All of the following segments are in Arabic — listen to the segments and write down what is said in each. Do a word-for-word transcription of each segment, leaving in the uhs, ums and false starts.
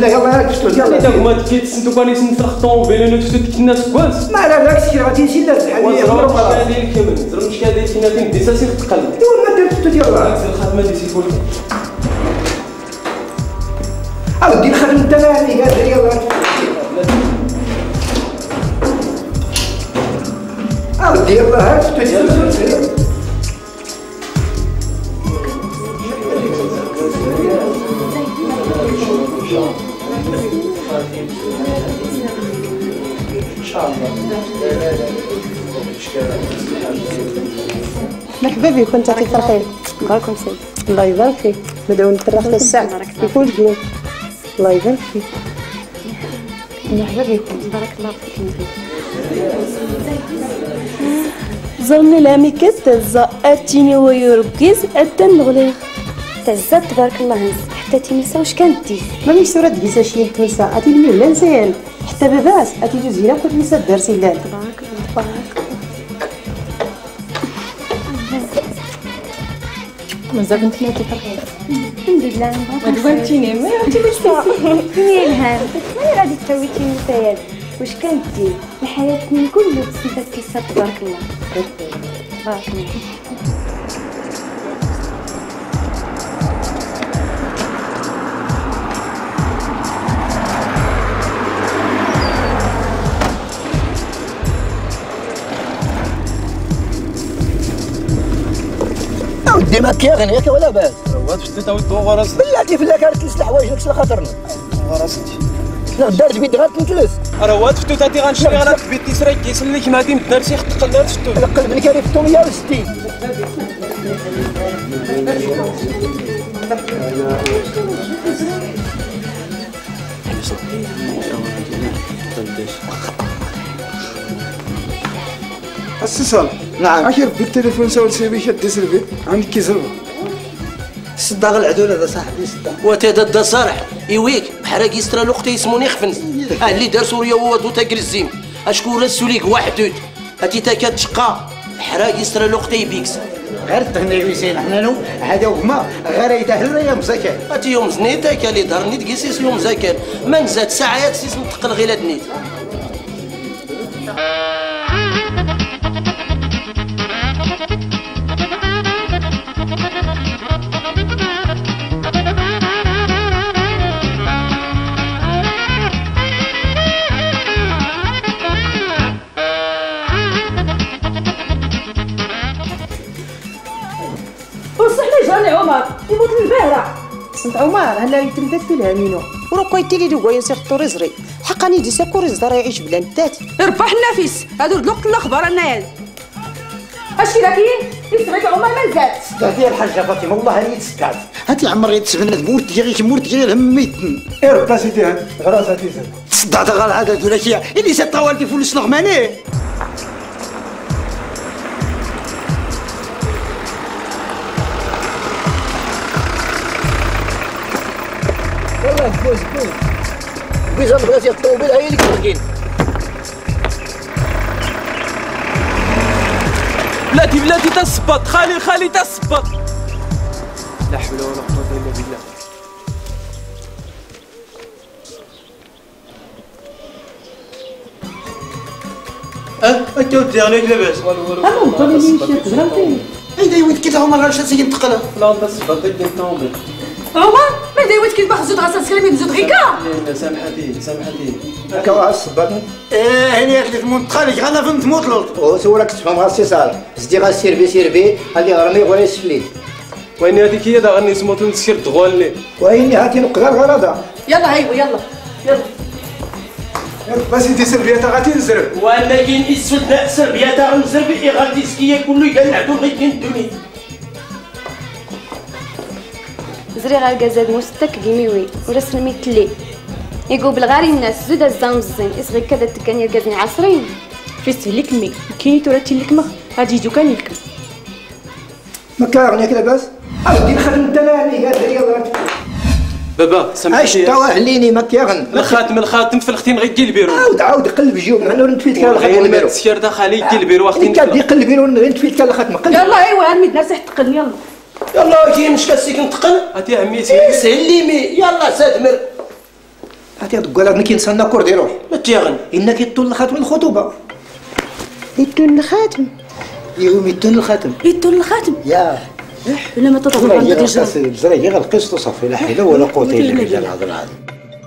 لا يلا تفتو يلا داك ما كيتسنتو كان يسنت الطوموبيل انا تفتو الناس كواس ما على بالك سير غادي نسي الناس بحال هي زرا مشكا ديال الكمل زرا مشكا ديال سيناتين دي ساسي تقلب ايوا ما درت تفتو يلا الخدمه دي سيكول اودي الخدمه انت مالي قال يلا اودي يلا هاك تفتو مرحبا بكم انت يعطيك الخير. باركم سيدي. الله يبارك فيك. مدعو نترخ للساعة يكون جميل. الله يبارك فيك. مرحبا بكم. بارك الله فيك. زرني لامي كاس تزا اتيني ويركز التنغلي تزا تبارك الله هز حتى تيمسا واش كانت دير ما مش صورة ديسا شي تنسى اتي المية لا نسيان حتى باباس اتي جوز هنا كنت نسى الدرس لا تبارك الله تبارك مازال كنت يعطيك الخير. الحمد لله دوانتيني ما عرفتي لسه يا الهام ما غادي تسوي تيمسا واش كانت دير الحياة من كل تسنتات كيسا تبارك الله تبارك الله ودي ما كيغن ياك ولا باس واد شتي تا ودو غراسك بلاتي فلا كانت تلس الحوايج لك خاطرنا غراسك لا دارت بيدي غتنتلس راه واد فتو تاتي غنشري غلط في بيتي سري كيسلك مادي مدرسي خط قدرت فتو القلب اللي كان في مية وستين السي صالح نعم اخير بالتليفون سول سيبي شد سلبي عندك كيزرب صدق العدول هذا صاحبي صدق وتدا صالح ايويك بحال يسترى الاخت يسموني خفنس اه اللي دار سوريا هو دو تاكرزيم اشكون السوليك واحد هاتي تا كتشقى بحال يسترى الاخت يبيكس غير التغنيويسين حنا نو هذا هما غير يدهر يوم زكاه هاتي يوم زنيتك اللي دارني تقيسيس يوم زكاه ما نزاد ساعات سيس نتقل غير دنيت وصحني جاني عمر يموت البارع سنت عمر هلا يتمدد في الهامينو ورا كويتي لي دوغا ينسير الطوريزري حقاني دي ساكوريز دار يعيش بلا نتاتي ربح النفيس هادو دلوقت الاخبار انايا اش كاين يسمعك عمر ما نزاد صدقتي الحاجه فاطمه والله هي تصدقت هاتي عمر يتسبند مورت ديالي مورت ديال الهم ميتن اير بلا سيدي هاد غراس هاتي زاد صدقت غير العدد ولا شي اللي سطاوال دي فلوس نغماني والله فوز فوز فيزا بغات الطوموبيل هي اللي كتبكين بلاتي بلاتي تسبط خالي خالي تسبط لا حول ولا قوة إلا بالله اه انت ودي عليك لاباس والو والو انا نطلي لي شي تزرم فين ايدا يويت كي هما غير شي ينتقل لا تسبط ديك الطوموبيل عمر ما دايوت كي باخذ زود غاسل سكريمي زود غيكا لا سامحتي سامحتي كوا الصباط ايه هني هاك المنتقل انا فهمت موطلط وسولك تفهم غاسي صالح زدي غاسيربي سيربي هادي غرمي ولا يسفلي وين هذيك هي دا غني سموت نسير دغولني ويني هاتي نقدر غرضا يلا هايو يلا يلا بلا سيدي سلبيات غادي نزرب وانا كاين السود سربيات غنزرب اي غادي سكيه كله يقلعدو غير الدنيا زري غير كازاد مستك ديميوي ولا سلمي تلي يقول بالغاري الناس زود الزام الزين اصغي كذا تكاني كازني عصرين فيست لك مي كاين توراتي لك ما غادي يجو كان لكم ما كاغني كذا بس اودي نخدم انت مالي قال لي يلا بابا اش سامحتي توا عليني ما كيغن الخاتم الخاتم في الختين غير كي البيرو عاود عاود قلب جيوب مع انه نتفيت كان الخاتم غير البيرو السير دا خالي كي البيرو اللي وقتين كان يقلب بيرو نتفيت كان الخاتم قلب يلا ايوا هرمي نفسي تقن يلا يلا كاين مش كاسيك نتقن هاتي عمي سلمي يلا سادمر هاتي تقول لك كي نسنى كور ديروح ما تيغن انك يطول الخاتم الخطوبه يدون الخاتم يوم يدون الخاتم يدون الخاتم يا ولا ما تطلب والله عندك غير الجو القص الزرع غير القسط وصافي لا حول ولا قوه الا بالله العظيم العظيم.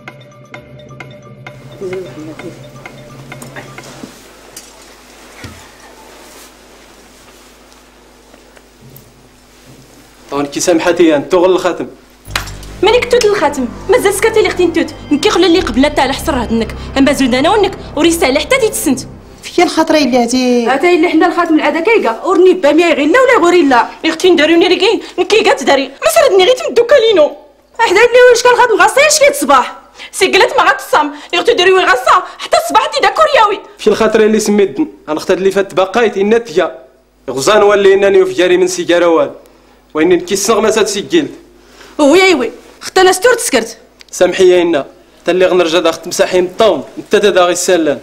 طون كي سامحتي انت تغل الخاتم مانيك توت الخاتم مازال سكاتي اللي اختي توت نكي خلى اللي قبلنا تاع الحصر هدنك اما زود انا ونك وريستا على حتى تيتسنت فيا الخطره اللي هاتي هاتي اللي حنا الخاتم العاده كايكا ورني باميا غيلا ولا غوري لا اختي نداروني ركين نكي كاع تداري ما سردني غير تمدو كالينو حدا اللي واش كان الخاتم غاصه اش كيت الصباح سيقلت ما غتصام اختي داري غاصه حتى الصباح تيدا كورياوي في الخاطر اللي سميت انا اختار اللي فات بقايت ان تيا غزان ولي انني في جاري من سيجاره واد واني كيسنغ ما سجلت وي ايوي اختي انا ستور تسكرت سامحي يا إنا تا اللي غنرجع داخل تمسحي من الطون انت تا غي السلان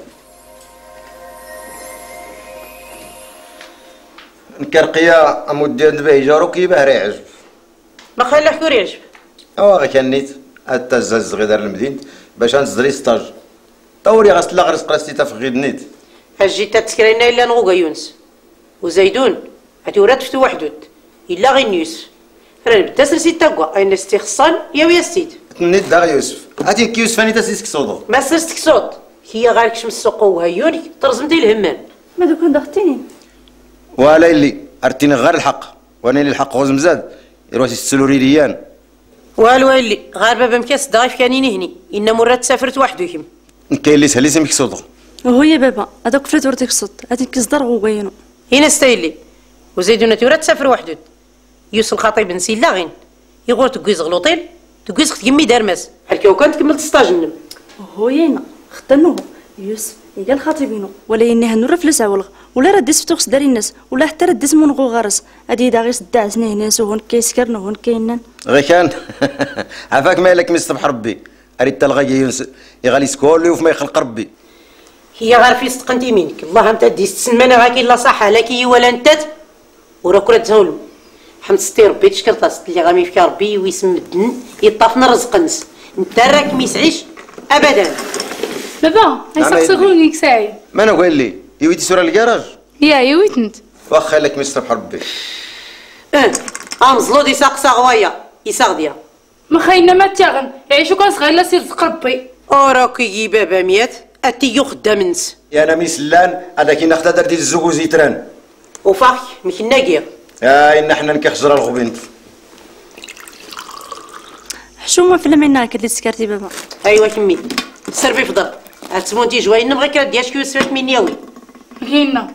نكرقيا امودي عند به جارو كيباه راه يعجب ما خلي حكور يعجب اوا غا كان نيت حتى الزاز غير المدينه باش نزري ستاج طوري غاسلا غرس قراستي تا في غير نيت اجي تتسكرينا الا نغوغا يونس وزيدون هاتي ورات فتو وحدود الا غير يوسف راه بدا سرسي تاكوا اين استخصان يا ويا السيد نيت دا يوسف هاتي كي يوسف اني تاسيسك صوضو ما سرستك صوت هي غارك شمس السوق وهيوني ترزمتي الهمان ما دوك ضغطيني ولا اللي ارتيني غير الحق وانا اللي الحق غوز مزاد يروح يستلو ريريان والو اللي غير بابا مكاس ضايف كانيني هني ان مرات سافرت وحده يهم كاين اللي سهلي سميك صوضو وهو يا بابا هذاك فريت ورتك الصوت هذيك كيصدر غوينو هنا ستايلي وزيدونة ورات تسافر وحدود يوصل خطيب نسي لاغين يغور تكويز غلوطيل تكويز خت يمي دارماس بحال كون تكمل ستاج منهم وهو يانا ختنوه يوسف هي الخطيبينو ولا يني هنور فلس عولغ ولا راه ديس فتوخس داري الناس ولا حتى راه ديس منغو غارس هادي دا غير صداعسنا هنا هون كيسكرنا هون كاينان غير كان عافاك مالك من صبح ربي اريد تلغى يونس يغالي سكولي وفما يخلق ربي هي غير في صدق انت يمينك الله انت ديس تسمانا غاكي لا صح لا كي ولا انت ورا كره تزولو حمد ستي ربي تشكرطاس اللي غامي فيها ربي ويسم الدن يطافنا رزق نس انت راك ميسعيش ابدا بابا غيسقسيكوني كساعي ما انا قال لي يويتي سوره الكراج يا يويت انت واخا لك من صبح ربي اه امزلو دي ساقسا غوايا يساغديا ما خاينا ما تاغن يعيشو كان صغير لا سير رزق ربي اوراكي بابا ميات اتي يخدم نس يا انا ميسلان هذا كي ناخذ دار ديال الزوج وزيتران وفاك مكناكيا اه ان حنا نكحجر الغبنت حشومه في المينا كلي سكرتي بابا ايوا كمي سربي فضل هتسمونتي جواين نبغي كرا دياش كيو سفات من ياوي هنا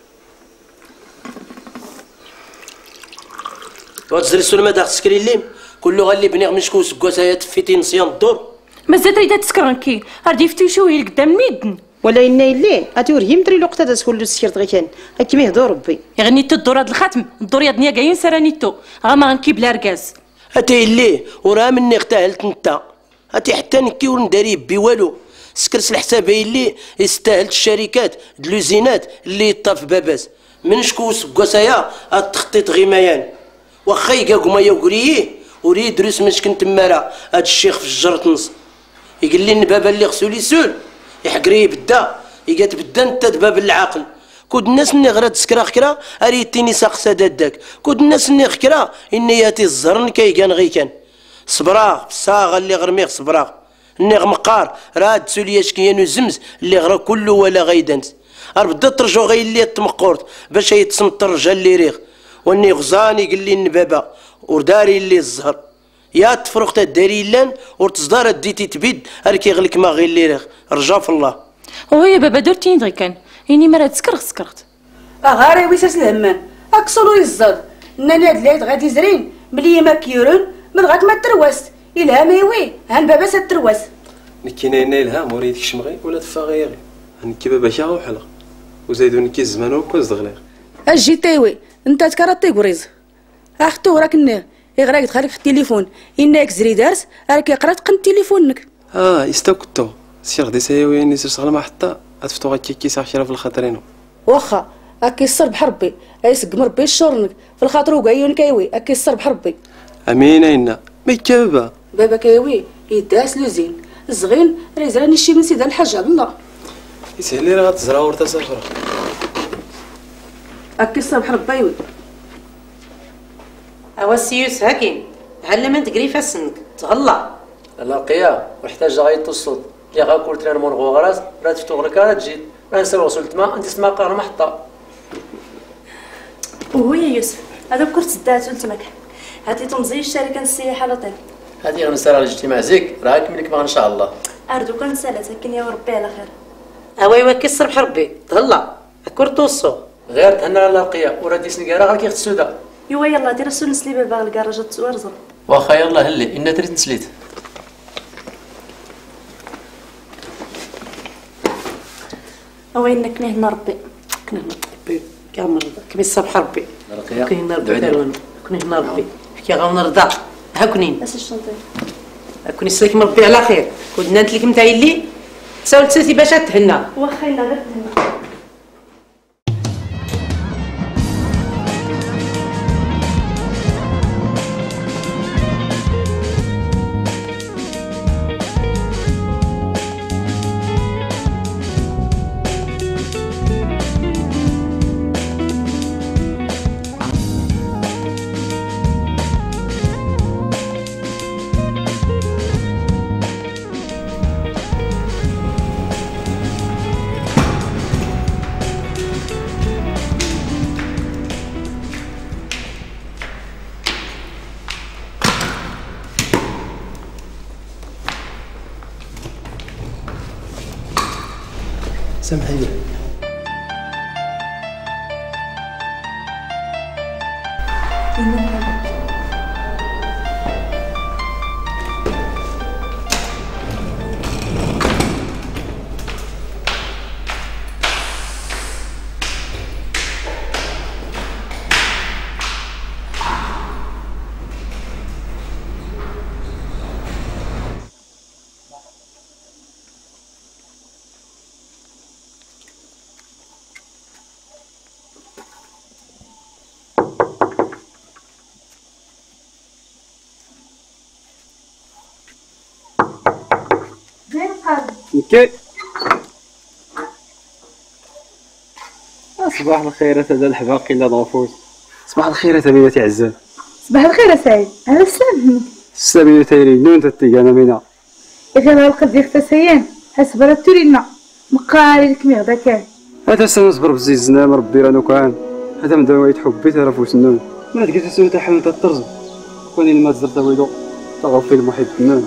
وتزري سلمى داخل سكري الليم كله غالي بني من شكون سكواسايا تفيتي نسيان الدور مازال تريد تسكرنكي ردي فتي شويه قدام ميدن ولا إنا اللي هاتور هي مدري الوقت هذا تقول له سكرت غير كان هاكي ما يهضر ربي يعني الدور هاد الخاتم الدور يا دنيا كاين سرانيتو غا غنكي بلا ركاز هاتي اللي وراه مني اغتهلت انت هاتي حتى نكي ونداري بي والو سكرس الحساب اللي يستاهل الشركات دلوزينات اللي يطاف باباس من شكون سكواسايا التخطيط غيميان واخا يقاكو ما يقريه وري يدرس مشكن تمارا هاد الشيخ في الجرة نص يقول لي بابا اللي غسولي سول يحقري بدا يقات بدا انت دباب العاقل كود الناس اللي غرات سكرا خكرا اريتيني ساقسا داداك كود الناس اللي خكرا اني ياتي الزرن كيكان غي كان صبراغ بصاغ اللي غرميغ صبراغ النيغ مقار راد سولياش كيانو زمز اللي غرا كله ولا غيدانت ربدا ترجو غي اللي تمقورت باش يتصمت الرجال اللي ريغ واني غزاني قال لي النبابه وداري اللي الزهر يا تفرق داري لان ورتصدار ديتي تبيد اركي غلك ما غير اللي ريغ رجا في الله هو يا بابا درتيني دغيا كان اني مرا تسكر سكرت اغاري ويساس الهمان اكسلو يزاد ناني هاد العيد غادي زرين ملي ما كيرون من غات ما ترواس الهام يوي هان بابا سات ترواس نكينا هنا الهام وريت كشمغي ولا تفاغيغي نكي بابا كي وحلق وزايدو نكي الزمان وكوز دغليغ اجي تاوي انت تكرطي غريز اختو راك النير يغراك تخليك في التليفون انك زري دارس راك يقرا تقن تليفونك اه يستوكتو سير غدي سايوي اني سير ما حتى اتفتو غاكي كي ساخ شرف الخاطرينو واخا هاكي الصر بحربي يسقم ربي الشورنك في الخاطر وكايون كايوي هاكي الصر بحربي امين اينا ما كابا بابا كايوي يداس لوزين الزغين راه زراني شي من سيدها الحاج عبد الله. يسهل لي راه غتزرع ورده صافره. هاكي الصباح ربي يود. اوا السيوس هاكين علم انت قريفه سنك تهلا. لا قيا وحتاج غايط الصوت اللي غاكل تران مون غراس راه تفتوغ لك راه تجي راه نسال وصلت ما انت تسمع قرا محطه. وهو يا يوسف هذا كرت الدات تماك عطيتهم زي الشركه السياحه لطيف. هذه غنسال على الاجتماع زيك راه كملك ما ان شاء الله. اردو كان سالات هكين يا ربي على خير. اوا ايوا كي ربح ربي تهلا كرتوسو غير تهنا لا قيا وراه ديس نكاره غير كيغتسودا. يوا يلا دير السول نسلي بابا الكراجه تسوارزر. واخا يلا هلي ان تريد نسليت. وينك هنا ربي كنا هنا ربي كامل كمي الصباح ربي كنا هنا ربي كنا هنا ربي كي غنرضى هاكنين بس الشنطه هاكني سلك مربي على خير كنا انت لك نتايا اللي تساول تساتي باش تهنا واخا يلا غير تهنا. سامحي لي. اوكي صباح الخير هذا الحباقي لا ضغفوس. صباح الخير بناتي عزام. صباح الخير سعيد على السلامة. السلامة تايري نون تتيق انا مينا إذا غالق ديك تسيان حسب راه تورينا مقالي لك مغدا كان هذا سنصبر بزي الزنام ربي رانو كان هذا من دوايت حبي ترى فوس النون ما تقدر تسوي تاع حمل الطرز كوني ما زرت ويدو تغفي المحيط النون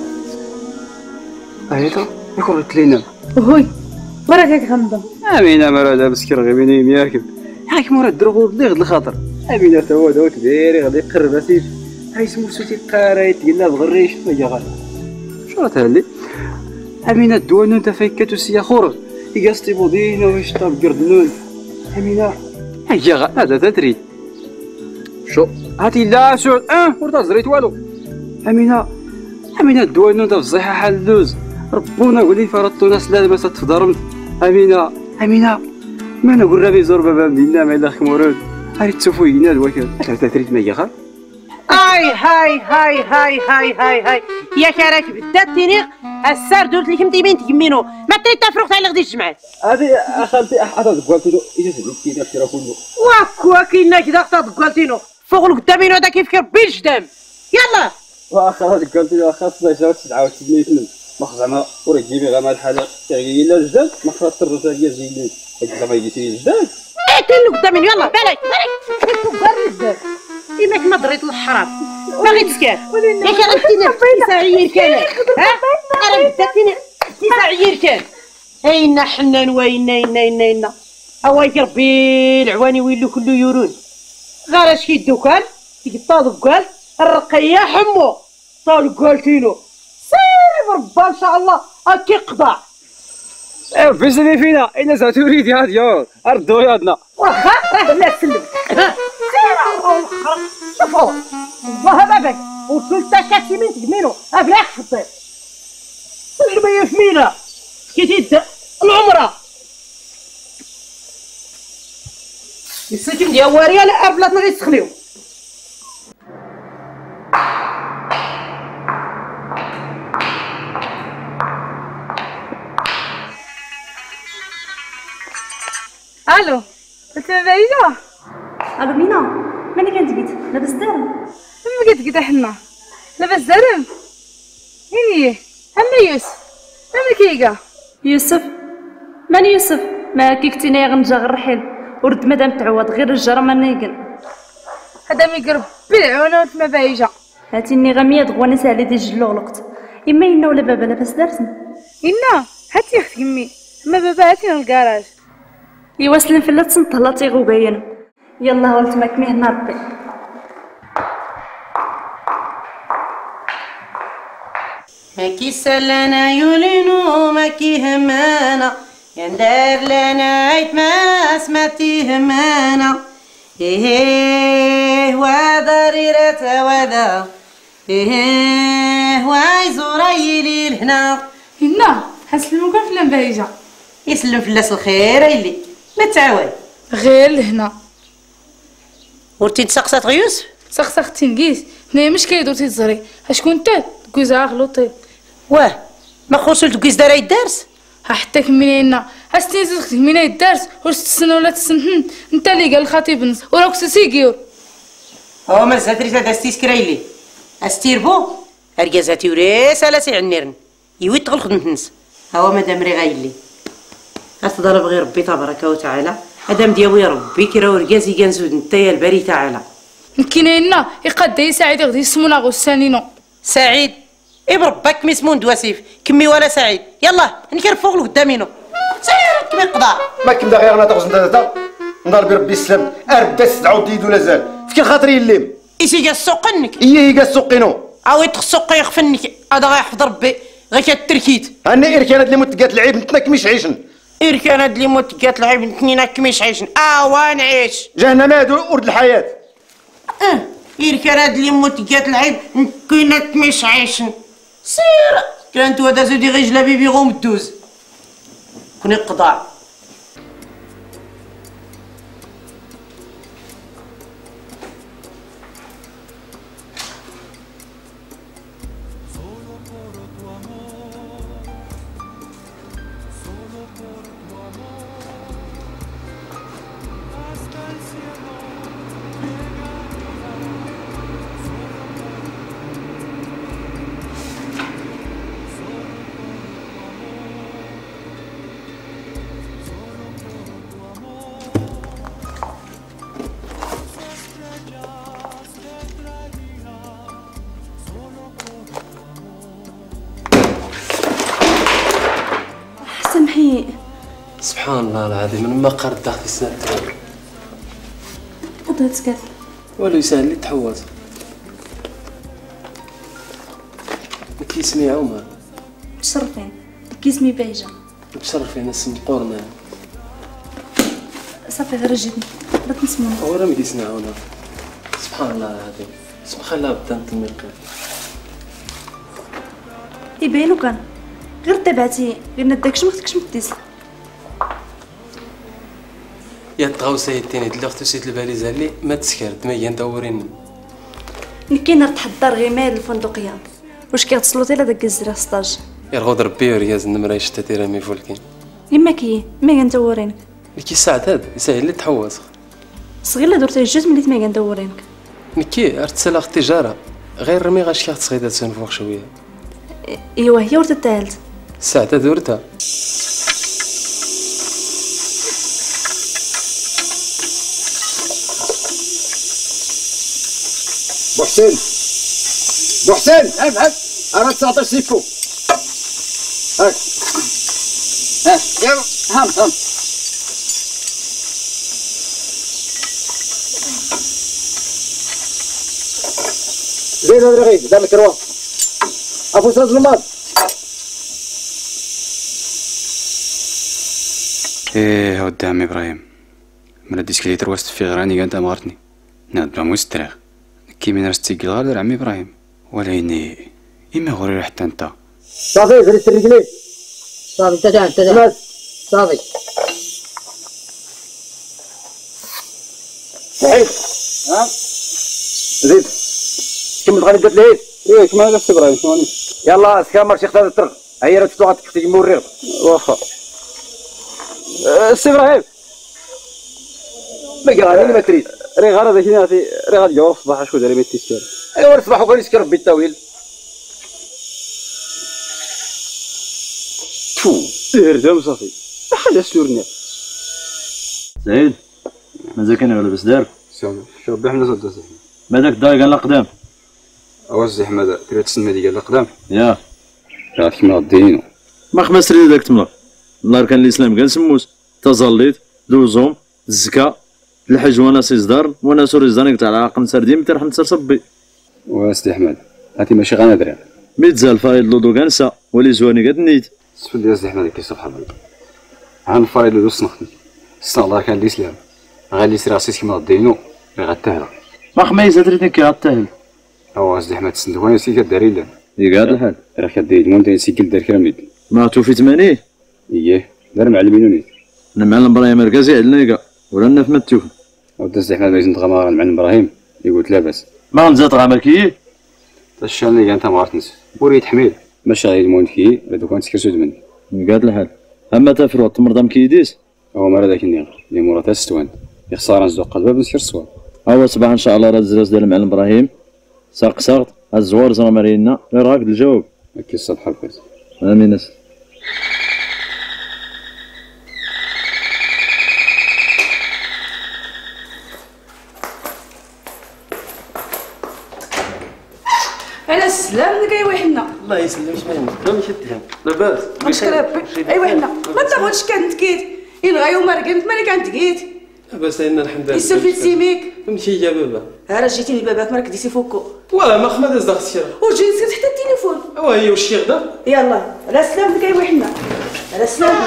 هايتا يكون تلينا هوي وراك غنضم امينه مرا لابس كي رغبيني مياكب هاك مورا الدروغ اللي غد الخاطر امينه تا هو داو تبيري غادي يقرب اسيف هاي سمو سوتي قاريت قلنا بغريش ما غادي شو راه تهلي امينه الدوان انت فيكاتو سيا خورج يقاستي بودينا ويش طاب قردنون امينه هيا غا هذا تريد شو هاتي لا شو اه وردا زريت والو امينه امينه الدوان انت فزيحه حال اللوز ربونا قولي فرطونا سلالة ما تفضرمت امينه امينه ما نقول راه بيزور بابا مدينه ما الا خمورود هاي تسوفو يناد وكذا هذا تريد ما يغا هاي هاي هاي هاي هاي هاي هاي يا كراك بدات تينيق السار درت لكم ديمين تكمينو ما تريد تفرق تاع اللي غادي تجمعات هذه اخالتي احد قالتينو اجا سديتي داك كله واك واكينا كذا قالتينو فوق القدامينو هذا كيف كيربي الجدام يلا واخا هذيك قالتينو خاصنا جاو تسعة وثمانين ما زعما ورا تجيبي غير مع الحاله تاعي الا الجداد ما خاطر تاع هي زينين هاك زعما يجي الجداد اعطيني قدامينو يلا بالك بالك كيف كبر الجداد إيماك ما دريت الحرام باغي تسكر ياك عرفتيني تسع عيير كان ها انا بداتيني تسع عيير كان اينا حنان وينا اينا اينا اينا هوايك ربي العواني ويلو كله يورون غير اش كي الدكان يقطا قال الرقيه حمو طال قالتينو سيري بربا ان شاء الله هاكي قضاع ايوا فيزني فينا الا زعما تريد هاد يا ردوا يادنا واخا راه لا تسلم شوفوا والله بابك وصلت كاسي من تجمينو بلا خطير سلمي يا فمينه كي تيد العمره السجن ديال واريا لا بلاتنا غيسخليو الو انت بعيده؟ الو مينا ماني كنتقيت لاباس دارم؟ ما كتقيت حنا لاباس دارم؟ هيني اما يوسف اما كيكا يوسف ماني يوسف ما كيكتينا يا غنجا غير الرحيل ورد مادام تعوض غير الجرى ما نيقن هذا ميقرب بالعونه ما بايجه هاتيني غاميه دغواني سالي دي جلو غلقت اما ينا ولا بابا لاباس دارتن ينا هاتي اخت امي ما بابا هاتينا الكراج ايوا سلم فلا تسنطلا تيغو باين يلا ولت ماكميه هنا ربي ما كيسالنا يولينو ما كيهمانا يندار لنا عيت ما اسمتي همانا ايه وضريرة وذا ايه وعيزوري لهنا هنا حسلمو كان فلان بايجه يسلم فلاس الخير يلي ما تعاود غير لهنا ورتي تسقسات غيوس سقسختي نقيس نايا مش كيدورتي تزري اشكون انت كوزا غلطي واه ما خرجت تكويز داري الدرس ها حتى كملينا هستي زرت كمينا الدرس واش تسن ولا تسن انت اللي قال الخطيب نص وراك سيكيور هو ما زادري هذا استيسكرايلي استيربو ارجازاتي وريس على سي عنيرن يوي تغلق نتنس هو مادام ري غايلي افضل بغي ربي تبارك وتعالى ادم دياوي ربي كي راهو رجازي كنزود نتايا الباري تعالى كاينين يقاد يساعد غادي يسمونا غوسانينو سعيد اي بربك ميسمون دواسيف كمي ولا سعيد يلا نكرفوغ لقدامينو سير كمي قضاء ما كندا غير انا تغز انت نضرب بربي السلام اربدا تعاود يد ولا زال فكر خاطري الليم ايسي جا سوقنك ايه جا سوقينو عاود تسوق يخفنك هذا غيحفظ ربي غير كتركيت انا اركانات اللي متقات العيب نتنا كميش عيشن اركانات اللي متقات العيب نتنينا كميش عيشن اه ونعيش جهنم هادو ورد الحياه اه اركانات اللي متقات العيب نتنينا كميش عيشن سير كانت هذا زودي غير جلابي بيغو مدوز كوني قضاء سمحي سبحان الله العظيم من ما قرد داخل في السنة التالي هذا تسكت ولو يسهل لي تحوز ما كيسميعو ما متشرفين كيسمي بايجه متشرفين اسم قورنا صافي غير جيتني بغيت نسمعو هو راه ما كيسمعونا سبحان الله العظيم سبحان الله بدا نطمي يبينو كان غير تبعتي غير نداك شمختكش مديس يا تغاو سيدتيني دلي اختو سيت البالي زالي ما تسكرت ما هي ندورين نكينا تحضر غير مال الفندقيه واش كيغسلو تيلا داك الزرا ستاج يرغد ربي ورياز النمره يشتا رامي فولكين يما كي ما كندورينك كي ساعات هاد يسهل لي تحوز صغير لا درت الجوج ملي ما كندورينك نكي ارتسل اخت التجاره غير رمي غاش كيغ تصغيدات سنفوق شويه ايوا هي ورت التالت ساعات دورتها بوحسين بوحسين هب هب انا تسعطاش سيفو هاك ها يلا هم هم زين هذا رغيف دار الكروه ابو سراج الماض ايه ودي عمي ابراهيم من ديسك لي تروست في غراني كانت امغرتني ناد مستريغ كي من رستيق غير عمي ابراهيم وليني اما غوري حتى انت صافي غريت الرجلين صافي انت تعال انت تعال صافي صحيح ها زيد كمل غادي قلت ليه ايه كما قلت ابراهيم ثواني يلا سكامر شيخ هذا الطرق هيا راه تفتو غتكتي مورير واخا السي ابراهيم ما قال انا ما تريد راه غير هذاك ناتي راه غادي يعرف الصباح شكون داري ما تيسكر ايوا الصباح وكان يسكر ربي الطويل تفو سير دام صافي حاجه سورني سعيد مازال كان لاباس دار شوف بحنا صدق مالك دايق على القدام اوزح ماذا تريد تسمى ديال القدام يا راه كيما غدينو ما خمس ريد داك تمر نهار كان الاسلام كان سموس تزليت دوزوم الزكاه الحج وانا سيزدار وانا سوري زانيك تاع العاقل سردين ترحم تصبي واسدي احمد هاتي ماشي غنادري ميتزال فايد لودو كانسا ولي زواني قد نيت سفل ديال سيدي احمد كيصبح البلد عن فايد لودو سنختي الله كان الاسلام غالي سير راسيس كيما غدينو راه غتهلا ما خميس دريتي كي غتهل هو سيدي احمد الصندوق سي كداري لا ديك هذا الحال راه كدير مونتي سيكل دار كراميد ما توفي ثمانيه اييه دار معلمينو نيت انا معلم ابراهيم مركزي عندنا يقا ولا لنا في ما تشوف وداز سيدي احمد باغي نتغامر المعلم ابراهيم يقول لاباس ما نزات غامر كي تشاني كان تمارتنس بوريت حميل ماشي غير المون كي هادو كان سكرسو مني قاد الحال اما تفرو التمر دام كيديس هو مال هذاك النير اللي مورا تاع ستوان يخسر نزوق الباب نسير الصوان هو صباح ان شاء الله راه الزراس ديال المعلم ابراهيم ساق ساقط الزوار زرا مرينا غير هاك الجواب هكا الصباح الفاس امين اس على السلام كاي وحنا الله يسلمك شمالك ما مشي الدهم لاباس نشكر ربي ايوا حنا ما تاخذش كانت كيت الغايو ما رقمت مالك كانت كيت لاباس لنا الحمد لله يسر في سيميك فهمتي يا بابا ها راه جيتي لباباك ما ركديتي فوكو واه ما خما داز داك السيره وجي نسيت حتى التليفون واه هي واش غدا يلا على السلام كاي وحنا على السلام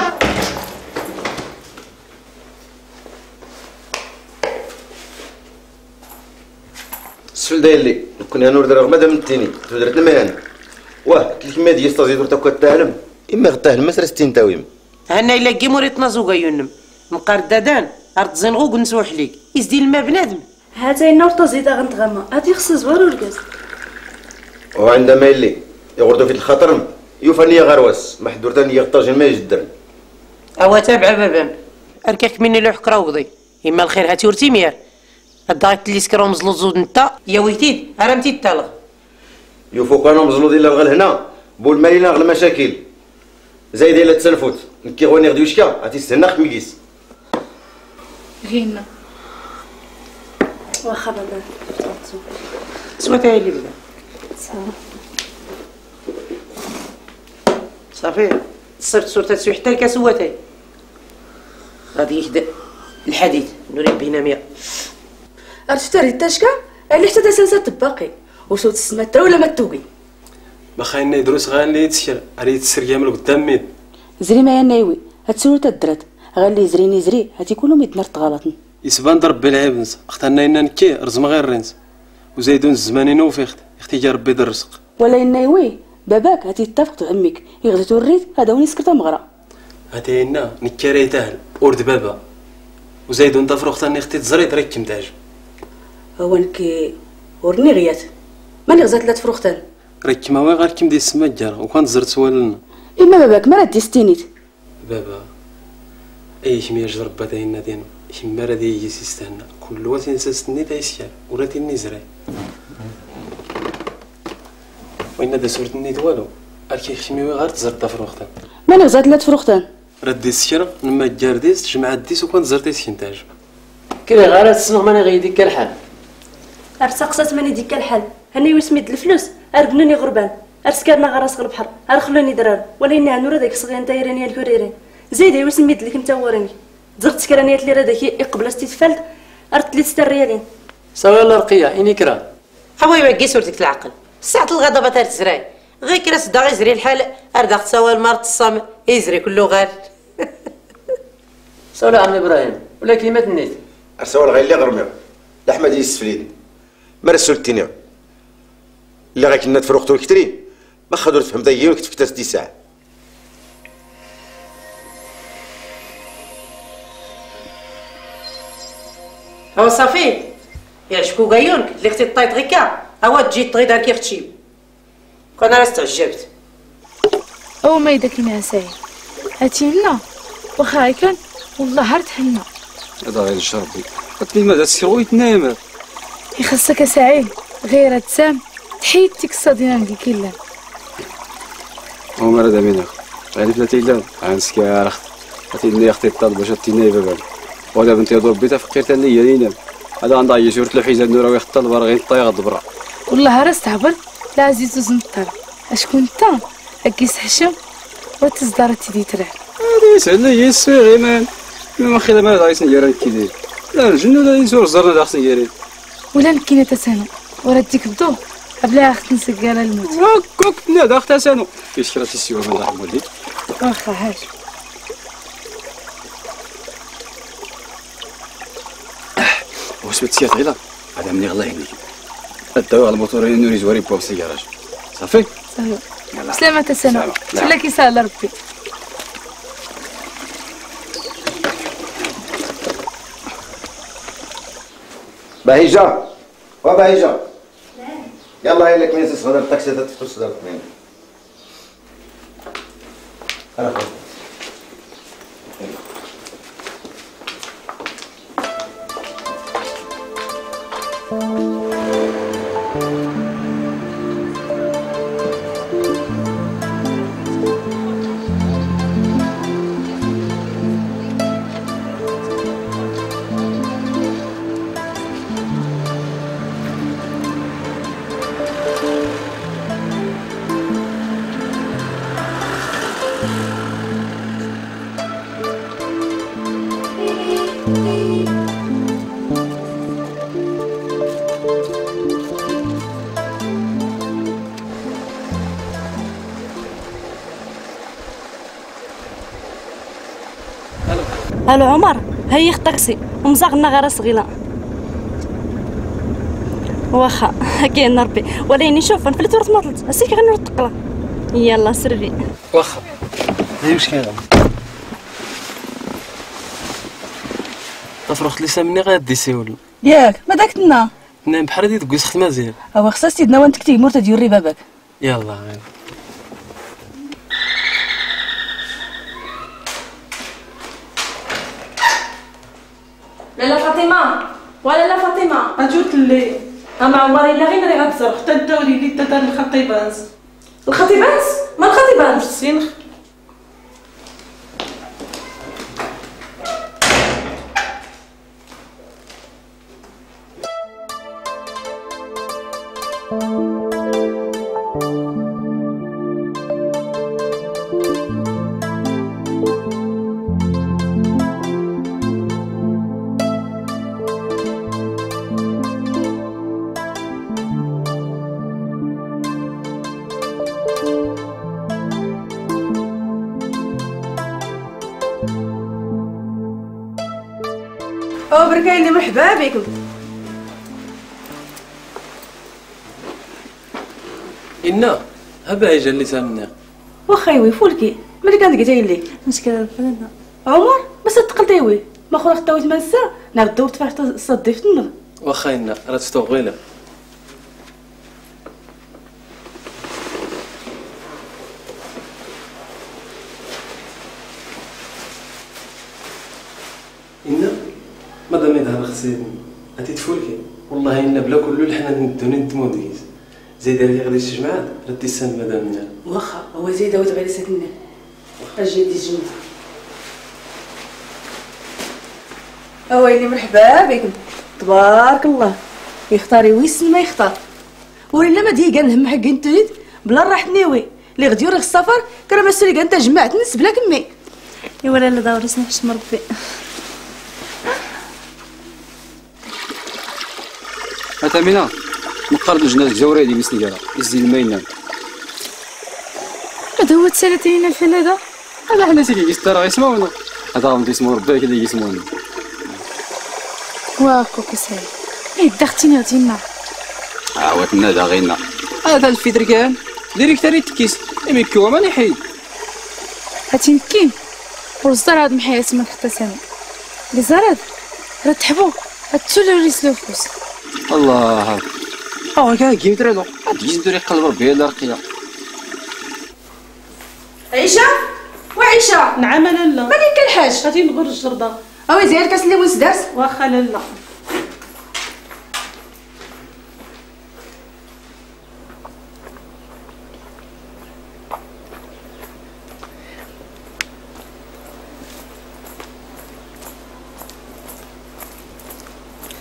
السفل داير كنا نور درا مادام التيني درت المهن واه كيما ديال ستازيدور تا كتعلم اما غتاهل مسر ستين تاويم انا الا كي موريتنا زوغا يونم مقار دادان ارض زنغو نسوح ليك يزدي الماء بنادم هاتاي النور تزيدا غنتغمى هاتي خص زوار وركاز وعندما يلي يغردو في الخطر يوفاني غرواس محدور تاني يغطاج ما يجدر اوا تابع بابام اركاك مني لوح كراوضي اما الخير هاتي ورتيمير الدايت اللي سكرو مزلوط زود نتا يا ويتيد راه تالغ يوفو كانوا مزلوط الا غل هنا بول مالينا غل مشاكل زايد الا تسلفوت كي غوني غدي وشكا عرفتي سناخ ميكيس غينا واخا بابا سواتها اللي بدا صافي صرت صورتها تسوي حتى الكاس واتاي غادي يهدأ الحديد نوري بينا مية ارتفتاري التاشكا اللي حتى تسلسل باقي وصوت السماترا ولا ما توقي ما خاينا يدروس غالي يتسير علي تسريا من قدام ميد زري ما يناوي هتسولو تدرت غالي يزريني زري هاتي كلهم يدمرت غلطن يسبان ضرب بالعيب نس اختنا ينا نكي رزم غير رنس وزايدون الزمانين وفيخت اختي جا ربي الرزق ولا يناوي باباك هاتي تتفق عمك يغدي توريت هذا وني سكرتا مغرا هاتي ينا نكي ريتاهل ورد بابا وزايدون ضفر اختنا اختي تزريت ريك متاج هو نكي ورني غيات ماني غزات لا تفروختان ريك ما وي غير كيم دي السما جارة وكان زرت سوالنا اما باباك ما ردي ستينيت بابا اي شمية جرب باتاينا دينو شمي راه دي يجي سيستانا كل وقت نسستني تايسيال ولا تيني زراي وين دا صورت النيت والو اركي خشمي وي غير تزرت ضفر اختان ماني غزات لا تفروختان ردي السكرة لما جارديس تجمع الديس وكان زرتي سكنتاج كري غير تسمع ماني غيديك الحال ارسقسات ماني ديك الحال هني وسميت الفلوس اربنوني غربان ارسكرنا غراس البحر ارخلوني درار ولا اني نورا داك صغير دايرين الكوريرين زيد وسميت لك انت وراني زغت سكرانيات لي راه داكي يقبل استيفالت ارت لي ستة ريالين سوا لا رقيه اني كرا حواي ما كيس ورتك العقل ساعة الغدا بطار تزراي غير كرا صدا غيزري الحال ارداخ سوا المرت الصام يزري كله غال سولا عمي ابراهيم ولا كلمه النيت ارسول غير اللي غرمي الاحمد يسفلين مرسول التينيا اللي غير كنا تفرقتو الكتري ما خدور تفهم دايين وكتفك تسدي ساعه هو صافي يعجبكو كايونك اللي اختي طايط غيكا هوا تجي تغيد هاكي اختي كون راه استعجبت او ما يدك المعساير هاتي لنا واخا كان والله هرت حنا هذا غير الشربي قلت لي ماذا تسكر يتنام. يخصك سعيد غير تسام تحيدتك الصدينه نديك لا هما راه دامينا غادي ثلاثه الا غنسكر اخت عطيني اختي الطال باش عطيني بابا ولا بنتي دور بيتها فقيرت لي هي لينا هذا عندها هي شورت الحيزه نورا ويخطى البر غير طايغ الضبره والله راه استعبر لا عزيز زنطر اشكون انت اكيس حشم وتزدار تيدي ترى هذا يسعد لي السويغي مان ما خير ما غادي نسير كي لا الجن ولا يزور زرنا دا خصني يري ولا نكينا تسانو ورا ديك بدو قبلها اخت نسقاله الموت هكاك نادا اخت تسانو كيش كرا تيسيو من رحم والديك واخا هاش وسبت سيات غيلا هذا مني غلا هنيك الدواء على الموتورين نوري زواري بواب سيجاراج صافي صافي سلامة تسانو ولا كيسال ربي بهيجة وبهيجة يلا هي لك مين تصغر التاكسي تدخل صدر اثنين انا خذ الو عمر هيخ طاكسي ومزاغنا غير صغيره واخا كاين ربي ولكن شوف نفلت ورث ما طلت اسيك غير نرد القلا يلا سري واخا هي واش كاين تفرخت لي سامني غادي سيول ياك ما داك تنا نعم بحال هادي تقول خدمه مزيان اوا خصها سيدنا وانت كتي مور تديري باباك يلا غير لاله فاطمه ولا لا فاطمه اجوت لي اما عمري لا غير راه غتزرق حتى الدوري اللي تدار الخطيبانس الخطيبانس ما الخطيبانس السينخ او بركايني مرحبا بكم إنا هبا يجا اللي سامنا واخا يوي فولكي ملي كانت قلتي لي مشكله الفلانه عمر بس تقلتي وي ما خو راه طويت منسا نعاود دورت فاش صديفتنا واخا إنا راه تستوغيلا إنا مادام يظهر خصيني غادي تفولكي والله إنا بلا كلو الحنا ندوني ندمو ديز زيد هذه غادي تجمعات ردي السن مادامنا واخا هو زيد هو تبغي ساتنا اجي دي جنب اويلي مرحبا بكم تبارك الله يختاري ويسن ما يختار ولا ما دي كان هم حق انت بلا راح نيوي اللي غدي يوري السفر كرا ما سولي انت جمعت نس بلا كمي اي ولا لا داوري سنحش مربي أتامينا مقرد الجناز جوري دي مسنيكالا يزيد الماينان هذا هو تسالتين الفيل هذا هذا حنا سيدي يسترى يسمعونا هذا غادي يسمعوا ربي كذا يسمعونا واكو كسال اي دختيني غتيما عاوت نادا غينا هذا الفيدر كان ديريكت ريت تكيس امي كيوا ماني حيد هاتيمكين والزرع هاد محيا اسمك حتى سامي لي زراد راه تحبو هاتولو ريسلو فوس الله اه كاع كيم تريدو تجي نديري قلب ربي لا رقيه عيشه وعيشه نعم لالا ما كاين الحاج غادي نغور الجرده اوي زير كاس اللي ويس دارس واخا لالا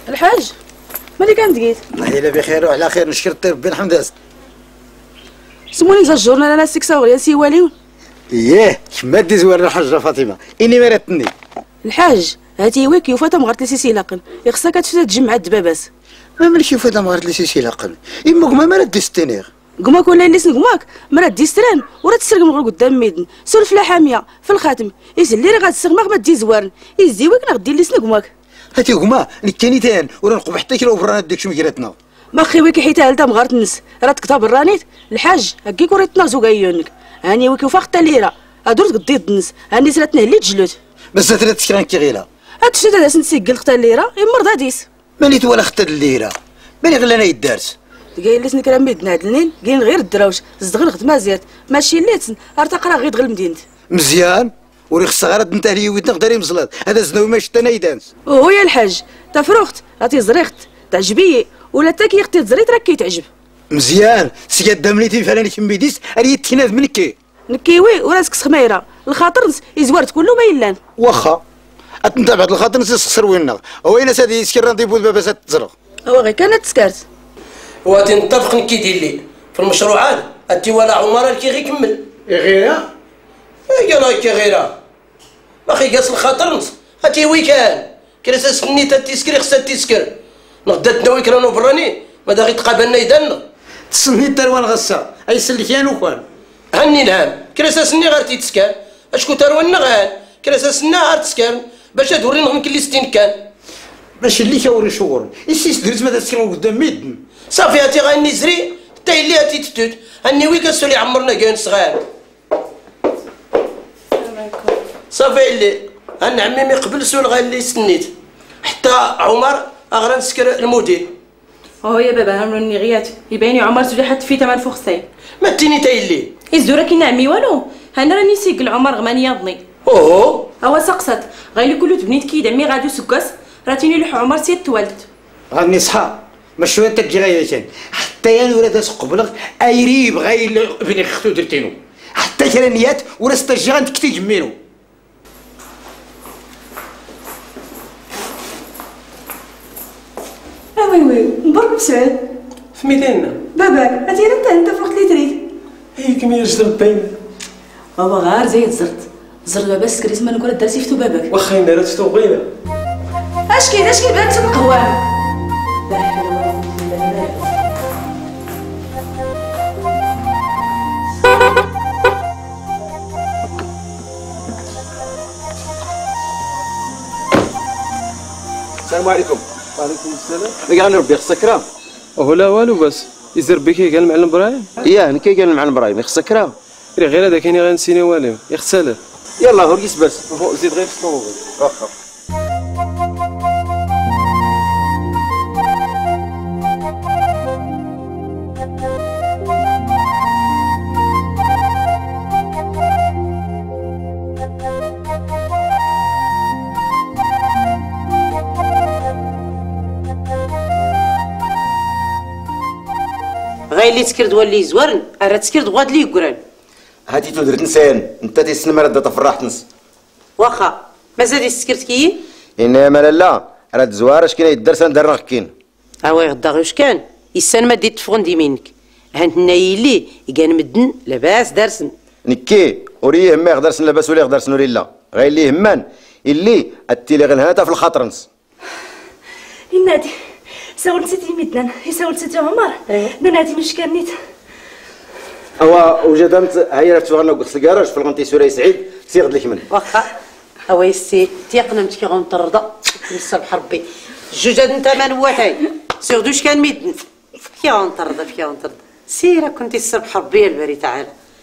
الحاج مالي كان دقيت والله الا بخير وعلى خير، نشكر ربي الحمد لله. سموني زجرنا انا سكسا وغيا سيواليون. اييه كما دي زوار الحاجه فاطمه اني مرتني. الحاج هاتي ويك يوفاتا مغرت لي سيسي لاقل يخصك تفتا تجمع الدبابات. ما مالك يوفاتا مغرت لي سيسي لاقل اما كما مرات دي ستينيغ قماك ولا اللي سنقماك مرات دي ستران ورا تسرق مغرق قدام ميدن سولف لا حاميه في الخاتم يزلي راه غتسرق ما دي زوارن يزي ويك نغدي اللي سنقماك. هاتي قما نكاني تان ورا نقب حتى كيلو برا ديك شمكيراتنا. ما خي ويك حيتها لتا مغرت النس راه تكتب الرانيت الحاج هكيك وريتنا زوكايونك هاني ويك وفاق حتى ليره ادور تقضيت النس هاني سراتنا اللي تجلوت بس ثلاث تسكران كي غيلا هاد الشتا هذا سنسيقل ختا الليره يمرض هاديس مانيت ولا ختا الليره ماني غير انا يدارس قايل لي سنكرا ميدنا هاد الليل قاين غير الدراوش زدغ الخدمه زيات ماشي ليتن ارتقرا غير دغ المدينه مزيان وري خصها غير انت لي ودنا نقدر مزلط هذا زنوي ما شتا انا يدانس. وهو يا الحاج تا فروخت عطي زريخت تعجبي ولا تا كي اختي زريت راك كيتعجب. مزيان سياد دامنيتي فلان كميديس راه يتناد منك نكيوي وراسك سخميره الخاطر يزوارت كله ما يلان. واخا اتنتابع الخاطر نسخسر ويننا وين سادي يسكر رانديفو البابا تزرق هو غير كانت تسكرت هو تنطبق نكي دير لي في المشروعات انت ولا عمر كي غير يكمل غيرها قال كي غيرها باقي قاس الخاطر نص هاتي وي كان كرا سني تا تيسكري خصها تيسكر نغدا تناوي كرانو براني ما دا غير تقابلنا يدنا تسني التروان غسا اي سلكيان وكان هني نعم كرا سني غير تيتسكر اشكو تروان غان كرا سني غير تسكر باش تورينا يمكن لي ستين كان باش اللي كوري شغل السيس درت ما تسكروا قدام ميدن صافي هاتي غاني زري حتى اللي هاتي تتوت هني وي كاسولي عمرنا كاين صغار صافي اللي انا عمي ما يقبل سول غير اللي سنيت حتى عمر اغرى نسكر المدير هو يا بابا هرني غيات يبيني عمر سولي حتى في تمن فوخسي ما تيني تا اللي يزدورا كي نعمي والو انا راني سيقل عمر غماني يضني اوه هو سقسات غير كل تبنيت كي دمي غادو سكاس راتيني لح عمر سيت توالد غني صحا ماشي انت تجي غايتين حتى يا ولاد قبلغ ايريب غير بني اختو درتينو حتى كرانيات ولا ستجي غنتكتي جمينو. وي وي مبارك بسعود في ميداننا باباك هاتي انت انت في الوقت اللي تريد هي كمية جدر باين بابا غار زي زرت زرت بابا سكري تما نقول درتي فتو باباك واخا انا راه فتو بغينا اش كاين اش كاين بالك تما قوام لا حول ولا قوة الا بالله. السلام عليكم. وعليكم السلام. لقى غني ربي خصك كرام. هو لا والو بس يزر بك قال المعلم ابراهيم. اياه نكي قال المعلم ابراهيم خصك كرام. غير هذا كاين غنسيني والو يغسل. يلا هو قيس بس. زيد غير في الطوموبيل. واخا. غير اللي تسكر دوا اللي زوارن راه تسكر دوا اللي يقران هاتي تو درت نسان انت تيسنم راه تفرحت نص واخا مازال يسكرت كي انما لا لا راه زوار اش كاين يدرس ندير غكين اوا غدا غير كان يسان ما ديت تفغن دي منك هانتنا يلي كان مدن لاباس دارسن نكي وريه ما يقدرش لاباس ولا يقدرش نوري لا غير اللي همان اللي التيلي غنهاتا في الخاطر نص إنادي ساول نسيتي ميدنا يساول نسيتي عمر نادي مش كانيت اوا وجدمت هاي راه تفغنا قص الكراج في الغنتي سوري سعيد سيغد لك من واخا اوا يسي تيقنا متكي غنطرده نصبح ربي جوج انت ما نواتاي سيغدوش كان ميدن فكي غنطرده فكي غنطرده سيرا كنتي الصبح ربي الباري تعالى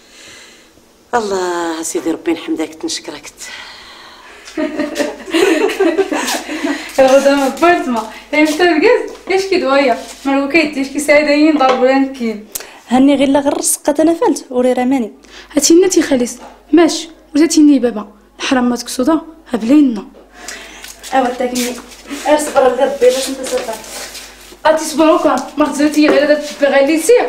الله سيدي ربي نحمدك تنشكرك الغدا ما بارتما هي مش تلقز ايش كي دوايا ما كيدير ايش كي سعيدين ضربوا لانكين هني غير غير الرزقه انا فلت وري رماني هاتينا تي خالص ماشي وزاتيني بابا الحرام ما تكسودا هبلينا اوا تاكني اصبر غير ربي باش انت صبر اتي صبروكا ما خزرتي غير هذا تبغي لي سير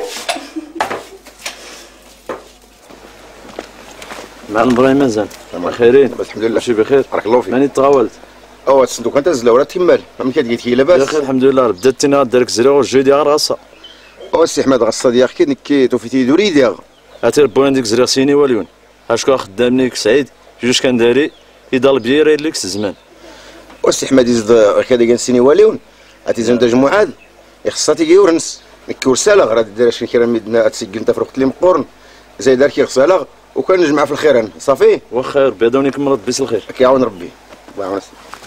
معلم ابراهيم مازال خيرين الحمد لله شي بخير بارك الله فيك ماني تغاولت او الصندوق انت زلا ورا تكمل ما كتقيت كي لاباس يا اخي الحمد لله بدات تينا دارك زرا والجودي غير غصه او السي احمد غصه ديالك كي نكي تو في تيدوري ديالها هاتي ربنا ديك زرا سيني واليون اشكون خدامني سعيد جوج كان داري يضل بيا لك الزمان والسي احمد يزد كذا كنسيني واليون هاتي زعما مجموعات يخصها تيجي يورنس نكي ورساله غير دير شي كيرا ميدنا تسجل انت في الوقت اللي مقورن زي دار كي غساله وكان نجمع في الخير صافي واخا ربي يعاوني كملت بيس الخير كيعاون ربي الله يعاون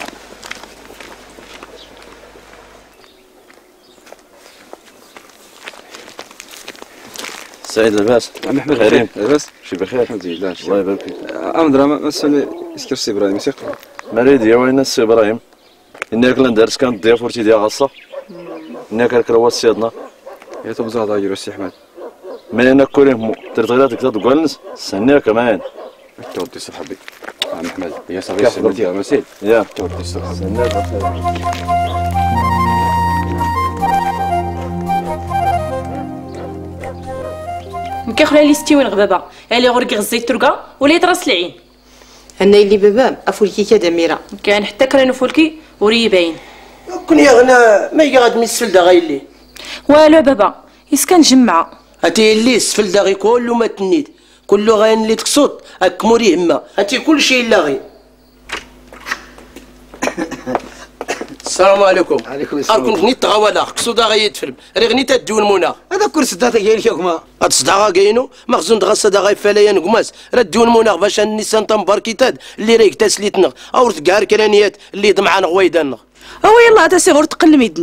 سعيد لاباس محمد خيرين لاباس شي بخير الحمد لله الله يبارك فيك امدرا ما سوني اسكر سي ابراهيم يسيق مريض يا وين السي ابراهيم انك لندرس كانت ضيافورتي ديال غصه انك الكروات سيدنا يا تو بزاف داير السي احمد ما انا كل مو ترتغلات كذا تقولنس سنيا كمان تودي صاحبي محمد يا صاحبي سمعتي يا مسيل يا تودي صاحبي مكيخلا لي ستي وين غبابه اللي غورك غزيت ترقا ولا يطرس العين انا اللي بابا افولكي كدا ميرا كان حتى كرانو فولكي وري باين كون يا غنا ما يقعد من السفل دا غايلي والو بابا يسكن جمعه هاتي اللي السفل دا غي كله ما تنيت كله غاين اللي تقصد هاك موري هما هاتي كل شيء الا غي السلام عليكم. عليكم السلام. اركن غنيت غوالا قصودا غيتفرم ري غنيت الدون مونا هذا كل صداتا ديالك يا كما هاد الصداغه كاينو مخزون دغا دا غاي فلايا نقماس راه الدون مونا باش النسان تمباركيتاد اللي ريك تسليتنا او تكار كرانيات اللي ضمعان غويدان او يلا تا سي غور تقلم يدن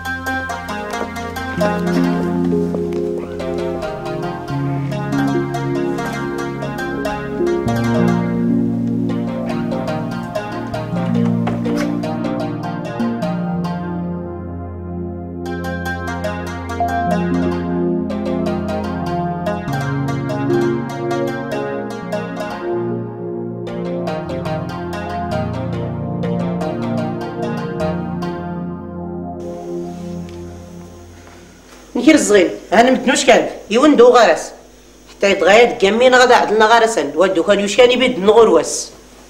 نكير الصغير انا مدنوش كان يوندو غارس حتى يتغير كامين غدا عدلنا غارسن ودو كان يوش كان يبيد نغرواس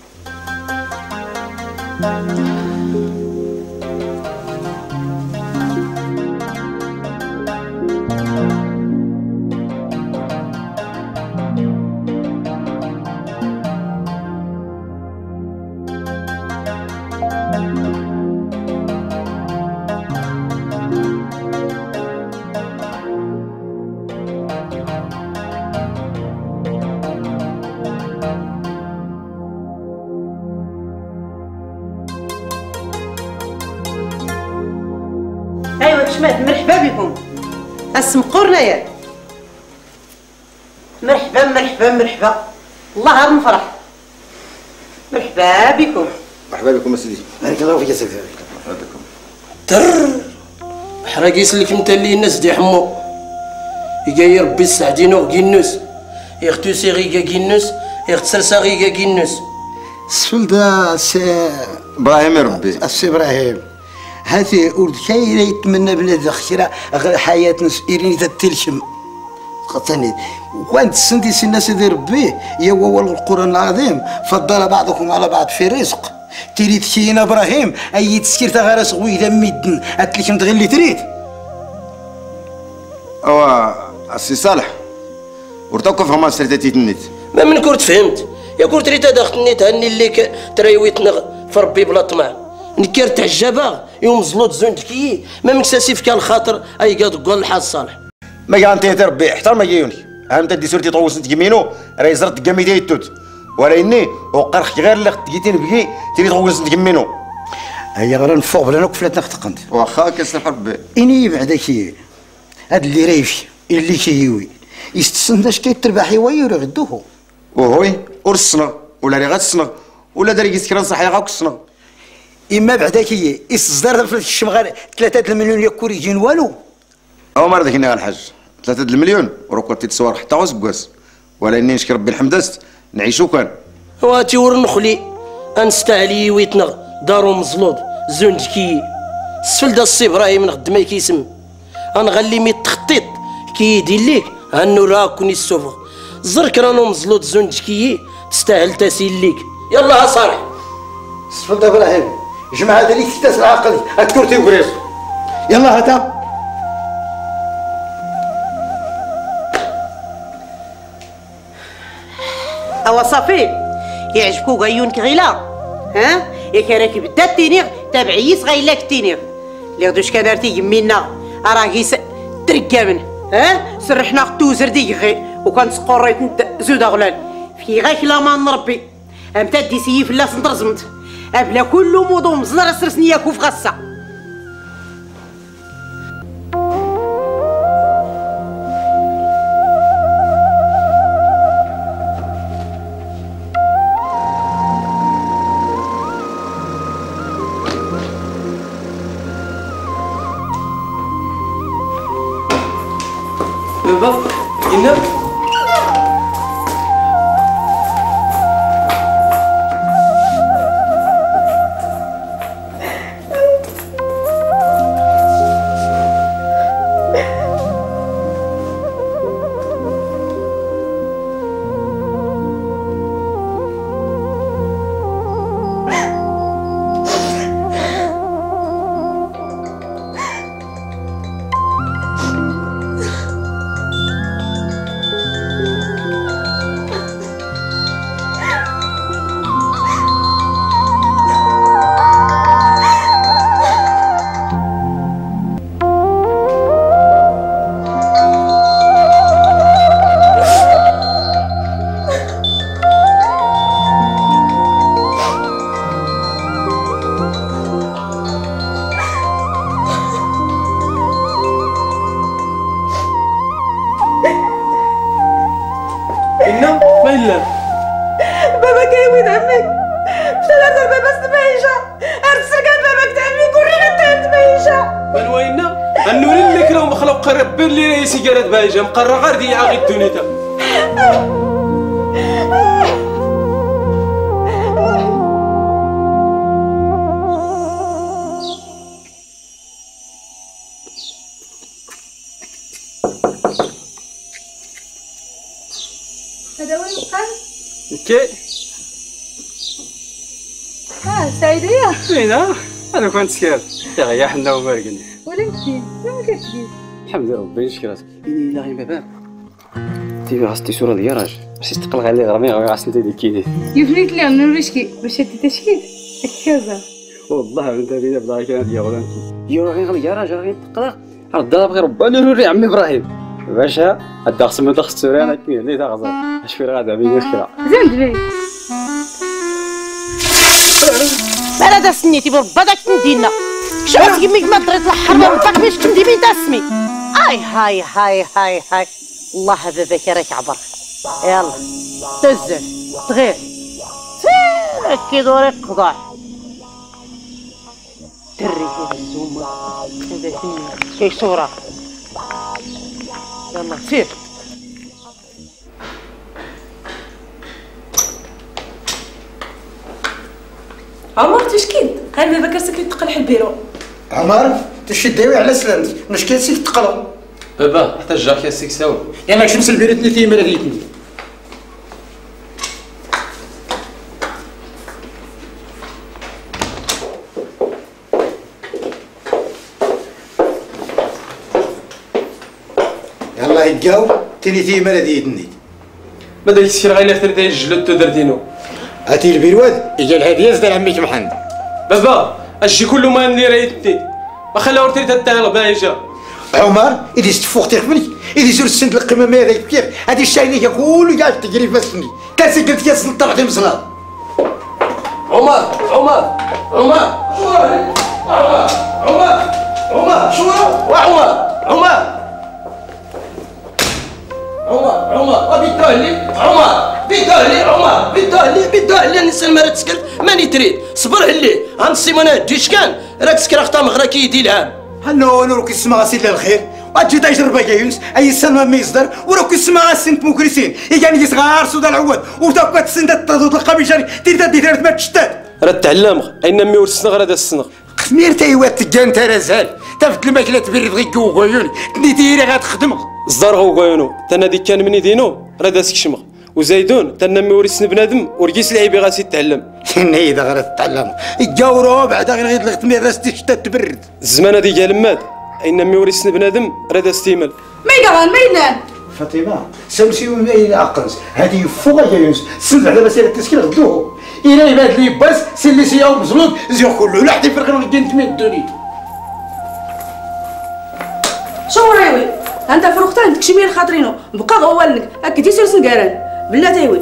ايوا كشمات مرحبا بكم السمقورنا يا مرحبا مرحبا مرحبا الله غير نفرح مرحبا بكم مرحبا بكم اسيدي بارك الله فيك يا سيدي مرحبا بكم تر حراق يسلك انت اللي الناس دي حمو يجي ربي السعدينو كينوس يختو سي غيكا كينوس يختسر ساغيكا كينوس السفل دا سي ابراهيم ربي السي ابراهيم هاتي ولد كاين يتمنى بلاد خيرا غير حياة إيريني تتلشم قطني وانت سنتي سنا سيدي ربي يا هو القرآن العظيم فضل بعضكم على بعض في رزق تريد كاين ابراهيم اي تسكير تغارس غويدا ميدن اتلكم تغير اللي تريد اوا السي صالح ورتوقف هما سرتي تنيت ما من كنت فهمت يا كنت ريت داخل النيت هاني اللي تريويتنا في ربي بلا طمع نكير تاع الجبا يوم زلوت زون تكي ما مكساسي في كان الخاطر اي قاد قول الحاج صالح ما كانتي ربي احترم يوني هم تدي سورتي طوس تكمينو راه زرت كاميدي توت ولا اني وقرخ غير اللي تجيتين بكي تري طوس تكمينو هيا غير نفوق بلا نكفلات نختقنت واخا كسلح ربي اني بعدك هاد اللي رايفي اللي كيوي يستسنداش كيتربح يوي غدوه وهوي ورسنا ولا ري غتسنا ولا داري كيسكران صحيح غاكسنا اما بعدك هي استصدار في الشمغار ثلاثة المليون يا كوري يجين والو او مرة ذاك هنا الحاج ثلاثة المليون وروكو تتصور حتى غوز بكواس ولا اني نشكر ربي الحمداست نعيشو كان واتي ور نخلي انستعلي ويتنغ دارو مزلوط زون كي السفل دا السي ابراهيم نخدم ما كيسم غنغلي مي التخطيط كي يدير ليك هانو راكوني السوفغ زرك رانو مزلوط زون كي تستاهل تاسيل ليك يلا صالح السفل دا ابراهيم جمع هذا اللي كتاس العقل الكرتي وقريص يلا هاتا اوا صافي يعجبكو عيونك غيلا ها ياك راكي بدا التينيغ تابعيس غيلاك التينيغ اللي غدوش كدارتي يمينا راكي تركا منه ها سرحنا توزر ديغي وكنسقو ريت زود غلال في غاك لا ما نربي امتا دي سيف لا سنترزمت ابلا كل موضوع مزنر سرسني ياكو في غصه بابا إنا إنا ما إلا بابا كيويد عمي مشى لهذا الباب السبايجة عرفت سرقان باباك تاع عمي كوري غتاعت بايجة من وينا النور لك راه مخلوق قرب بير لي راهي سيجارات بايجة مقرر غير ديال عاغي الدنيا هذا وين بقى؟ كي اه سعيدية وينا انا كنت سكير يا غيا حنا ومارقين ولا كتير ما كتجي الحمد لله ربي يشكرك اني لا غير بابا تي غاستي صوره ديال راجل باش تقلق عليه غرامي غاس انت ديك كيدي يفنيت لي نوريشكي باش تي تشكيل كذا والله انت بينا بلا كان يا غلام يا غير غير يا راجل غير تقلق رد غير ربنا نوري عمي ابراهيم باشا هدا خصم هدا خص سوري انا كاين اللي تاغزر اش في غادا بيني مشكله زين دبي انا دا سنيتي بربا داك ندينا شعرت يميك ما دريت الحرمه باك باش تندي مين تسمي اي هاي هاي هاي هاي الله باباك راك عبر يلا تزل تغير سير كي دوري قضاع دري فيه الزومه هذا كي صوره يلا سير عمر تشكيد هاي بابا كرسك يتقلح البيرو عمر تشديوي على سلامتك واش كاسيك تقلب بابا حتى جاك يا سيك ساوي يلا شمس البيرتني في مريتني يلا يقاو تيني في مريتني ما داك السير غير اختار داير الجلد تدردينو هاتي البيرواد يجي الهديه زاد عميك محمد بابا اجي كل ما اللي رايتني ما خلاو رتيت تاع بايجه عمر إذا استفوقتي قبلي إذا زرت سند القمامة هذاك كيف هذه الشاينية كل قاعد تجري فاسني كاسي قلت يا سند طلعتي مصناد عمر عمر عمر عمر عمر عمر شو عمر عمر عمر عمر بالتالي عمر بالتالي عمر بالتالي بالتالي نسال ما تسكت ماني تريد صبر عليه غنصي ما نهديش كان راك تسكر اختها مغرا كيدي العام هنو نورك يسمع سيدي الخير واجي تجربه يا يونس اي سنه ما يصدر وراك يسمع سنت مكرسين يعني صغار سودا العواد وتاك تسند تضود القبيجري تيدا دير ما تشتات راه تعلم اين مي ورسنا غير هذا السنغ خمير تايوات تجان ترازال تفت الماكله تبرد غيك وغيوني تني ديري غتخدم الزرغ وغيونو تانا ديك كان مني دينو راه داسك شمغ وزيدون تنمي ورث بنادم ورقيس العيبي غاسي يتعلم. شنو اذا غير تتعلم يجاورو بعد غير غير الختمي راستي شتا تبرد. الزمان هذيك يا لماد اينمي ورث بنادم راه استيمال. ميدان ميدان فاطمه سمسي ومايل اقنص هذه فوق يا يونس سمع على مساله التسكير غدوه الى يبات لي باس سلي سي او مزلوط زي كله لا حد يفرق الجنت من الدنيا. شو راوي انت فروختها عندك شي ميل خاطرينو بقى غوالنك هكا تيسير سنقارن بالله تايوي.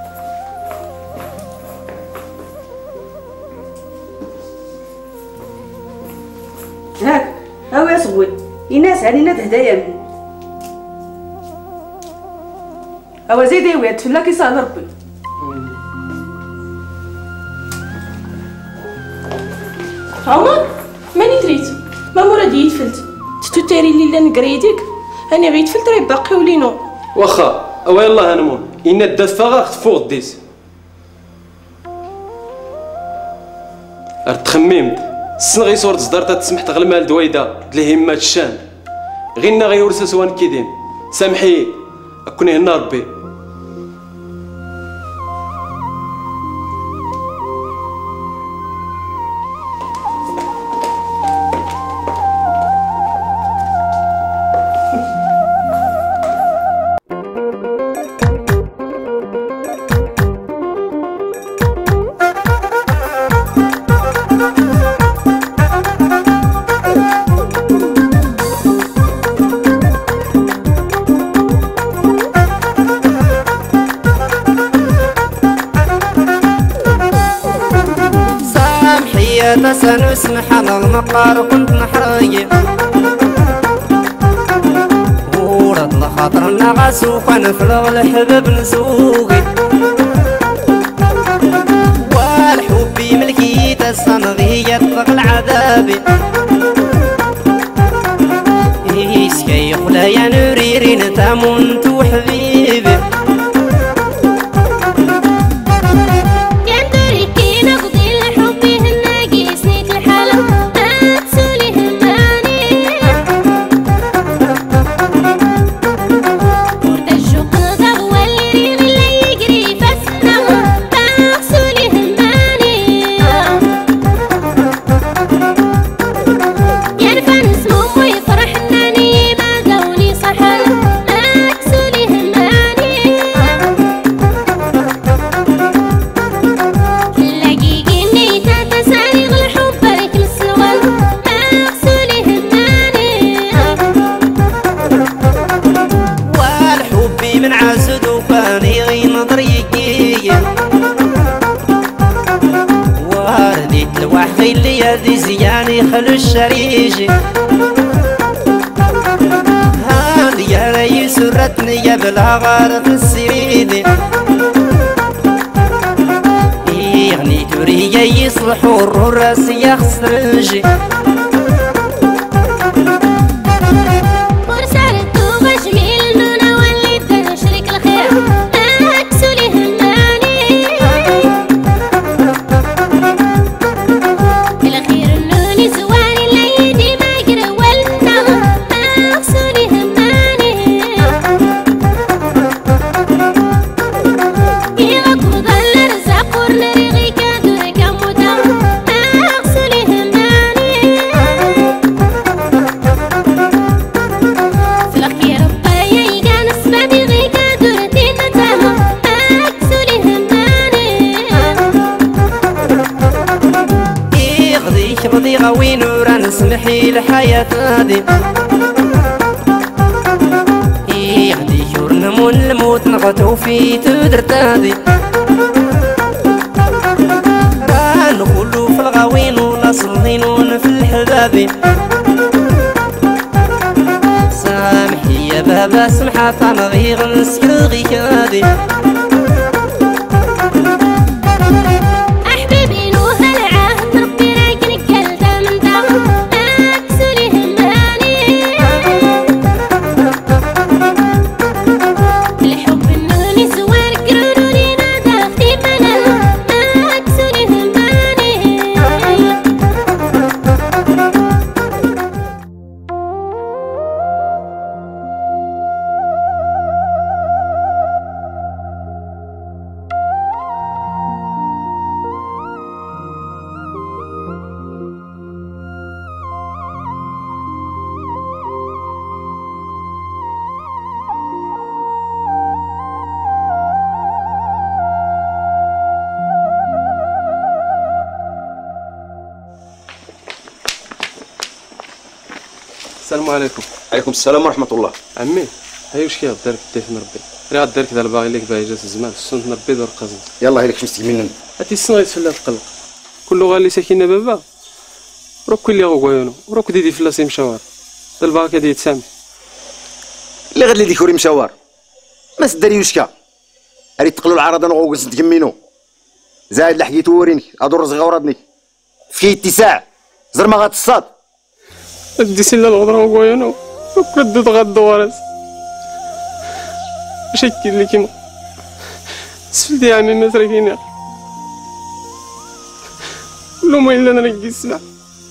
هاك هاو يا صبوي الناس علينا هدايا مني هو زيد يوي تفلا كيصال ربي. عمر ماني دريت ما مرادي يتفلت تتو تاري ليلا نقريديك انا غير تفلت راه باقي ولينو واخا او يلاه هنمون إن الدات فاغا فوق ديس تخممت السن غي صورت صدرت تسمح تغل مال دويدا الهمات الشان غينا غي ورث سوان كيدين سامحي اكوني هنا ربي. تسنو اسمح المقار كنت محرقي ورد لخاطر نغاس وخنفلغ الحباب نسوقي والحب ملكي تسنغي يطلق العذابي يسكي خلايا نريرين تامنت وحبيبي هذي زياني خلو الشريجي هذي يا ري سرتني يا بلا غارة السيدي يغني توريا يصلحوا الراس يخسرجي غوين ورا نسمحي الحياة هادي يغدي شور نمون الموت نغتو في تدرت هادي راه نقولو في الغوين ولا صلينون في الحبابي سامحي يا بابا سمحة طنغي غنسكر غيك هادي السلام عليكم. عليكم السلام ورحمه الله. عمي هاي واش كيغدر لك ديف نربي راه غدار لك دابا باغي لك باهي جات الزمان السنت نربي دور قزم. يلاه هيلك شمستك منن هاتي السنغيت فلا تقلق كل لغه اللي ساكنه بابا روك اللي غويونو روك ديدي فلاسي مشاور الباكا ديال سامي اللي غادي ديكوري مشاور ما سداري وشكا اريد تقلو العرض انا غوكس تكمينو زايد لحقيت ورينك هادو الرزق غورادني في اتساع زر ما غتصاد دي سلا الغدرة وكويونو روك دد غدو راس واش هكي اللي كيما سفلتي يا عمي الناس راه كاينه كلهم ما الا نرقي السمع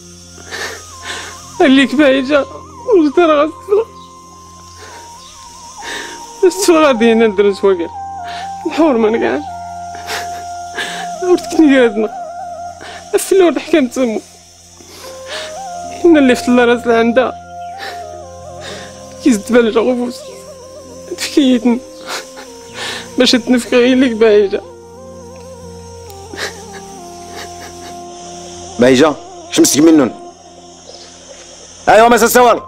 الليك بايجا وجدت راه غتفلق بس غادي هنا ندرس وكاع نحور من كاع ورتكني قادنا افلو الحكام تسمو إن اللي في الله راس عندها كيزد بالجا غفوس تفكيتن باش تنفك غير ليك بايجا بايجا شمسك منن ايوا ما سوال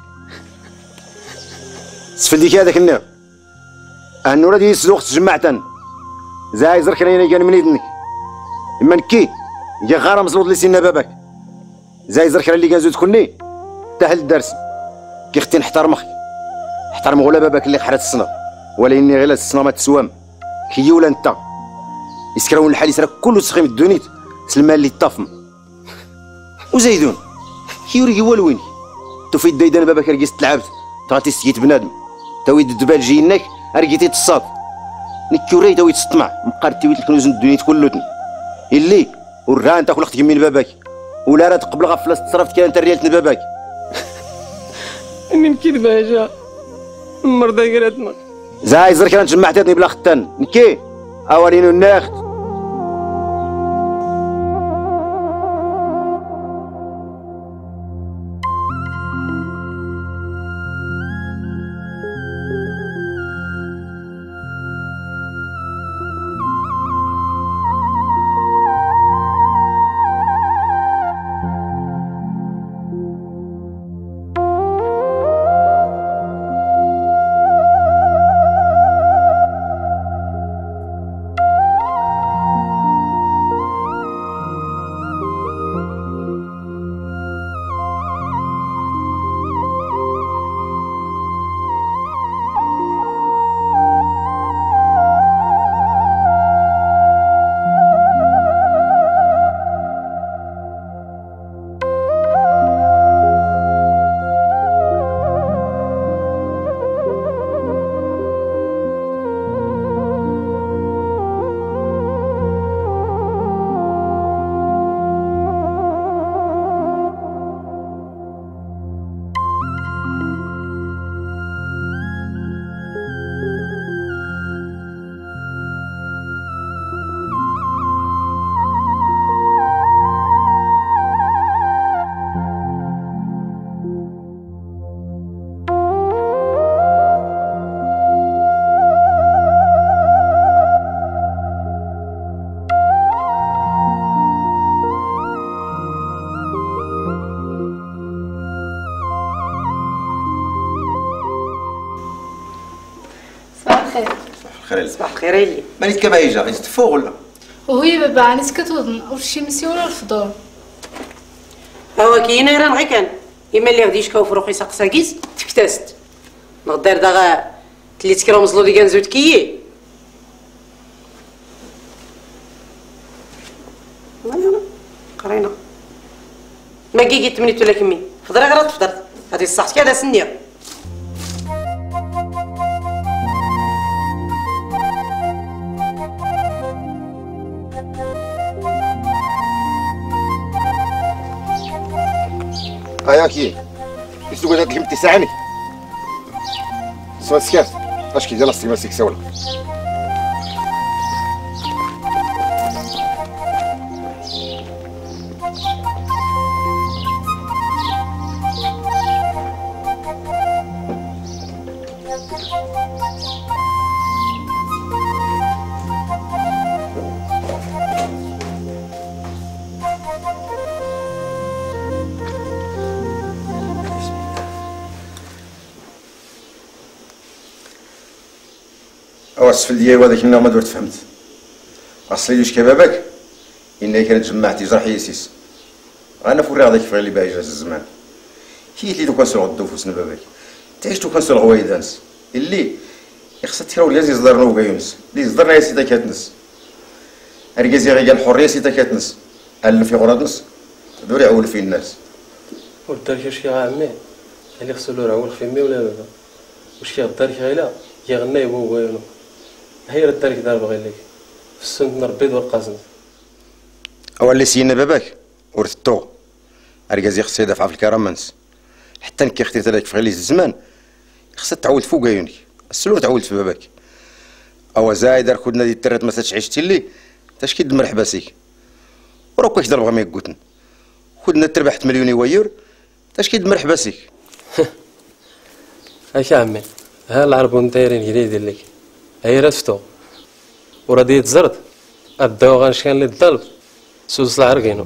سفل ديك هذاك النار النور ديال السلوق تجمعتن زاي زرك راني كان من يدنك اما نكي يا غاره مزلوط لي سينا باباك زاي زرك اللي كان زود كوني تاهل الدرس كي اختي نحترمك احترم غولا باباك اللي خرات السنه ولكن غير السنه ما تسوام كي ولا انت يسكرون الحال يسرا كله تسخيم الدنيت سلمان اللي طافم وزيدون كيوريكي والو وين تو في الديدان باباك رقيت تلعبت طغاتي سكيت بنادم تاويد الدبال جيناك رقيتي تصاد نكيوري تاويد تطمع مقارتي ويت الكنوز الدنيا كلوتن اللي وراه انت خلقتك من باباك ولا راه تقبل غفلاس تصرفت كان انت ريالتنا باباك اني نكذب يا مرضى قراتنا زاي زرك انا جمعتني بلا ختان نكي اولينو الناخت الخير صباح الخير لي مانيت كبايجا غادي تفوق ولا وهي بابا انا سكتوضن وشي مسي ولا الفطور هو كاين راه غير كان اما اللي غادي يشكاو في روحي ساقساكيس تكتاست نقدر دغا تلي تكرا مزلو دي كنزوت كيي قرينا ما كي تمنيت ولا كمي فضري غير تفطر هادي الصحتك هذا سنيه هياكي يسوق هاد الكلمة تسعني سوا سكات اش كي ديال السيما سيك سولا او السفل ديالي هذاك النوع ما درت فهمت اصلي ليش كبابك اني كانت جمعتي جرح يسيس انا فوري هذاك الفري اللي باغي جاز الزمان كي لي دوكا نسول غدو فوسنا باباك تعيشتو كنسول غويدانس اللي خصها تيراو لي زدرنا وكايونس لي زدرنا يا سيدي كاتنس اركازي غير الحريه سيدي كاتنس علم في غرادنس دوري عول في الناس ودار كاش كي عمي اللي خصو له عول في مي ولا بابا واش كيغدار كي غيلا كيغنى يبو وينو هي الدار كي دار باغي لك في السند نربيض والقازم او اللي سينا باباك ورثتو اركازي خصها يدافع في الكرامانس حتى نكي اختي هذاك في غير الزمان خصها تعود فوق عيوني السلور تعود في باباك او زايد ركودنا دي الترات ما عشتي لي تاش كيدمر حباسيك وراك كيدير بغا ما يقوتن خدنا تربحت مليون يوير تاش كيدمر حباسيك اش عمي ها العربون دايرين جديد لك هي رفتو ورادي تزرد الدواء غنشكان لي الضلب سوس العرقينو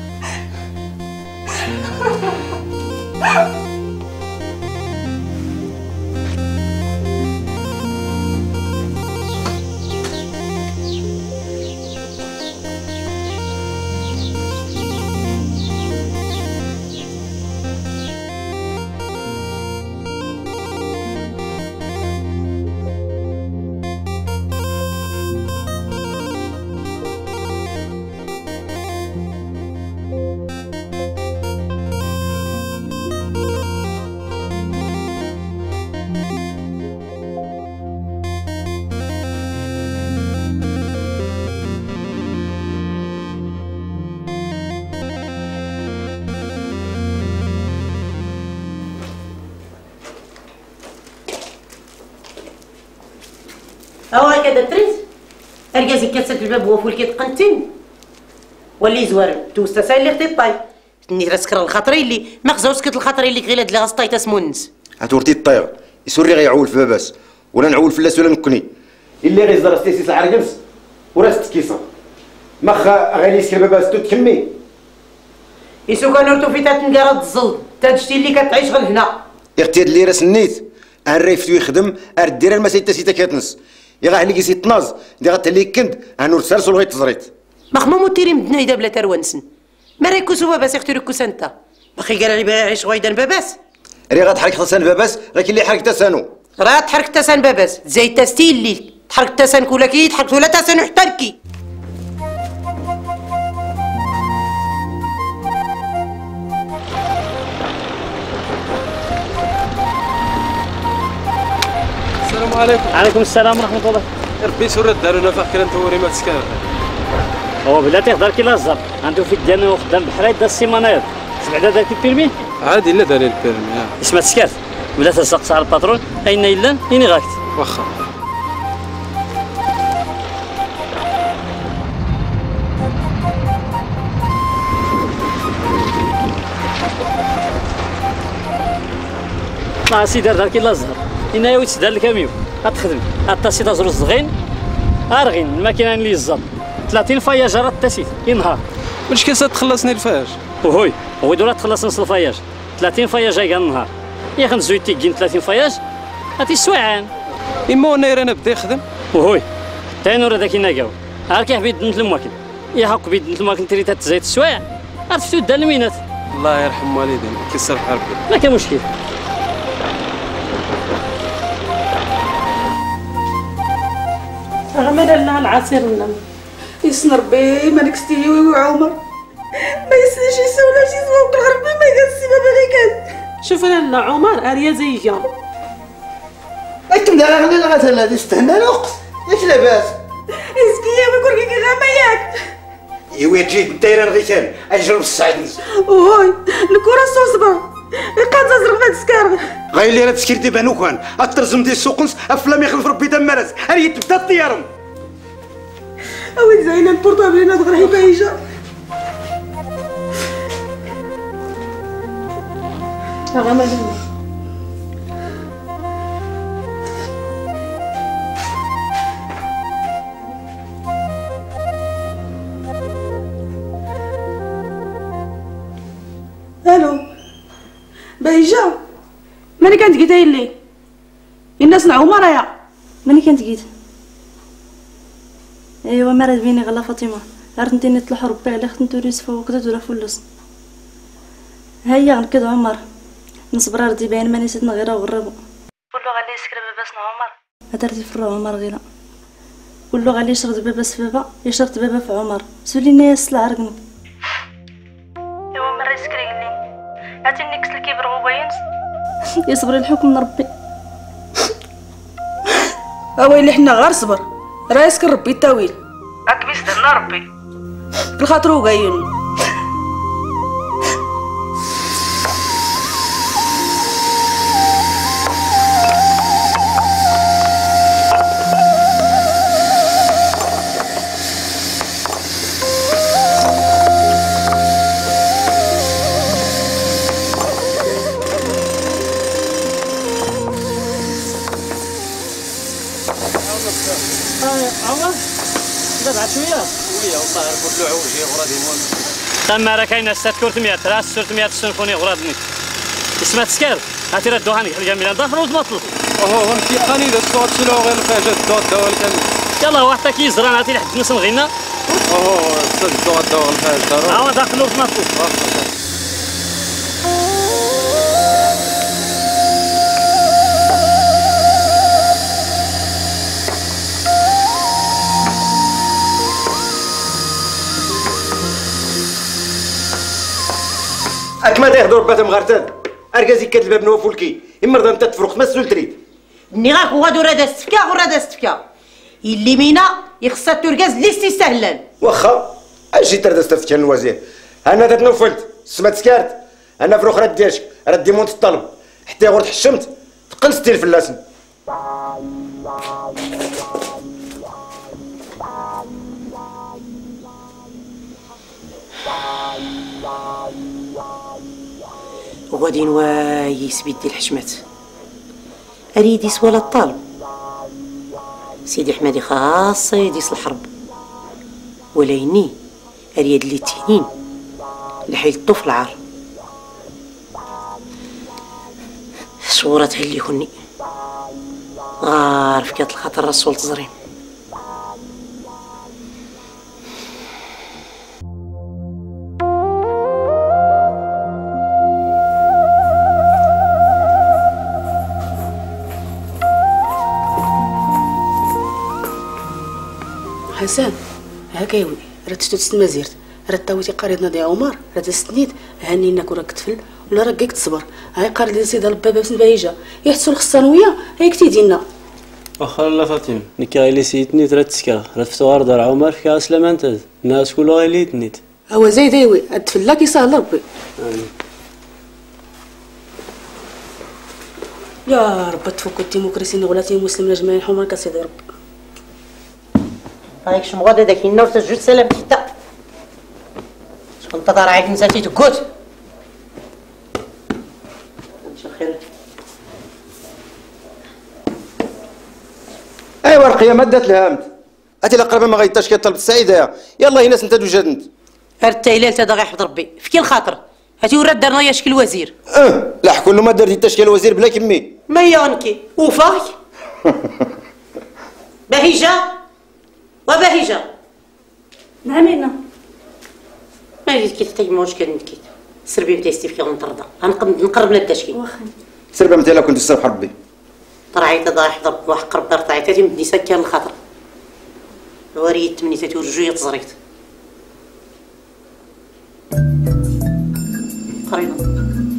هو هكذا تريز اركازي كتسد الباب هو فول كيتقنتين ولي زوار توستا اللي خدي الطاي ني راسكر الخاطري اللي ما خزاو سكت الخاطري اللي غير هاد لاصطاي تسمو الناس هتورتي الطير يسوري غيعول في باباس ولا نعول في اللاس ولا نكني اللي غيزدر ستيسيس العرقنس وراس تكيسه مخا غير يسكر باباس تو تكمي يسو كانوا تو في تنقرا الزل تادشتي اللي كتعيش غير هنا اختي اللي راس النيت الريفتو يخدم اردير المسا حتى سيتا كاتنس يا غا اللي سيتناز دي غتلي كند هنور سالسو لغايه تزريت مخما موتيري مدنا اذا بلا تروانسن ما ريكوسو باباس يختي ريكوس انت باقي قال لي باه عيش غايدان باباس ري غتحرك تسان باباس لكن اللي حرك تسانو راه تحرك تسان باباس زي تستي اللي تحرك تسان كولا كي تحرك ولا تسان حتى ركي السلام عليكم. عليكم السلام ورحمة الله. ربي سر دارونا فاكر انت وري ما تسكر. هو بلاتي يهضر كي لازر، عنده في الدم وخدام بحرايد دا السيمانات، سبعدا داك البيرمي؟ عادي لا داري البيرمي. اسمع تسكرت، ولا تسقس على الباترون، أين إلا إني غاكت. واخا. ما سيدي دار كي لازر. إنا يويت دار الكاميو غتخدم غطاسي تازرو الزغين أرغين الماكينة اللي يزاد ثلاثين فياج راه تاسيت ينهار واش كاس تخلصني الفياج وهوي هو دورا تخلص نص الفياج ثلاثين فياج كاع النهار يا خنزوي تيكين ثلاثين فياج هاتي السواعان إما وانا انا بدا يخدم وهوي تاينور هذاك يناقاو ها كيح بيد نت الماكن يا حق بيد نت الماكن تري تزيت السواع عرفتو دا المينات الله يرحم والدينا كيصرف ربي ما كان مشكل غمر لنا العصير نم يسن ربي مالك ستيلي وعمر ما يسنش يسولا شي زوق ربي ما يقاسي ما باغي كان شوف انا عمر اريا زيا انتم دابا غير الغزال هادي استهنا نقص اش لاباس اسكي ما كون كي ما ياك ايوا جيت دايره الغيثان اجرب السعد وهاي الكره صوصبه قاد زربات سكر غاير لي راه تسكيرتي بانوكان الترزم ديال السوقنس افلام يخلف ربي دمرز هاني تبدا الطيارم اوي زينه البورطابل هنا تغرحي بايجه غمر الو بايجه ماني كانت قيتها لي الناس نعوما رايا ماني كانت قيت ايوا ما راه بيني غلا فاطمه عرفت انت نطلع ربي على خت نتوري يوسف وكذا ولا فلوس هيا غنكد عمر نصبر ردي باين ما نسيتنا غير غربو قولو غالي يسكر باباسنا عمر هدرتي في الروح عمر غيره قولو غالي يشرد باباس في بابا يشرد بابا في عمر سولينا يا سلا عرقنا ايوا مرة يسكري قلي عرفتي نيكس اللي كيبر هو باينس يصبر الحكم من ربي اويلي حنا غير صبر راه يسكر ربي التاويل راك بيصدرنا ربي بالخاطر هو قاين عمر دابا شويه ويا والله ربط له عوجي غرادي مول تما راه كاينه ستة ثلاثمية راه ثلاثمية السيمفوني غرادني اسمها تسكر هاتي راه دوهاني الجميله ضافر وزمطل اوه انت قاني دا صوت شلو غير الفاجات دوت دوال كامل يلا واحد تا كيزران هاتي لحد الناس الغنى اوه صد دوت دوال الفاجات ها داخل وزمطل اك ما داير دور باتم غارتاد اركازي كاد الباب نوفولكي اما رضا انت تفرق ما سول تريد ني غاك هو دور هذا السفكا غور هذا السفكا اللي مينا يخصها تركاز اللي استسهلان واخا اجي ترد استفتح الوزير انا دات نوفلت سمعت سكارت انا في الاخرى ديالك ردي مونت الطلب حتى غور تحشمت تقلستي الفلاسن وغادي نوايس بيدي الحشمات اريد يسوى الطالب سيدي حمادي خاصه يديس الحرب وليني اريد لي التنين لحيل الطوف العار صورتها اللي يخني غار فكات الخطر رسول تزرين حسن هكاوي راه تشتت المزيرت راه تاويتي قريضنا دي عمر راه تسنيد هانيناك وراك تفل ولا راك كيك تصبر هاي قارد لي سيدها البابا بسن بايجه يحسوا الخصانويه هاي كتي دينا واخا لا فاطمه نكا غير سيتني ترا تسكر راه فتوار دار عمر فيها سلامه انت الناس كلها غير لي تنيت هو زايد ايوي التفلا كيسهل ربي يا رب تفك الديمقراطيه نغلاتي مسلم جماعه حمر كسيدي ربي هايك شمغاد هذاك النور تسجد سلام حتى شكون تدار عيك نساتي تكوت نمشي خير ايوا القيامه دات الهامت هاتي الاقرب ما غيطاش كيطلب السعيده يلا هنا انت دوجاد انت التايلال تا غير يحفظ ربي فكي الخاطر هاتي ورا دارنا يا شكل وزير اه لا حكون له ما دار حتى شكل وزير بلا كمي ما يانكي وفاك بهيجه وبهيجه نعمينا ما ريت كي تحتاج مشكل نكيت سربي بدا يستيفكي غنطردا غنقرب نقرب لداشكي واخا سربا متى لا كنت تسرح ربي طرعيت ضا يحضر واحد قرب دار طرعيتاتي مدني سكر الخاطر وريت تمنيتاتي ورجويه تزريت قرينا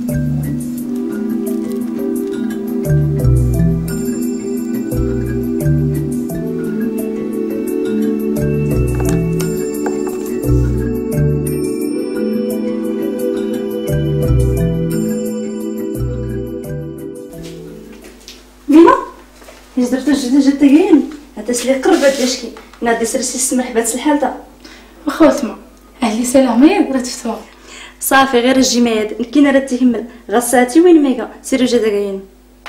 درت الجديد جات تاين هذا سلي قرب داشكي نادي سرسي السمح بات الحال تا واخا وتما اهلي سلامين راه تفتوا صافي غير الجماد كاين راه تكمل غساتي وين ميغا سيرو جا داكاين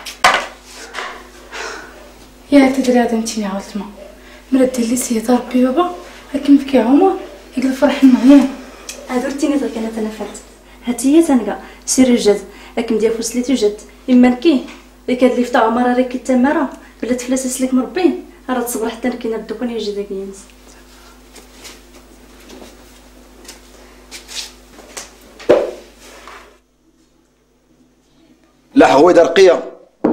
يا تدري هذا انتي عاوتما مرد لي سيد ربي بابا هاكم بكي عمر يقول فرح مغيان هادو رتيني تا كانت انا فات هاتي هي تنقا سيرو جات هاكم ديال فوسليتي جات اما نكي كاد لي فتا عمر راه كي تماره بلا تفلس سلك مربي راه تصبر حتى كاين الدكان يجي داك ينس لا هو دار رقيه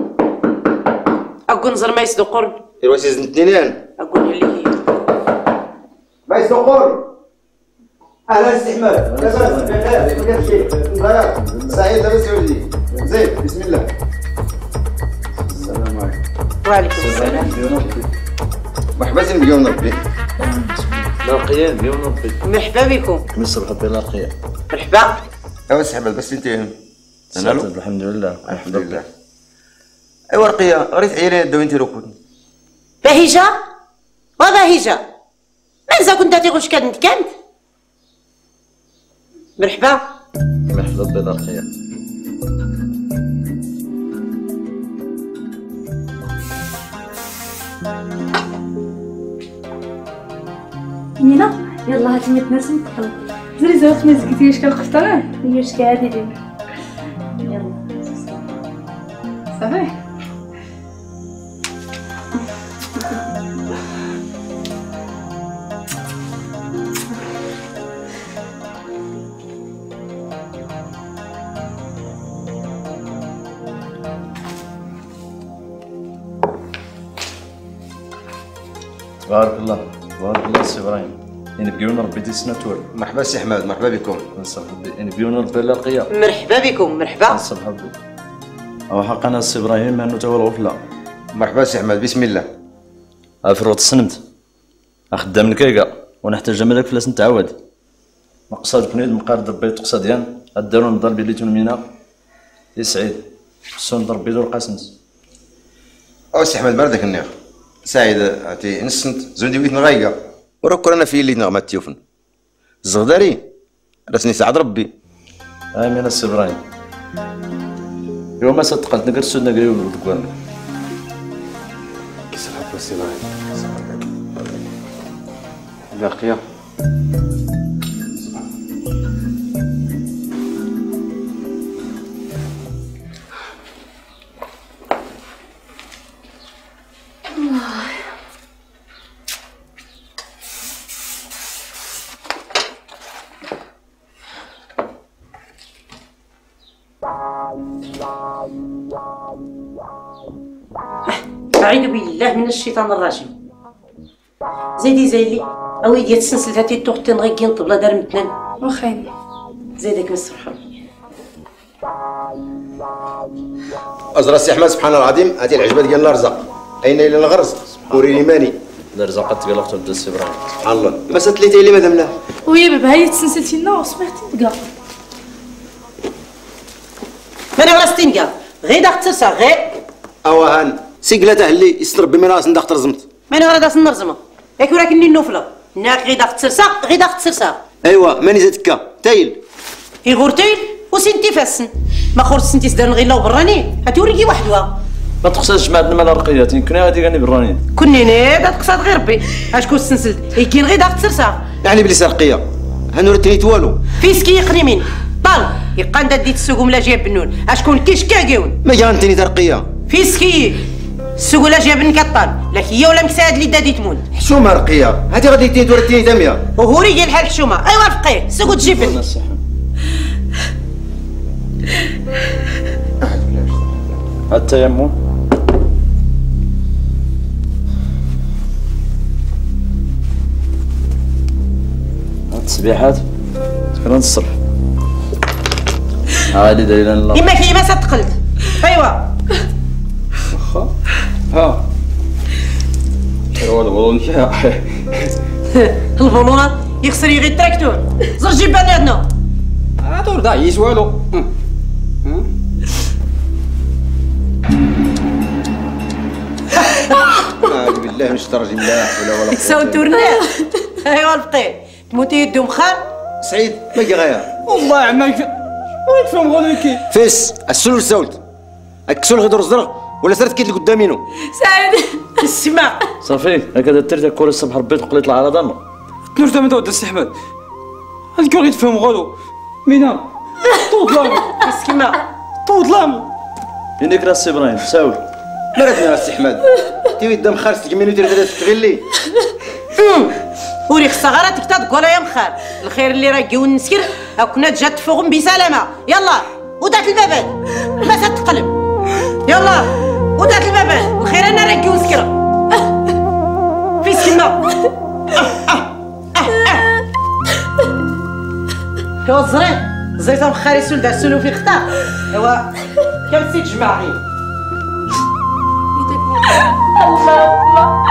اكون نزر ما يصدقون ايوا سي زنتينان اكون اللي هي ما يصدقون اهلا استحمال لاباس بخير ما كاين شي سعيد لاباس يا ولدي زين بسم الله السلام عليكم وعليكم السلام مرحبا مليون ربي لا رقيه مليون ربي مرحبا بكم مصر ربي لا رقيه مرحبا ايوا استحمال بس انت انا الحمد لله الحمد لله ايوا رقيه غريت عيالي داو انت ركود باهجه وباهجه مازال كنت تيغوش كانت كانت مرحبا مرحبا بلا رقيه مينا يلا هاتي ميت ناس ندخل زري زوج ما زكيتيش كنخسران هي واش كاهادي ديما يلا صافي تبارك الله تبارك الله سي ابراهيم يعني بيون ربي دي سناتور مرحبا سي حماد مرحبا بكم نصح ربي يعني بيون ربي لا رقيه مرحبا بكم مرحبا نصح ربي او حقنا سي ابراهيم انه تا هو الغفله مرحبا سي حماد بسم الله افروت السنمت خدام الكيكا ونحتاج مالك فلاس نتعاود مقصد كنيد مقارد ربي تقصديان الدارون ضربي اللي تنمينا يسعيد سون ضربي دور قاسنت او سي حماد بردك النير سعيد عطي نسنت زودي ويت نغايقه وراك رانا في اللي نغمات تيوفن الزغداري راسني سعد ربي امين السي ابراهيم يوم ما صدقت نقدر سودنا قريب ودكوان كيس الحب السي ابراهيم باقيه أعوذ بالله من الشيطان الرجيم زيدي زيلي أوي ديال السنسل هاتي توختي نغيكي نطبلا دار متنان وخاين زيدك مس الحر أزرى سي حماد سبحان الله العظيم هاتي العجبة ديال الرزق أين إلى الغرز وريني ماني الرزق تقال اختو بدا السي ابراهيم سبحان الله ما ساتليتي لي مادام لا ويا بابا هي تسنسلتي لنا وسمعتي تلقى أنا غير ستينكا غير داخل ترسا غير أوا هان سيقلا تهلي يستر بما راس نداخل ترزمت ما أنا غير داخل نرزمة ياك وراكني النوفلة ناك غير داخل ترسا غير داخل ترسا أيوا ماني زادكا تايل يغور تايل وسنتي فاسن ما خرج سنتي سدار غير لو براني هاتي وريكي وحدها ما تقصدش مع مال رقيات يمكن غادي غادي براني كوني نيدا تقصد غير ربي اشكون سنسلت يكين غير داخل ترسا يعني بلي سرقيه هانو رتنيت والو فيسكي يقني من طال يقان دا ديت السوق ولا جايب بنون اشكون كيش كاكيون ما جانتني ترقيه فيسكي السوق ولا جايب نكطال لك هي ولا مكساد اللي دادي تمون حشومه رقيه هاتي غادي تني تورتيني داميه وهوري ديال الحال حشومه ايوا فقيه السوق تجيب التيمم التسبيحات تكون الصبح عادي دليل الله إما كي ما ستقلت ايوا واخا ها ايوا البولون فيها البولونات يخسر يغي التراكتور زر جيب بنادنا هادو رضا عيش والو أعوذ بالله من الشيطان الرجيم لا حول ولا قوة يكساو التورنات ايوا الفقيه تموتي يدو مخار سعيد ما غايا والله عماك وين تفهم غوليكي فيس السلول ساولت الكسول غيدور الزرق ولا سرت كيت اللي قدامينو سعيد السماع صافي هكذا ترتا كل الصبح ربيت وقلت لها على ضمه تنور تما تود السي حماد هذيك غير تفهم غولو مينا طود لامو مسكينه طود لامو ينيك راس السي ابراهيم ساوي مرتنا السي حماد تيوي دام خارج تكملو دير هذا تغلي وري خصها غير تكتاد ولا يا مخار الخير اللي راه كيون نسكر كنا جات فوقهم بسلامه يلا ودات البابات ما تتقلب. يلا ودات البابات وخير انا راكي وسكره في سكينه. ايوا الزرين زيتهم خاري سول دار سولو في خطا. ايوا كم سيت جماعي الله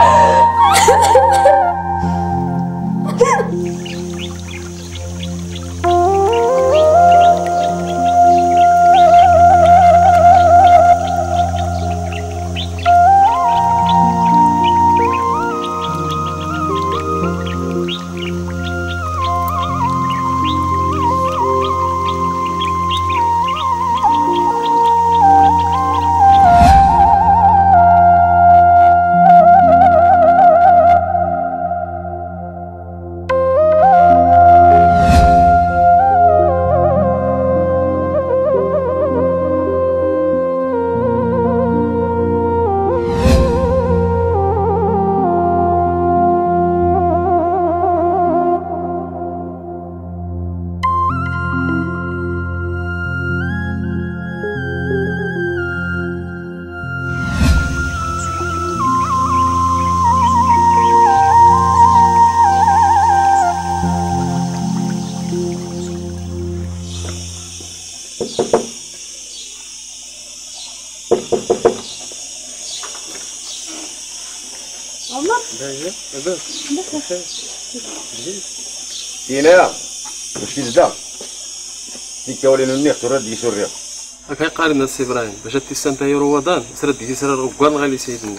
هنا واش كيزدا ديك ولينا النيخ ترد دي سوريا هاك قارنا السي ابراهيم باش تيسانتا يروضان سرد دي سرا ركوان غالي سيدنا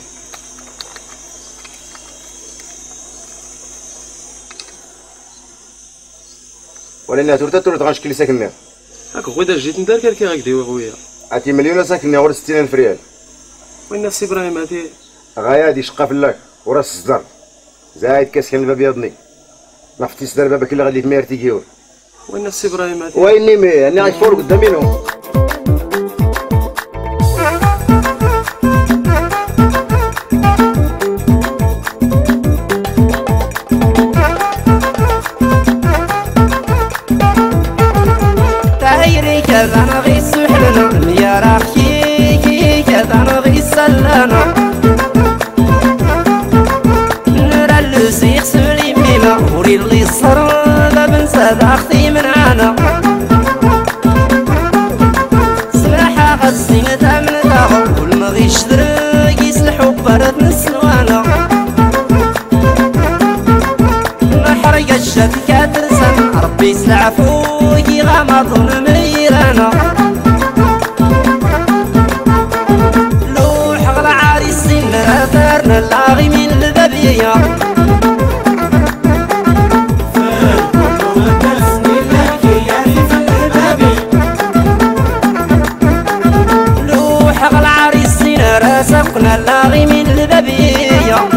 ولينا تورتا تورد غنشكل لي ساكننا هاك خويا جيت ندار كي غاكدي خويا عطي مليون ساكننا غير ستين ألف ريال. وين السي ابراهيم هادي غايا هادي شقه فلاك وراس الصدر زايد كاس كان الباب يضني نفتي صدر بابك اللي غادي تمير تيكيور. وين السي ابراهيم هادي ويني مي انا غنفور قدامي نو تايري كذا نغي سحلنا يا راخي كذا نغي سلانا نرى اللوسيخ سولي ميما وري اللي صر باب نساد اختي من عنا سلاحة غزي نتا من داغو والمغي شدرق يسلحو برد نسوانا نحرق الشد كاترسن ربي يسلع فوقي غمض ميرانا لوح غلا عريسين راثرنا اللاغي من البابية لوح غلا عريسين راسقنا اللاغي من البابية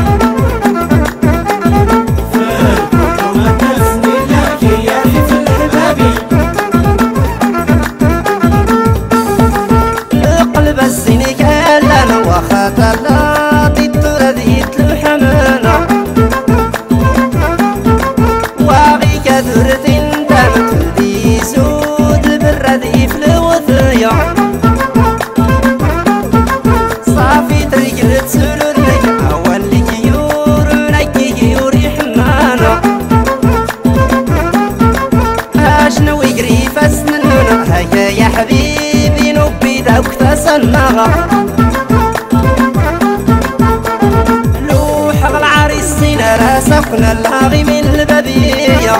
خاتلاتي التردي تلحمنا واغي كثرتي اندمت ودي سود البردي في الوثية صافي تريقلت سلولك اول لك يور نكي يوري حمانا اشنو يقري فاسننا هيا يا حبيبي نبي داوك تسنغا راسقنا اللاغي من البابية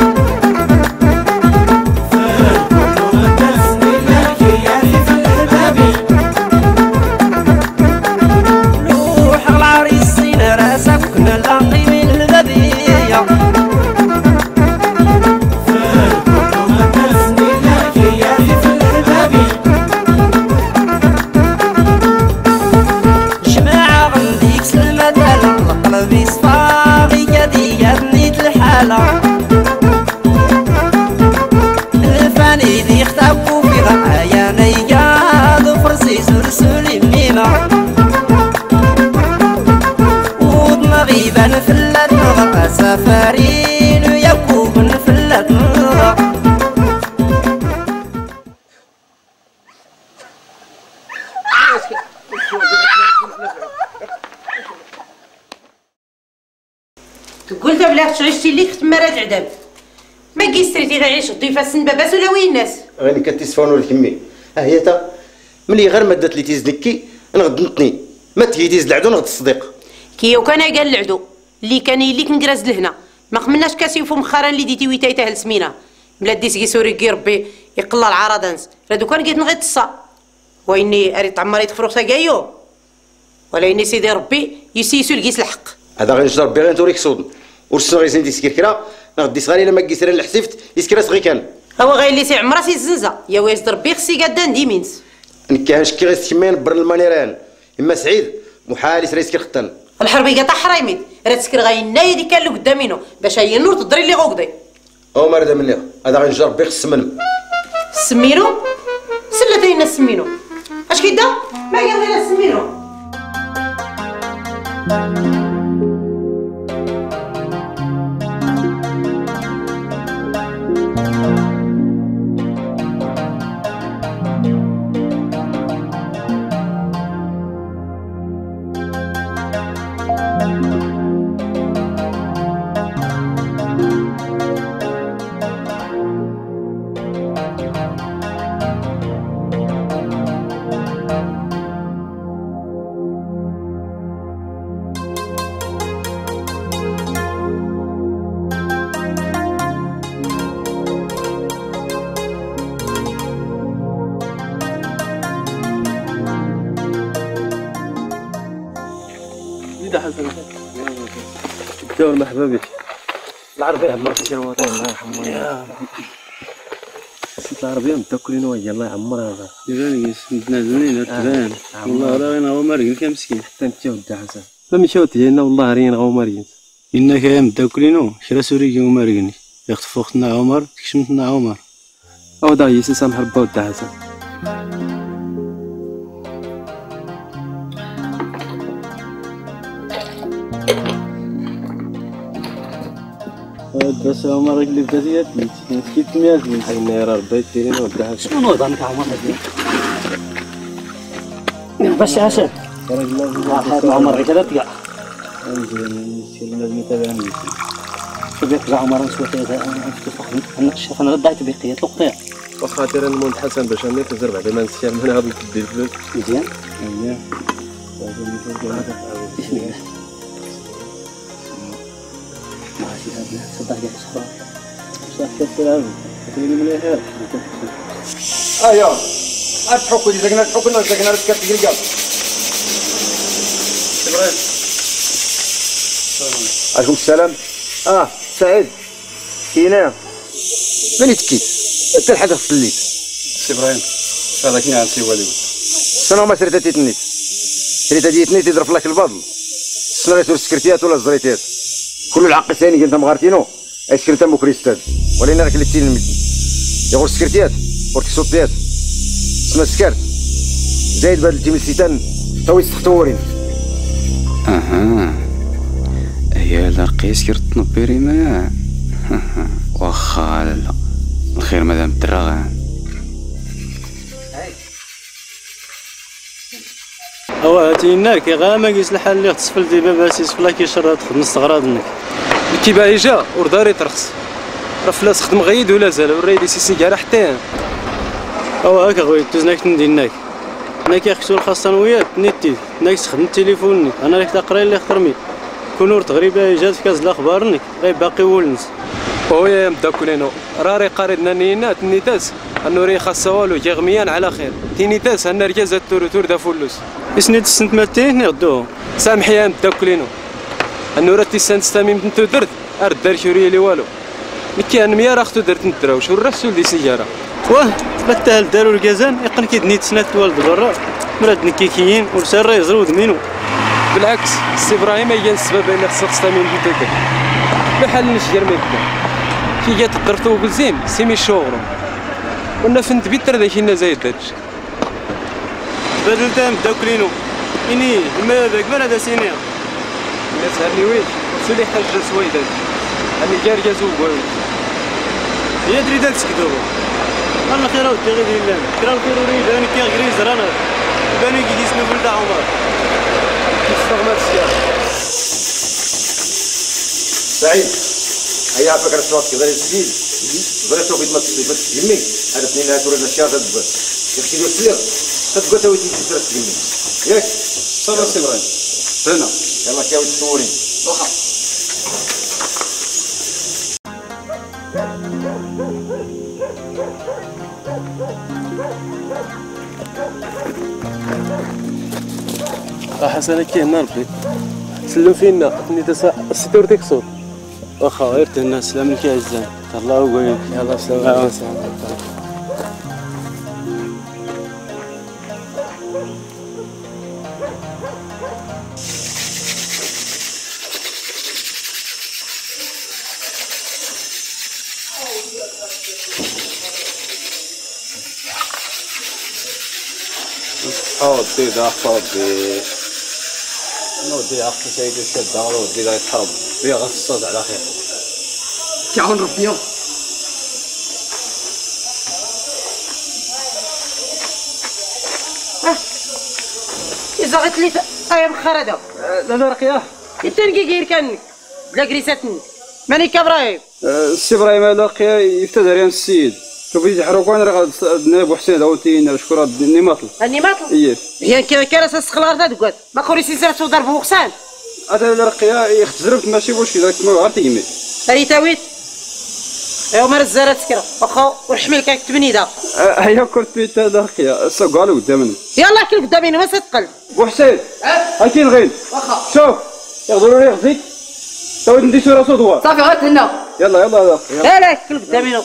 لوح العريسين راسقنا اللاغي من البابية جماعة غنديك سلمة القلب يصفى الفاني ذي اختبوا في غاية نيجاد فرسي سلسل ميمة ودمغي بان فلت نغا سفارين ويكوب فلت نغا تقول تا بلا عشتي ليك تما راه تعدم ما كيستريتي غيعيش الضيفه سن باباس ولا وين الناس غادي كتيسفونوا الكمي ها هي تا ملي غير ما دات لي تيزدكي نغد نطني ما تجي تيزد العدو نغد الصديق كي وكان قال العدو اللي كان يليك نكراز لهنا ما قمناش كاسيفو مخارا اللي ديتي ويتايته لسمينه بلادي سكي سوري كي ربي يقلى العرضانس راه دوكان كيت نغيت الصا ويني اريد تعمري تفرغ تا كايو ولا اني سيدي ربي يسيسو لقيس الحق هذا غنجر ربي غير نتوريك صود ورسنا غير سندي سكركرا نغدي صغاري الا ما كيسرا الحسيفت يسكرا صغي كان هو غير اللي سي عمرها سي الزنزه يا ويز ربي خصي قادان ديمينس نكا نشكي غير سكمين بر المانيران اما سعيد محال يسرا يسكر ختان الحرب يقطع حرايميت راه تسكر غاي نايا دي كان له قدامينو باش هي النور تضري اللي غوكدي او مرده مني هذا غنجر ربي خص منم سمينو سلتينا سمينو اش كيدا ما قال لنا سمينو دور مرحبا بك العربية عمرت شي الوطن الله يرحمه العربية متاكلين ويا الله يعمرها هذا يبان سندنا زوينة تبان والله راه غير غومارين كان مسكين حتى انت ودي حسن ما مشاوت ديالنا والله رين غومارين إنا كاين متاكلينو شرا سوري كي غوماريني يخطفو اختنا عمر تكشمتنا عمر او دا يسي سامح ربا ودي حسن بس عمر اللي بدات ياتني نسكت مياتني حنا راه ربي يديرينا ودي حسن شنو نوضانك عمر هادي باش عشان الله عمر غير كذا تقع لازم يتابعني شوف يطلع عمر نسوي هذا انا شوف انا ضايت بقيه القطيع وخاطر المولد حسن باش انا تزرب بعد ما نسير من هذا الكبير الفلوس مزيان مزيان ماشي هذا صدق يا صفا صح كثير تقولي مليح ايوا اتحكوا دي زقنا تحكوا زقنا ركبت دقيقه ابراهيم عليكم السلام اه سعيد كاينه من يتكي حتى الحاجه في الليل سي ابراهيم هذا كاين عند سي والي شنو ما سريتها تيتنيت سريتها تيتنيت يضرب لك الباطل سنريتو السكرتيات ولا الزريتيات كل العق ثاني قلت مغارتينو اي سكرتها مو كريستال ولينا راك اللي تين المد يغور السكرتيات ورك صوتيات اسمها سكرت زايد بهاد الجمل سيتان تو يستخطورين اها هي لا رقيس كيرطنو بيريما واخا لا الخير مادام الدراغان هو هاتيناك غا ما كيس الحال اللي تصفل دي بابا سيس فلا كيشرط خمس غراضنك كي باغي جا ورداري ترخص راه فلاس خدم غيد ولا زال وريدي سي سيجاره حتى هو هاكا خويا دوزناك نديناك انا كيخصو الخاصه وياك نيتي ناك تخدم التليفون انا راك تقرا اللي خطرمي كونور تغريبه جات في كاز الاخبار نك غير باقي ولنس ويا مداكلينو راري قاريدنا نينات نيتاس النوري خاصه والو جغميان على خير تينيتاس انا رجازات تور تور دا فلوس اسنيت السنت مالتين غدو سامحي يا مداكلينو النورات تيسان تستامي نتو درت ارد دار شوري لي والو نكي انا ميا راختو درت ندراوش والرسول دي سيجاره واه بتاهل دارو الكازان يقن كي دنيت سنات والد برا مراد نكيكيين ورسال راه يزرو دمينو بالعكس سي ابراهيم هي السبب اللي خصك تستامي نتو درت بحال نشجر ما يبدا كي جات درتو بالزيم سيمي شوغرو وانا فهمت بيتر داكشي لنا زايد داكشي بدل تام داكلينو اني ما باك ما هذا سينيا لا سهرني ويش سولي حاجه سويدات اني جار جازو بوي هي دري داك سكدو الله خير ودي غير الله كرا الخير وريد انا كي غريز رانا بانو يجي اسمه ولد عمر استغمات السيارة سعيد هيا فكرة صوت كذا يسجيل بغيت توقيت ما تصيبك تجمي هذا سنين هاتو لنا الشيار تدبر يختي له السير تدقى تويتي تسرق تجمي ياك صبر سي ابراهيم هنا يلا كاوي تصورين واخا حسنا كي هنا ربي سلم فينا اني تسا الستور تكسر واخا غير تهنا سلام لك يا عزام الله يقويك يلا سلام عليكم. ودي دا ودي نودي عقل سيدي الشدة ودي دا يتحرب بيا غصصات على خير تعاون ربي إذا غيت لي أيام خردة لا لا رقية أنت نجي غير كانك لا كريساتني ماني كابراهيم السي ابراهيم هذا رقية يفتدى ريان السيد شوفي يحرقوا انا راه نائب حسين داوتينا شكون النيماطل النيماطل ايه هي كذا كراس السخلار تاع تقول ما خوريسي سرتو ضربو وقسان هذا الرقيه اختزربت ماشي واش داك ما عرفتي يمي راني تاويت ايوا مر الزرات سكره واخا ونحمل لك تبني دا هيا كنت بيت هذا الرقيه السوق على قدامنا يلا كل قدامي ما تثقل بوحسين ها كاين غين واخا شوف يغدروا لي غزيك تو ندي صوره صوت هو صافي غير هنا يلا يلا يلا لا كل قدامي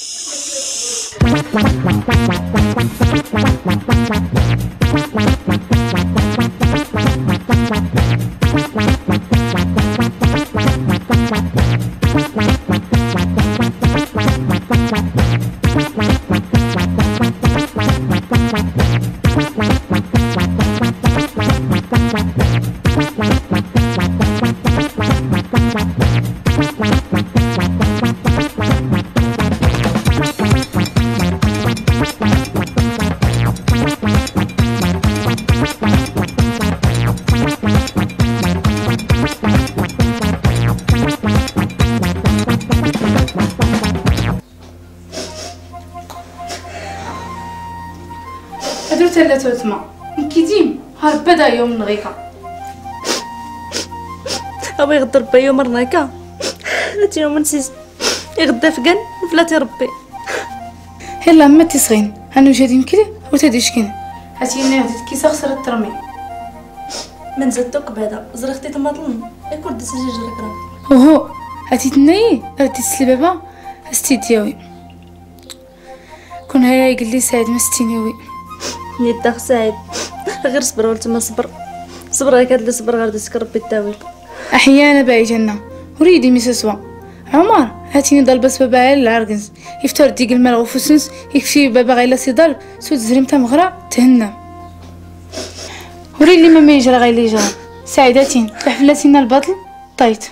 توتما كيديم هرب بدا يوم نغيكا أبي يغدر بيا يوم رنايكا هاتي يوم نسيز يغدا فقن فلاتي ربي هلا ما تسغين انا جادي مكلي وتدي شكين هاتي لنا هديت كيسه خسرت ترمي من زدتك بعدا زرختي طماطم يكون دسجي جرك راه اوهو هاتي تناي رديت السلبابه استي دياوي كون هيا يقول لي سعيد ما ستينيوي نيتا سعيد غير صبر ولا ما صبر صبر هكا اللي صبر غير ديك ربي التاويل احيانا باي جنة وريدي مسسوا عمر هاتيني ضربت بابا على العرقنز يفتر ديك المال وفسنس يكفي بابا غير سيدال سود زريمتا مغرا تهنا وري لي ما يجرى غير اللي جرى سعيداتين تحفلاتينا البطل طيت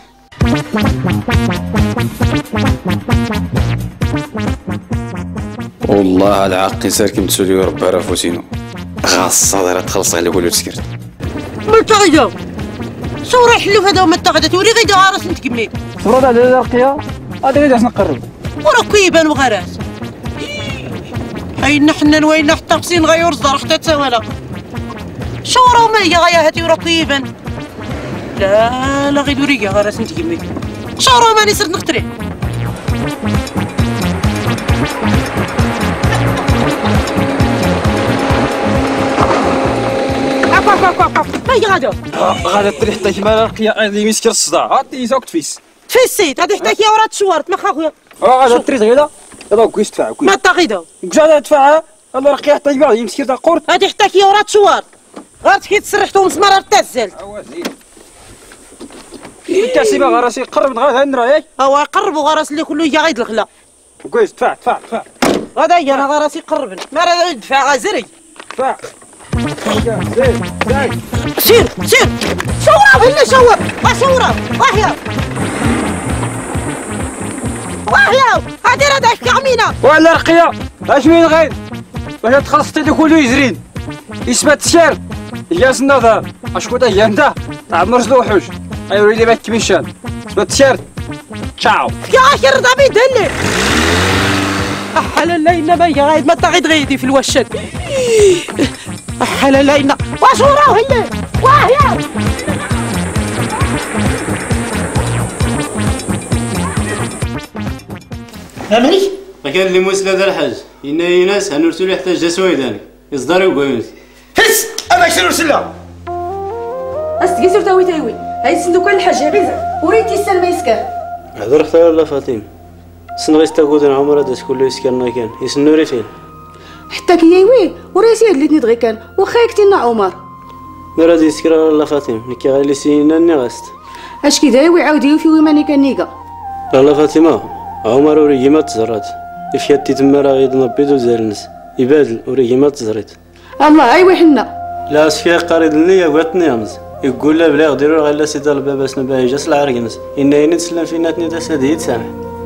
والله العاقل سار كي متسولي وربي راه فوتينو غاصه دايره تخلص على كل سكرت ملتغيو شو راح يحلو هذا وما تاخذت وري غير غارس نتكمل فرض على الرقيه هذا غير نقرب ورا كيبان وغراس هاي نحن وين حتى خصين غير الزر حتى تساولا شو راه ما هي غيا هاتي ورا كيبان لا لا غير دوري غراس نتكمل شو راه ماني صرت نختري ما هي غادو غادا تريح حتى كيما الرقيه غادي مسكر الصداع عطي زوك تفيس تفيسيت غادي حتى كي ورا تشوارت ما خويا اه غادا تريح غيدا يلا كويس تدفع كويس ما تاخيدو كويس غادا تدفع يلا رقيه حتى كيما غادي مسكر تاع قورت غادي حتى كي ورا تشوارت غير كي تسرحتو مسمار تازلت انت سيبا غراسي قرب غادا نرا ياك هو قربوا غراس اللي كله يا غيد الخلا كويس دفع دفع دفع غادا هي انا غراسي قربن ما راه دفع غازري دفع سير سير شورا ولا شور شورا وحيا وحيا هادي راه داك عمينا ولا رقيه اش مين غير باش تخلصتي اللي كله يزرين إثبات الشعر إلياس النظام أشكو تا يندا عمر الوحوش أيوري لي باك كميشان إثبات الشعر تشاو يا أخي رضا بيدلي أحلى لينا ما يغايد ما تغيد غيدي في الوشد أحلى لينا واش وراه هي واه يا أمريك ما كان اللي موسلا ذا الحاج إن ناس هنرسل له يحتاج جسويداني يصدر وقوينس حس أنا شنو رسلها أستقي سير تاوي تاوي هاي سندو كان الحاج عبيزة وريتي السلمى يسكر هذا اختار لا فاطمه سنغيس تاكودن عمر هذا كله يسكرنا كان يسنوري فين حتى كياوي وريسي اللي تني كان واخا يكتينا عمر مراد يسكر لا فاطمه نكي غير سينا نغست اش كي داوي عاوديو في ويماني كان نيكا لا فاطمه عمر وريجي ما تزرات افياتي تما راه غيد نبيدو زالنس يبادل وريجي ما تزريت الله ايوا حنا لا اسفيا قريد لي قالتني يامز يقول لا بلا غديروا غير لا سيدي الباب اسنا باهي جاس العرقنس ان يني تسلم فينا تني تسادي تسامح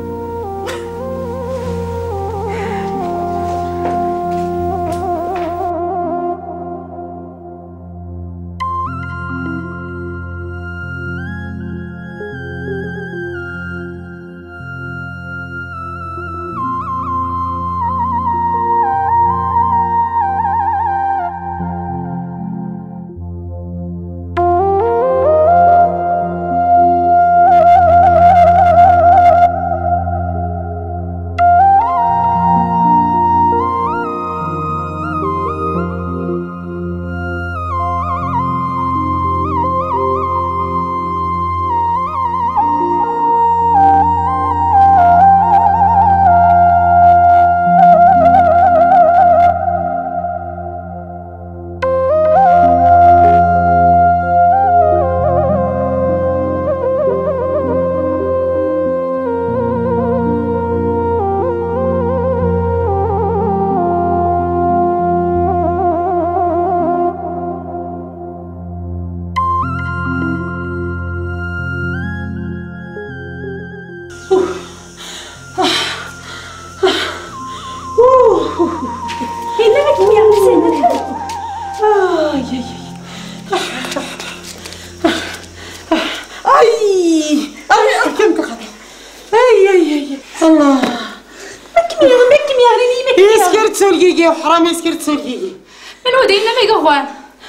حرامي سكرت سولكيكي من ودينا ما يقوان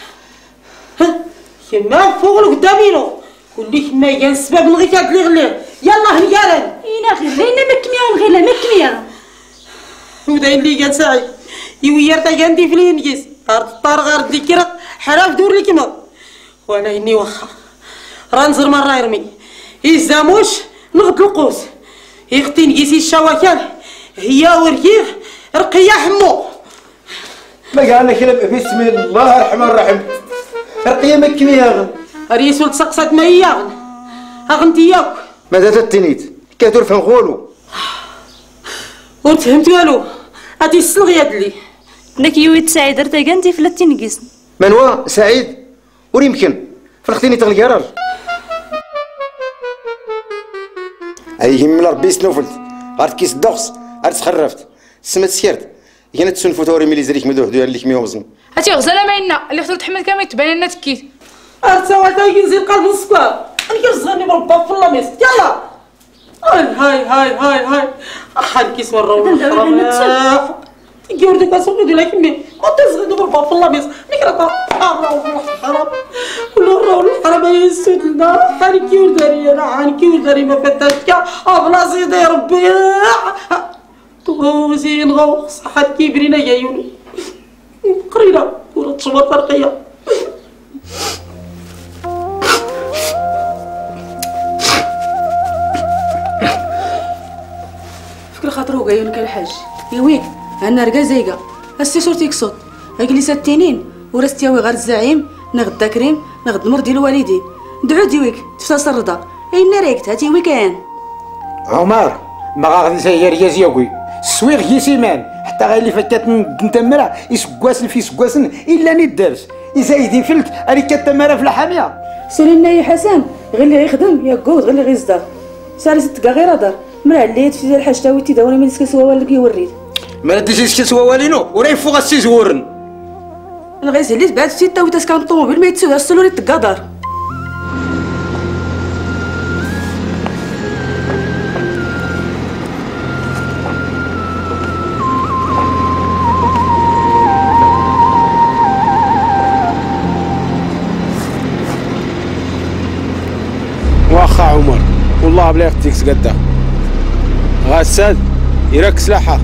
ها كما فوق قدامينو قول لي كما كان السبب نغي كاد لي غلي يلا هنيالن اينا غير لينا مكميه غير لا مكميه وداين لي كان ساعي يوير تا كندي في الانجيز ارض الطار غارد لي كرا حراف دور لي كما وانا اني واخا رانزر مره يرمي يزاموش نغد القوس يختي نقيسي الشواكل هي وركيه رقيه حمو ما قالنا كلام بسم الله الرحمن الرحيم رقيه مكميه ريس ولد سقسات ما هي اغنتي ياك ماذا تتنيت كاتور فهم غولو وتفهمت والو هادي السلغيه دلي نك يويت سعيد رتا كانتي فلاتي نقيس من هو سعيد ويمكن فرختيني تغلي قرار اي من ربي سنوفلت غارت كيس الدغس غارت خرفت سمات سكرت هنا تسنفو توري ملي زريك مدوح ديال اللي كميو مزن هاتي غزاله ماينا اللي خطرت تحمل كامل تبان لنا تكيت ارتوا تا ينزل قلب السكر انا كنصغرني بالباب في اللاميس يلا هاي هاي هاي هاي احد كيس مره ولا يقول ديك اسوق ديال كمي ما تزغد بالباب في اللاميس نكرا الله الحرام ولا الرول الحرام يسود لنا حالي كيور داري انا عن كيور داري ما فتاتك بلاصي داير ربي توزين غو صحات كيبرينا يايوني قرينا ولا تشوط رقيه فكر خاطرو قايون كالحاج يويك انا رقا زيقه هسي صورتي كصوت اجلس التنين ورستياوي غير الزعيم نغدا كريم نغد نمر ديال الوالدين دعو ديويك تفاصل الرضا اين ريكت هاتي ويكان عمر ما غادي سير يزيوي السويغ يسيمان حتى غير اللي فكات نتمرا يسكواسن في سكواسن الا ندرس يزايدين فلت راه كتمرا في الحاميه سيرنا يا حسن غير اللي يخدم يا كود غير اللي غيصدر سالي ستكا غير دار مرا الليت في الحاج تاوي تداوني من سكسوا ولا كيوريد ما رديتيش كسوا والينو وراه فوق السيزورن انا غيزهليت بعد ستة ويتاس كان الطوموبيل ما يتسوهاش سلوري تقادر. واخا عمر والله بلا يختيك تقدا غاساد يراك سلاحه.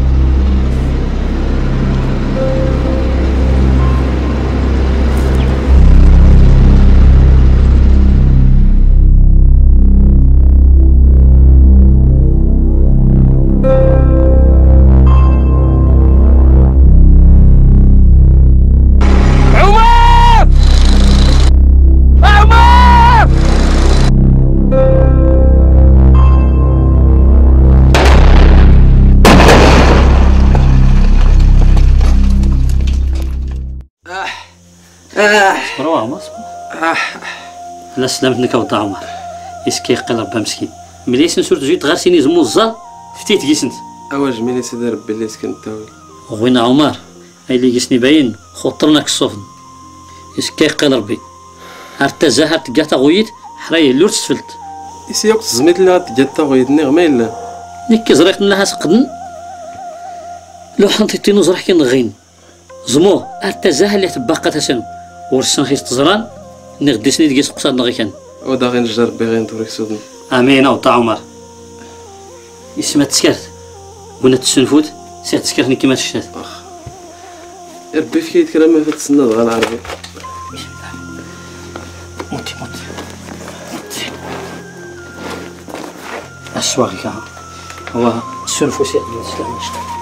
صبر عمر صبر. لا سلامتك اودي عمر يسكي يقل ربا مسكين ملي سنسورت جيت غير سيني زمو الزار فتيت كيسنت اوا جميلي سيدي ربي اللي سكن تاوي خوينا عمر هاي اللي قسني باين خطرناك الصفن يسكي يقل ربي هرتا زهر تقاتا غويت حرايه اللور تسفلت يسي وقت زميت لها تقاتا غويتني غما الا نيكي زريق لها سقدن لو حنطيتينو زرح كي نغين زمو هرتا زهر اللي تبقى تسنو ورسن خيس تزران نغدسني دقيس قصاد نغي كان ودا غير نجرب بي غير نتوريك سودن امين او طا عمر يسمى تسكرت قلنا تسنفوت ساعة تسكرتني كيما تشتات اخ يا ربي في كيت كلام ما فتسنا غير العربي موتي موتي موتي السواغي كاع هو تسنفو ساعة الاسلام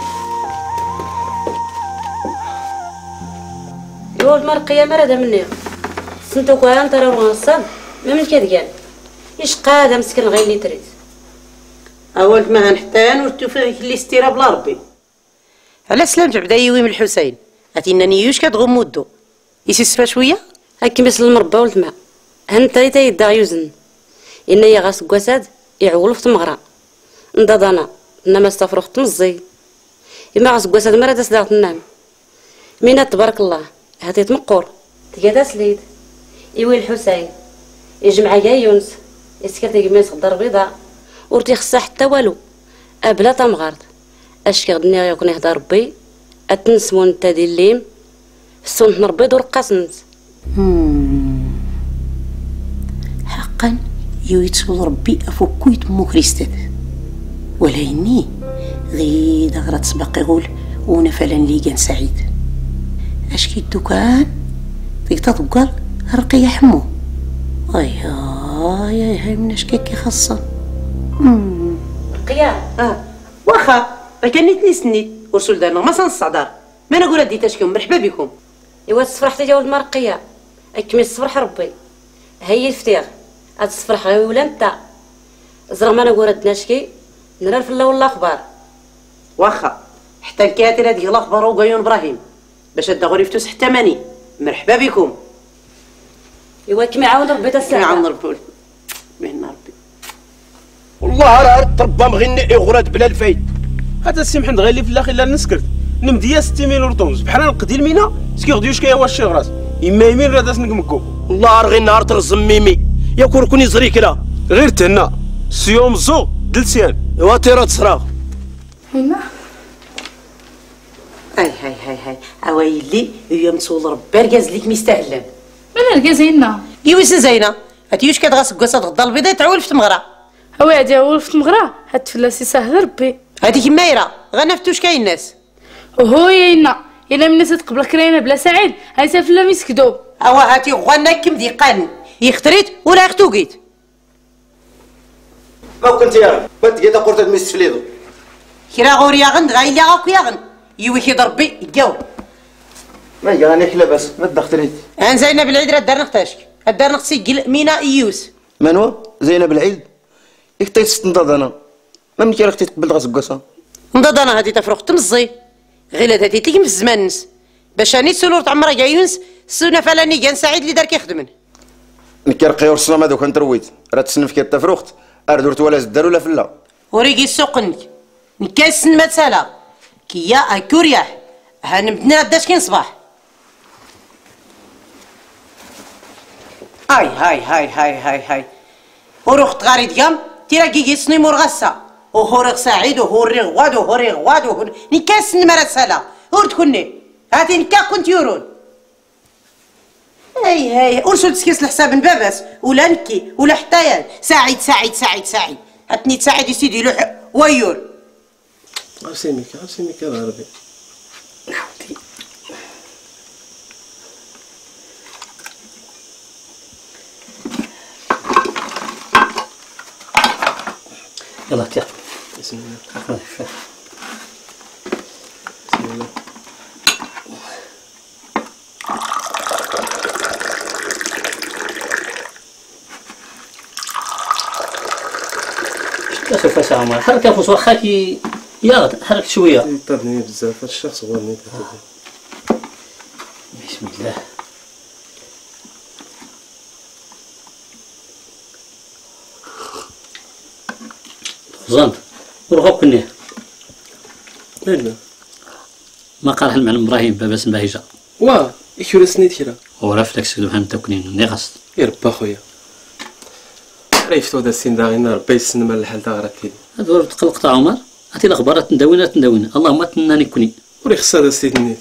يولد مرقية مرادة مني سنتو كوان ترى وغنصب ما من كدقان ايش قادة مسكن غير اللي تريد اول ما هنحتان والتوفيق اللي استيرا بلا ربي على سلامت بدا يوي من الحسين اتيناني يوش كتغم مودو يسسفا شويه هاكي مثل المربى والماء هنتري تيدا يوزن ان يا غاس كواساد يعول في تمغرا نضاضنا انما استفرغ تمزي اما غاس كواساد مرات صداغ تنام مينات تبارك الله هاتي تمقور تقادا سليد يوي الحسين يجمع يا يونس يسكت يقميس غدار بيضاء ورتي خصها حتى والو ابلا تمغارد اش كيغدني يكون يهضر ربي اتنسمون نتا ديال الليم السنت نربي دور قاسنت حقا يويتسول ربي افكويت مو كريستات ولكني غيدا غرات سباق يقول وانا فعلا لي كان سعيد اش كي الدكان ديك تطقر رقيه حمو ايا يا هاي من اش كي خاصه رقيه اه واخا راه كانيتني سنيت ورسول دارنا ما سنصعدار ما نقول اديت اشكم مرحبا بكم ايوا تصفرحتي يا ولد مرقيه اكمل الصفرح ربي هي الفتيغ هاد الصفرح غير ولا انت زرا ما نقول ادنا شكي نرى في الله ولا اخبار واخا حتى الكاتره ديال الاخبار وقايون ابراهيم باش هاد غريفتوس حتى ماني مرحبا بكم ايوا كيما عاود ربي تا الساعه عاود ربي بين ربي والله راه تربى مغني اغراد بلا الفايد هذا السي محمد غير اللي في الاخر لا نسكرت نمديا ستة مليون طونز بحال نقدي المينا سكي غديوش كايا واش شي غراس اما يمين راه داس نكمكو والله راه غير نهار ترزم ميمي يا كون كون يزري كلا غير تهنا سيوم زو دلسيان ايوا تيرا تصراغ هنا هاي هاي هاي هاي عوايلي هي مصول ربي ركاز ليك مستاهلين مالا ركاز هنا يوسن زينه هاتيوش كتغاس كواسات غدا البيضاء تعول في تمغرا هو عادي عول في تمغرا هاد فلاسي ساهل ربي هاديك مايره غنفتوش كاين الناس وهو ينا الا من الناس تقبل كريمه بلا سعيد هاي سافلا مسكدو اوا هاتي غوانا كم ديقان يختريت ولا يختوقيت ما كنت يا بنت جيت قرطه مستفليدو كرا غوريا غند غايلا غاك يا غن يوي كي ضربي يجاوب ما جاني كلا بس ما تدخلت ان زينب العيد راه دار نختاشك دار نختي مينا ايوس منو زينب العيد يكتي تستنضد انا ما ملي كي تقبل غاس كاسا نضد انا هادي تفرق تمزي غير هادي تيك في الزمان نس باش راني سولورت عمرها كاع يونس سونا فلاني كان سعيد اللي دار كيخدمن نكرقي ورسنا دوك انت رويت راه تسنف كي تفرقت اردورت ولا زدار ولا فلا وريقي السوقنك نكاسن ما تسالا كيا اكورياح هانمتنا داش كاين صباح هاي هاي هاي هاي هاي هاي وروخت غاري ديام تيراكي كيسني مرغسة وهوريغ سعيد وهوريغ غواد وهوريغ غواد وهوريغ نكاس نمرة سلا ورد كني هاتي نكا كنت يورون هاي هاي ورسول تسكيس الحساب باباس ولا نكي ولا حتى سعيد سعيد سعيد سعيد هاتني تساعد يسيدي لوح ويور عرسيمك عرسيمك يا ربي يلا تيا بسم الله بسم الله شوف يا عمر حرك افوس واخاكي يا حرك شويه يطردني بزاف هاد الشخص غورني بسم الله زنت ورغب كنيه لا ما قالها المعلم ابراهيم بابا اسم باهجه واه يكورا سنيت كيرا هو راه فلاك سكدو بحال تاكلين ني غاست يا ربا خويا عرفتو هذا السين دا غير ربي يسن من الحال تا غير كيدي هادو تقلقت عمر عطي الاخبار تنداوينا تنداوينا اللهم تناني كوني وري خص هذا السيد نيت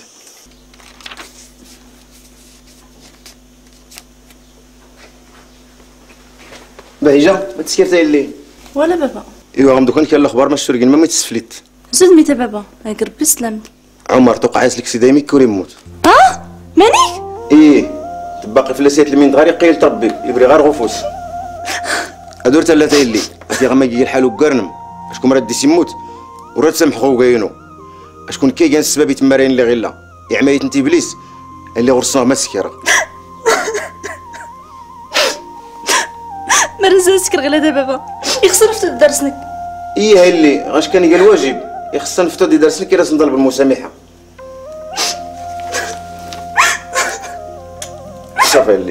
باهجه ما تسكرتي الليل ولا بابا ايوا غندوك كان الاخبار ما شرقين ما متسفليت زيد ميتا بابا هاك ربي سلامت عمر توقع عايز لك سي دايمي كوري يموت اه مانيك ايه باقي في لاسيت المين غير يقيل تربي يبري غير غفوس ادور ثلاثه اللي عرفتي غما كي الحال وكرنم شكون راه ديسي يموت وراه تسامح خوكاينو شكون كي كان السبب يتمارين اللي غيلا يعمايت انت ابليس اللي غرسوه ما سكره ما رزاز سكر غير هذا بابا يخسر فتو درسنك ايه اللي غاش كان قال الواجب يخصنا نفتو دي درسنك كي راس نطلب المسامحه صافي اللي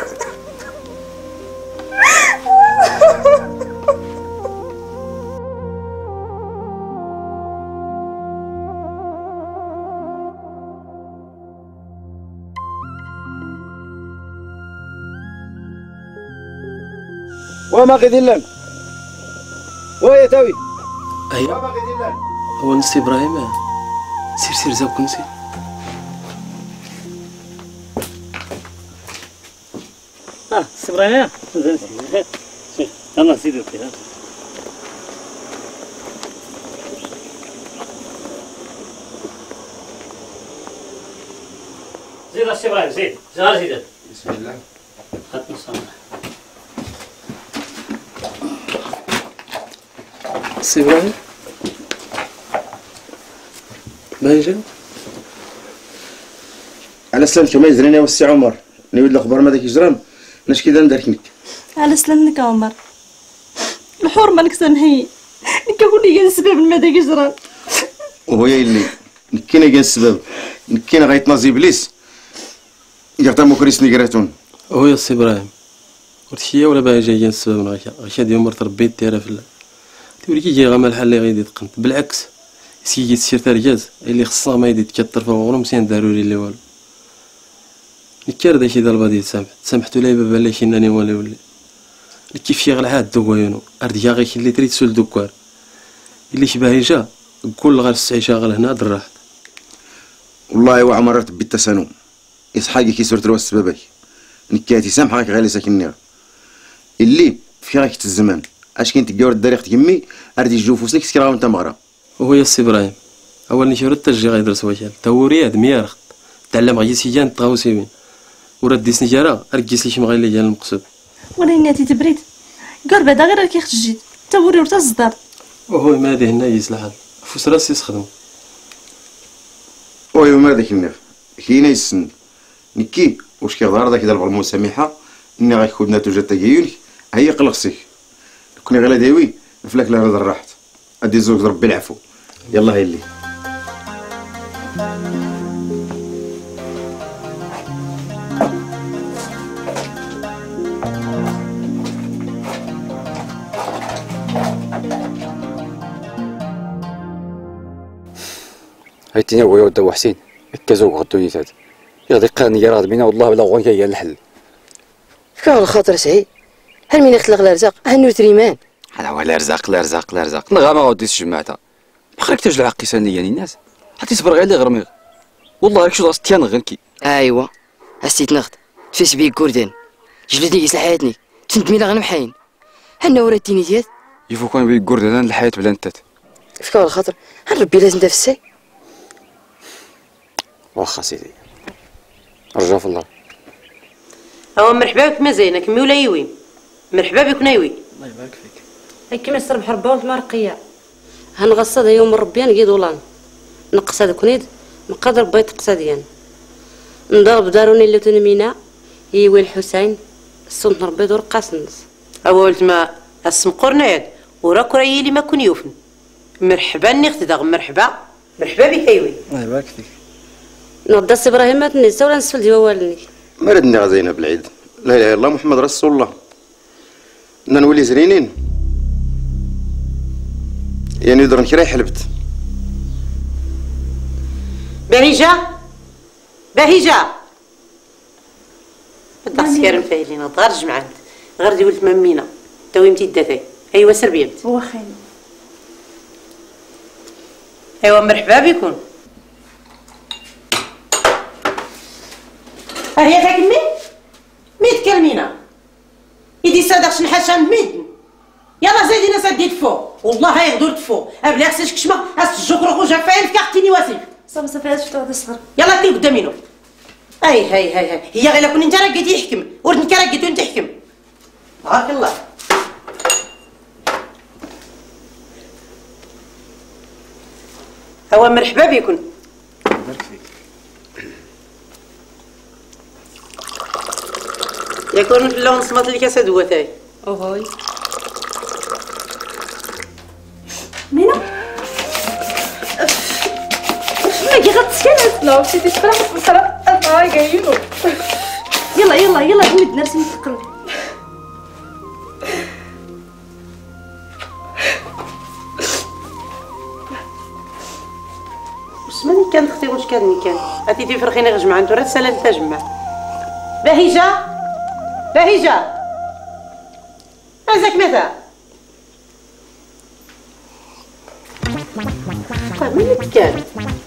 وما غادي لنا ويا تاوي ايوا وما غادي لنا هو نسي ابراهيم سير سير زاو كنسي اه سي ابراهيم يلا سيدي زيد السي ابراهيم زيد زيد زيد بسم الله خدت نص سي ابراهيم باهجه على سلامتك ما يزريني والسي عمر نويد الاخبار ما داك يجران ناش كذا نداركنك على سلامتك يا عمر الحور مالك تنهي نكون لي السبب ما داك يجران وهو اللي نكينا كاع السبب نكينا غيتنازي ابليس يقطع مكريسني قراتون هو يا سي ابراهيم ورتشيه ولا باهجه هي السبب غاكا غاكا ديال مرت ربي ديرها في الله توري كي جاي غا الحال اللي غيدي تقنت بالعكس سي تسير ترجاز اللي خصها ما يدي تكثر في الغرم مسين ضروري اللي والو نكر داكشي ديال البادي تسامح تسامحتو لي بابا لا شيناني ولا ولي كيف شي غلعاد دوكوينو ارجع غير اللي تريد سول دوكوار اللي شبه جا كل غير السعي شاغل هنا دراه والله وا عمر تبي التسانو اسحاقي كي صرت له السببك نكاتي سامحك غير اللي ساكن اللي في غاك الزمان اش كنت تقاور الدريق تيمي اردي جوفوسنك سكرا وانت مغرا وهو يا سي ابراهيم اول نشرو الترجي غيدرس واشال تورياد ميارخ تعلم غير سيجان طاوسيبين ورد ديسني جارا ارجيس لي شمغي اللي ديال المقصود ولا ناتي تبريد قال بعدا غير كي خرجيت توري ورتا الصدار وهو ما هذه هنا يزل الحال فوس راسي يسخدم وي ما داك النف كاينه يسن نكي واش كيظهر داك ديال المسامحه اني غيكون ناتوجا تاكيونك هي قلقسيك كوني غير داوي فلاك لا راه راحت ادي زوج ربي العفو يلا هاي اللي هايتينا ويا وداو حسين هكا زوج غدو يتاد يغدي قاني راه بينا والله بلا غوان كاين الحل فكاو الخاطر سعيد هل من يخلق الارزاق هنو تريمان انا هو الارزاق الارزاق الارزاق نغا ما غاديش جماعتها بخير كتاج العقي ثانيا الناس حتى صبر غير اللي غرميغ والله راك شو راس تيان غنكي ايوا هستيت نغد تفيس بيك كوردان جلدني يسلا حياتني تندمي لا غنمحاين هنا ورا التينيتيات يفو كان بيك كوردان الحياه بلا نتات فكاو الخاطر هنربي لازم دا في الساي واخا سيدي رجا في الله. هو مرحبا بك مزيانك مي ولا يوين مرحبا بك نايوي الله يبارك فيك. هاي كيما السرب حربه ولد مرقيه هنغصد يوم ربي نقيد ولان نقص هذا كنيد مقدر بيت قصديان نضرب داروني اللي تنمينا يوي الحسين السلطان ربي دور قاسنس اولت ما اسم قرناد وراك رايلي ما كون يوفن مرحبا نختدغ مرحبا مرحبا بك ايوي الله يبارك فيك. نوضس ابراهيم ما تنسى ولا نسفل ديوالني مرضني يا زينب العيد لا اله الا الله محمد رسول الله بدنا نولي زرينين يعني درن كراي حلبت بهيجة بهيجة بدك سكر مفايلين غير جمعت غير دي ولت مامينا تويمتي داتي ايوا سربيمت واخا ايوا مرحبا بكم هي تاك مين مين تكلمينا يدي صادق شنحاش عند مين يلا زيدينا سدي تفو والله هاي غدور تفو ابلا خصك كشمه هاس الجوكر خوجا فاين كاعتيني واسيف صافي صافي هاد شفتو هذا صغر يلا كي قدامينو اي هاي هاي هاي هي غير كون انت راكي يحكم ورد انت راكي وانت تحكم بارك الله هو مرحبا بكم بارك فيك. يكون في اللون صمت لك اسد وتاي اوهاي مينا ماكي غتسكنت لا مشيتي تفرح في الصراحه انا جايينو يلا يلا يلا بنت نرسم نتقل واش ماني كان اختي واش كان كان هاتي تفرخيني غير جمعه انت راه سالات تجمع بهيجه بهيجه هذاك متى من كان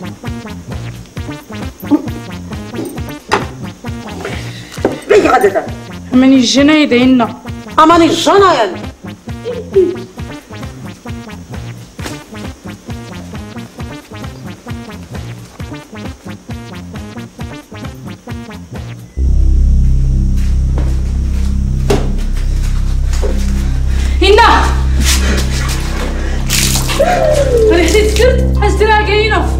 بيجي غدا ماني الجنايد عنا اماني الجنايد هنا ريحتي سكرت حسيت راه كاينه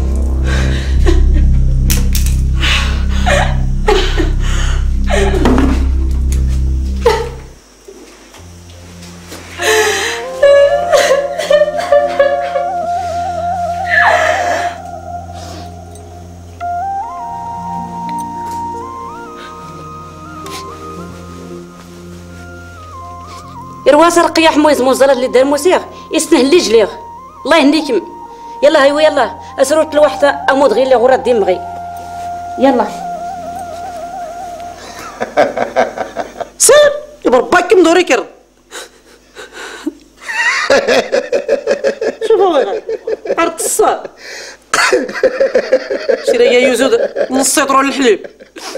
يرواس رقيا حمويز موزله اللي دار موسيغ يستهل لي جليغ الله يهنيكم يلا هيو يلا اسروت الوحده امود غير اللي غرا ديمغي يلا سير يبرباك مدوري كرد شوف هو عرض الصاد شي راه يوزود نص يطرون الحليب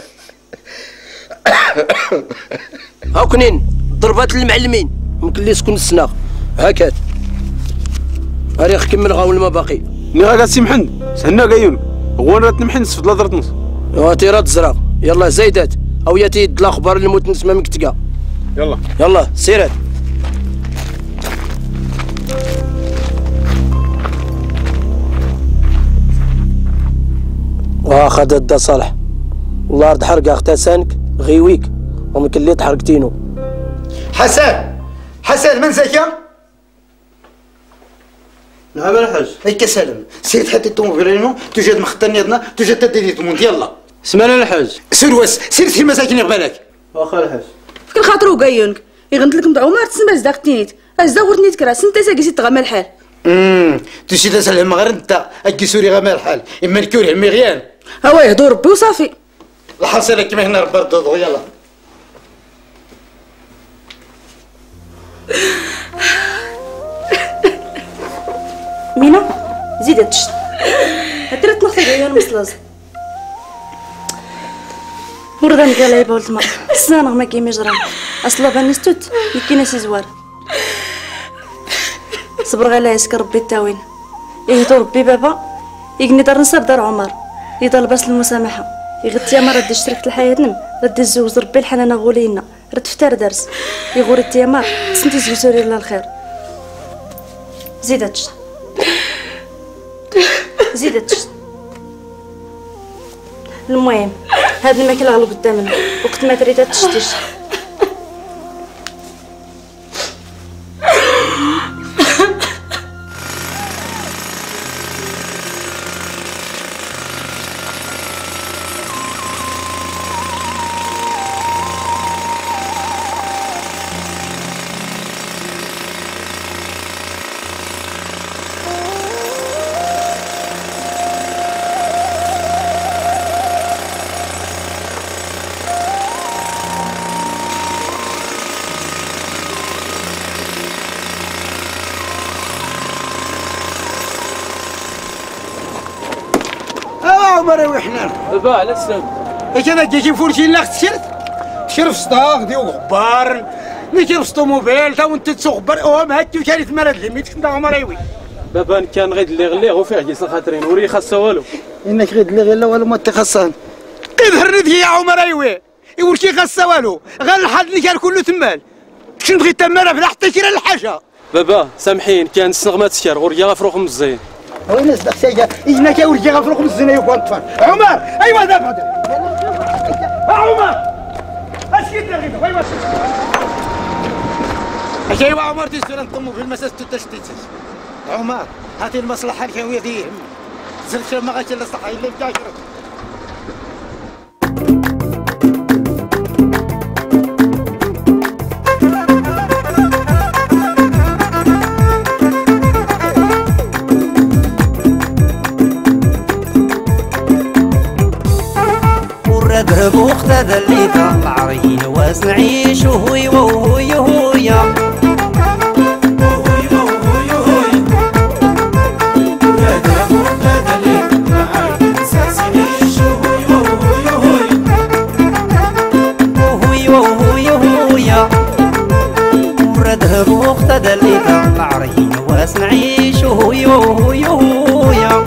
هاو كنين ضربات المعلمين ممكن لي يسكن السناغ هكذا اريخ كمل غاول ما باقي مي غا سي محمد سهنا كاين هو راه تنمحي نص فضل درت نص واتي راه تزرع يلا زايدات او ياتي يد الاخبار اللي موت نسمع منك تلقى يلا يلا سيرات واخا دا صالح والله رد حرقه اختها سانك غيويك وممكن اللي تحرقتينو حسن حسن من زكا نعم الحاج هيك سلام سير حتى الطوموبيلينو توجد مختني يدنا توجد تديري تموند يلا سمعنا الحاج سير واس سير في مساكن يقبالك واخا الحاج فكر خاطرو كايونك يغنت لكم دعومار تسمى زداقتينيت ازداورتني تكرا سنت ساكي تغمى الحال امم تشي تسال غير انت اكي سوري غمى الحال اما الكوري ميغيان هو يهدو ربي وصافي الحصيله كيما هنا ربي ردو يلا مسلاز وردان قال لي بولت ما سنانغ ما كيما جرام اصلا بانستوت يكينا سي زوار صبر غير لا يسكر ربي التاوين يهدو ربي بابا يقني دار نصاب دار عمر يضل بس المسامحه يغتي ما رد شركت الحياه رد الزوج ربي الحنانه غولينا رد فتار درس يغور التيمار سنتي زوسوري الله الخير زيدتش زيدتش المهم هاد الماكله غلو قدامنا وقت ما تريد تشتيش عمر وحنان بابا على السلام اش انا جيتي فورتي لا تشرت شرف صداق ديو غبار ملي كيرفس طوموبيل تا وانت تسوق غبار او ما هاتو ثالث مرات لميتك انت عمر ايوي بابا كان غير اللي غليه وفيه جيس الخاطرين وري خاصه والو انك غير اللي غير والو ما تخصان قيد هرد يا عمر ايوي يوركي خاصه والو غير الحد اللي كان كله تمال كنت بغيت تماره بلا حتى شي الحاجه بابا سامحين كان السنغمات تشار غوريا غفروخ مزين وين صدق ساجا إجنا كيورجي غفروق مزنا يكون طفل عمر أيوا دابا عمر اش كيدير غير وين ماشي اش ايوا عمر تيسير نطمو في المساس تشتيتش عمر هاتي المصلحه الكاويه ديهم زرت ما غاش الا صحي اللي بتاعك ذهب واختاد اللي طلع رين واس نعيش وهوي وهوي هويا ذهب واختاد اللي طلع رين واس نعيش وهوي وهوي هويا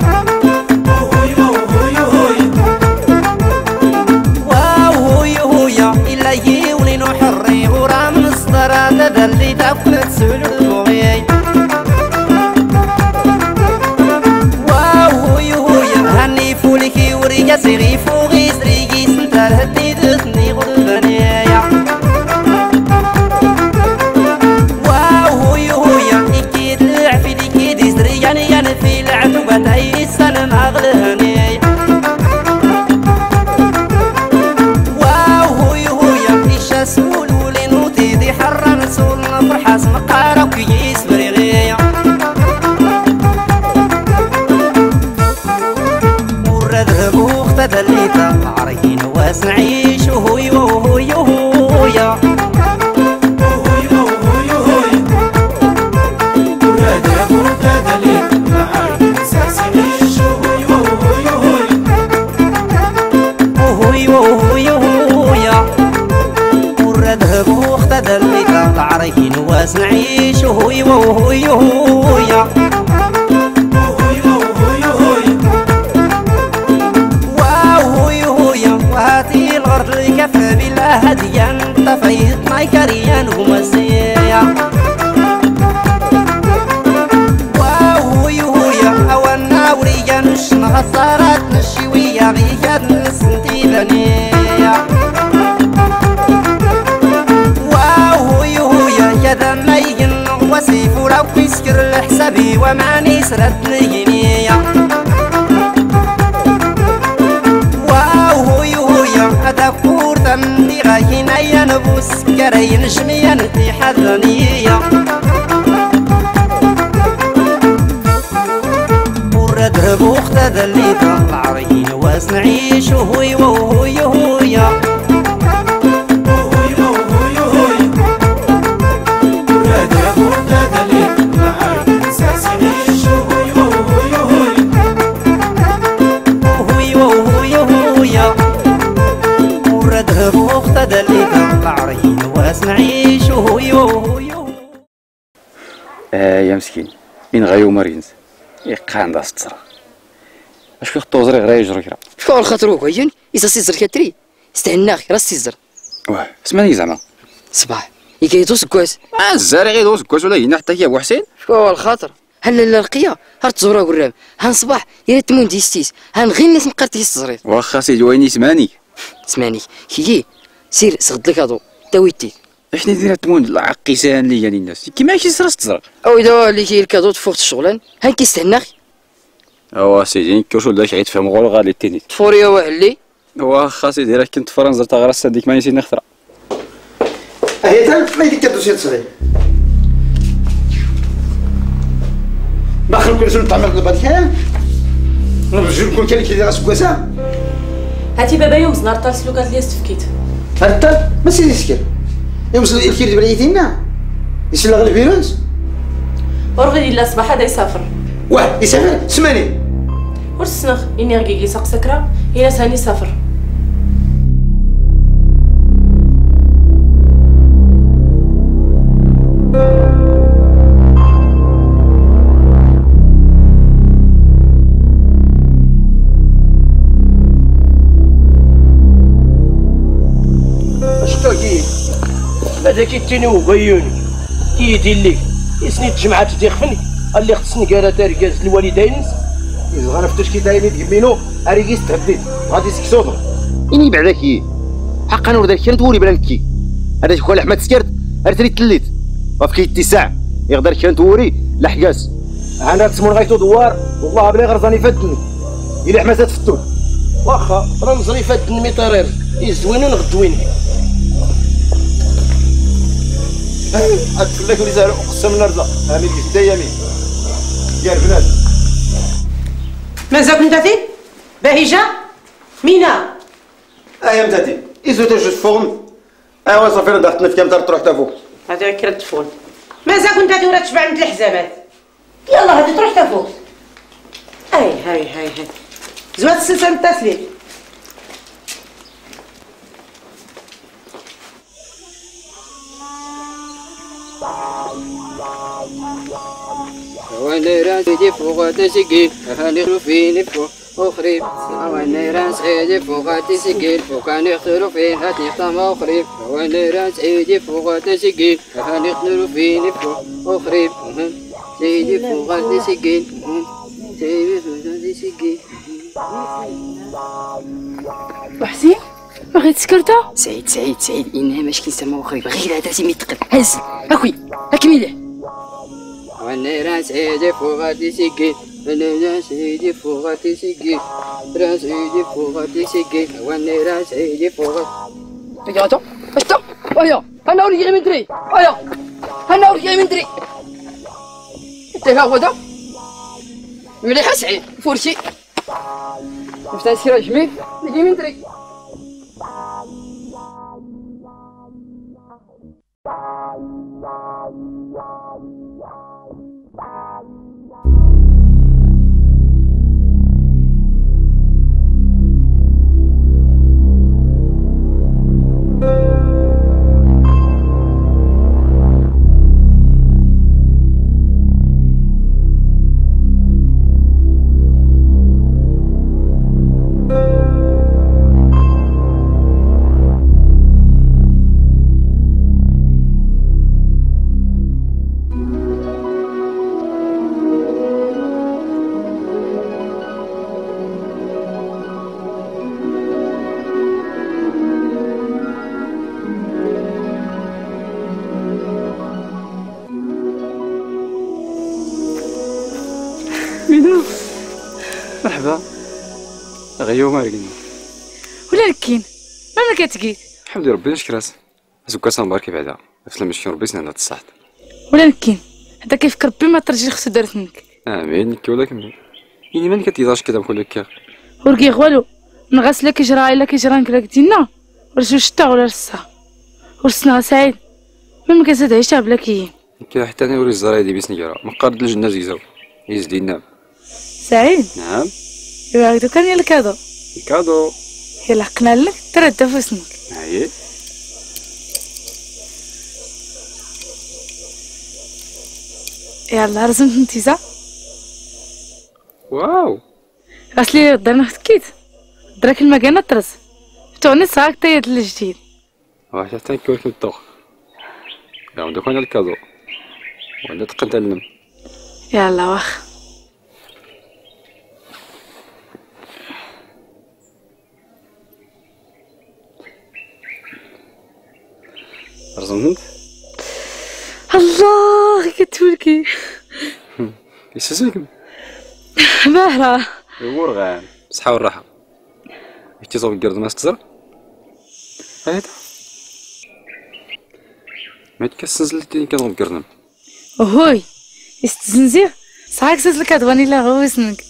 اللي تفلت سلوي واو يويا هني فولكي وريكا سيغي فوغي سريكي سنتال هدي دثني غلبانيا واو يويا اكيد العفي لكي دي سرياني يعني في العتوبة تاي السنة مغلهانيا واو يويا إيشا سول دي حرم سولنا فرحاس مقارا وكيس بريغيا ورد ذهب واختد اللي طلع ريين واس نعيش وهوي وهوي وهويا وهوي وهوي وهوي ورد ذهب واختد اللي طلع ريين واس نعيش وهوي وهوي وهوي وهوي وهويا ذهب واختد اللي طلع ريين واس نعيش وهوي وهوي وهويا وهوي وهويا وهاتي الغرد اللي كفى بالله هديا طفيت ماي كريان ومسيا وهوي وهويا أولنا وريا نشنا غصارات نشوية غياد نسنتي بنيا كذا ما يجنغ وسيف ولو يسكر لحسابي ومعني سردني جنيا واو يويا أتفور تمدي غاين أيا نبوس كرين شميا نتي حذنيا ورد ذهب واختد اللي طلع ريين واس نعيش وهوي وهوي وهويا واس نعيش وهوي وهوي. اه يا مسكين من غيو مرينز يقان داس تصرا اش كيخطو زري غير يجري كرا شكون الخاطروك وين اذا سيزر كتري استهناك راه سيزر واه اسمعني زعما صباح يكيدو سكواس اه الزاري غيدو سكواس ولا هنا حتى هي ابو حسين شكون الخاطر هلا لا القيا هار تزورا قرام هان صباح يا تمون ديستيس هان غير الناس مقرتي الصغير واخا سيدي ويني سمعني سمعني كي سير سغد لك هادو تاويتي اشني دير تمون العقيسان ليا الناس كيما شي سراس تزرق او اذا اللي كاين الكادو تفوق الشغلان هان كيستهناك اوا سيدي كوش ولا شي تفهم غول غالي التينيت تفوريا وعلي واخا سيدي راه كنت فرنسا تا غرا صديق ما نسيت نخترع هي تا ما يديك الدوسيه تصغير باخر كل شنو تعمل دابا الحال نرجع نكون كاين كيدير راسك كواسا هاتي بابا يوم زنار طالس لو قالت لي استفكيت هاتا ما سيدي سكر يوم زل الكير بريتينا يسلغ الفيروس ورغي لا صباح هذا يسافر واه يسافر سماني ورسنخ اني رقيقي ساق سكره الى ثاني سافر هذا كيتيني وبيوني كيدير لك يسني تجمعات تيخفني اللي خصني قالها تاركاز الوالدين إذا غانا فتش كي دايرين تقبينو أريكيس تهديت غادي سكسوطر إني بعدا كي حقا وردا كي نتوري بلا نكي هذا شكون أحمد سكرت أرتري تليت وفي اتساع يقدر كي نتوري لحقاس أنا تسمون غايتو دوار والله بلا غرزاني فدني إلا حماسات فتون واخا رمزري فدني ميطيرير يزوينو نغدويني أتفلك ولي زهر أقسم الأرض هامي الجدة يمين يا البنات مازال كنتاتي باهجة مينا أيا متاتي إزو تجوز فوغم أيوا صافي راه داخلنا في كام دار تروح تافوق هذا كرا تفون مازال كنتاتي ورا تشبع عند الحزامات يلا هادي تروح تافوق هاي هاي هاي هاي زوات السلسلة متصلين والنيران سيدي فوق تسجيل هنخلو فين فوق أخرين والنيران سيدي فوق تسجيل فوق نخلو فين هتنخطم أخرين والنيران سيدي فوق تسجيل هنخلو فين فوق أخرين سيدي فوق تسجيل سيدي فوق تسجيل وحسين ما غير تسكرتها سعيد سعيد سعيد انها ماشي كيسمى خريب غير هذا سيمي تقل هز اخوي اكمله والنيران سيدي فوق تسجيل والنيران سيدي فوق تسجيل والنيران سيدي فوق تسجيل والنيران سيدي فوق رجعتو اشتو ايا انا ورجع من دري ايا انا ورجع من دري انت هو ده مليح سعيد فورشي مفتاح سيرة جميل نجي من دري مرحبا غيو مارقين ولا لكين ما كتقيت الحمد لله ربي نشكراس زوكا صنباركي بعدا فلا مشكي ربي سنان تصحت ولا لكين هذا كيفك ربي ما ترجي خصو دارت منك امين نكي ولا كمل يعني ما كتيضاش كذا بكل كير ورقي غوالو نغسل كيجرا الا كيجرا نكلا دينا ورجو شتا ولا رصا ورسنا سعيد ما كزاد عيشها بلا كيين كي حتى انا وري الزرايا دي بسنيرا مقارد الجنه زيزو يزدي النعم سعيد نعم يا هكذا كان يا الكادو الكادو يلا حقنا لك ترى دافوسنك هاي يلا رسمت انتيزا. واو اصلي درنا حكيت دراك المكانة ترس فتوني صاك تايد الجديد. واش حتى نكويك الطوخ يا دوك انا الكادو ولا تقدلم. يلا واخ رزمت الله كتولكي يسسكم باهرة امور غان بصحة والراحة. كنتي صوب القرد ما استزر هادا ما تكسنزل تاني كنغب قرنم وهوي يستزنزير صحاك سزلك ادواني لا غوسنك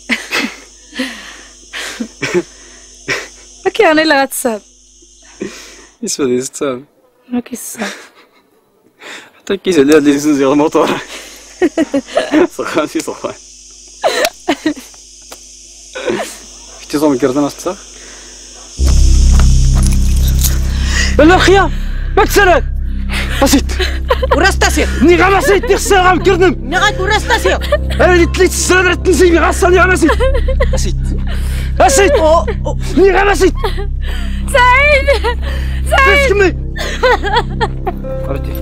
ما كيعني لا غتصاب يسوى دي ستاب ما كيصاب حتى كيس عليها اللي يزنزير الموتور سخان شي سخان. كنتي صوب القرد ما استزر لا خيا ما تسرق اسيت ورا ستاسيون ني غا ما سيت نغسل غا مكرنم ني غا ورا ستاسيون انا اللي تليت السراد راه تنسيني غاسل غا ما سيت اسيت اسيت ني غا ما سيت سعيد سعيد كمي عرفتي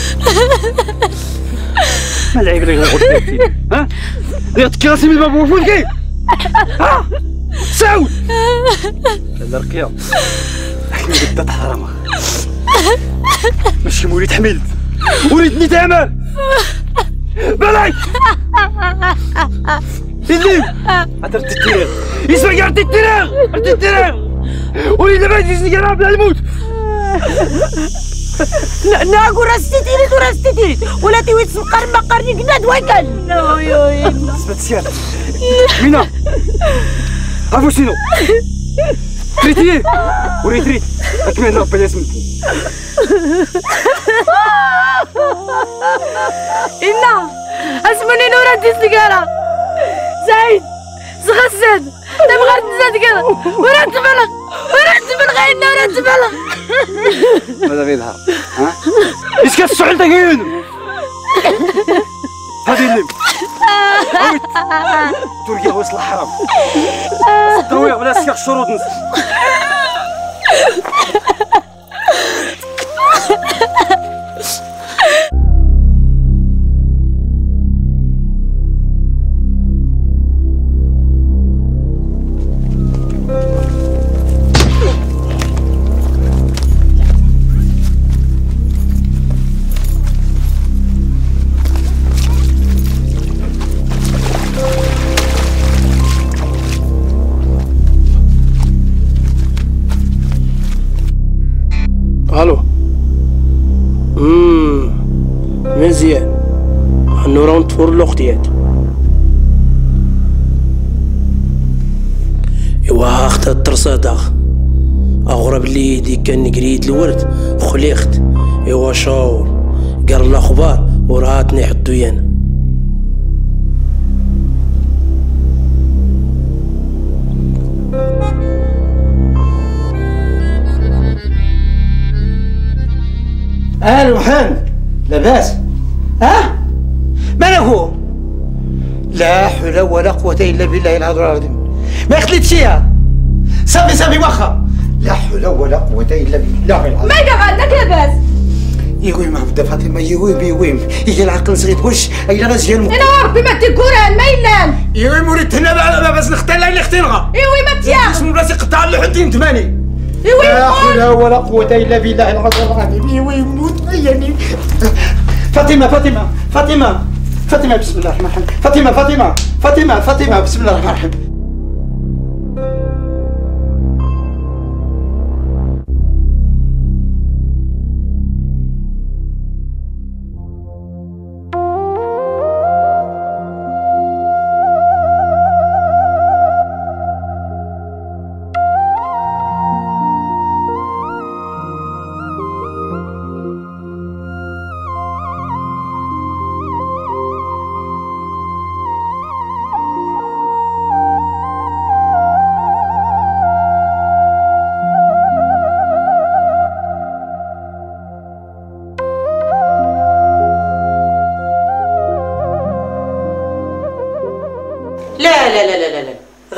ما العيب اللي غنقول فيك ها اللي تكراسي من الباب وفون كي ها سعود لا رقيه حكمي قدات حرامه ماشي موليد حميد وليد نتعمل بلاي اللي هدرت التيريغ يسمع كاع عرفتي التيريغ عرفتي التيريغ وليد دابا يجي كاع بلا الموت ناقو راستي تيريت وراستي تيريت ولا تيويت سمقر ما قرني قناد ويكل نو يوي سمعت سيان مينا عرفوا شنو تريتيه وريت ريت اكمل نوع بلا اسمك إنا اسمني نورا دي سيجارة زايد سغسد تبغى تزاد كذا ورا تبلغ ورا تبلغ إنا ورا تبلغ ماذا بيدها ها إيش كانت السعودة كاين هذه اللي عويت تركيا وصل حرام ضروري ولا سكر شروط نس الو امم مزيان النورا نطفور الاختيات ايوا اخت الترصاده اغرب لي دي كان قريت الورد خليخت ايوا شاور قال الاخبار وراتني حدو يانا اهلا محمد لاباس ها من هو لا حول ولا قوة الا بالله العظيم العظيم ما خليتش فيها صافي صافي واخا لا حول ولا قوة الا بالله العظيم ما يقع عندك لاباس يويم عبد فاطمة يويم يويم يجي العقل صغير وش الا غازيان انا ربي ما تيكوران ما يلان يويم وريت هنا بقى بس نختار لا اللي اختينغا ايوي ما تيا اسم راسي قطع له حدين ثماني ايوي لا حول ولا قوة الا بالله العظيم العظيم ايوي موت يعني فاطمة فاطمة فاطمة فاطمة بسم الله الرحمن الرحيم فاطمة فاطمة فاطمة فاطمة بسم الله الرحمن الرحيم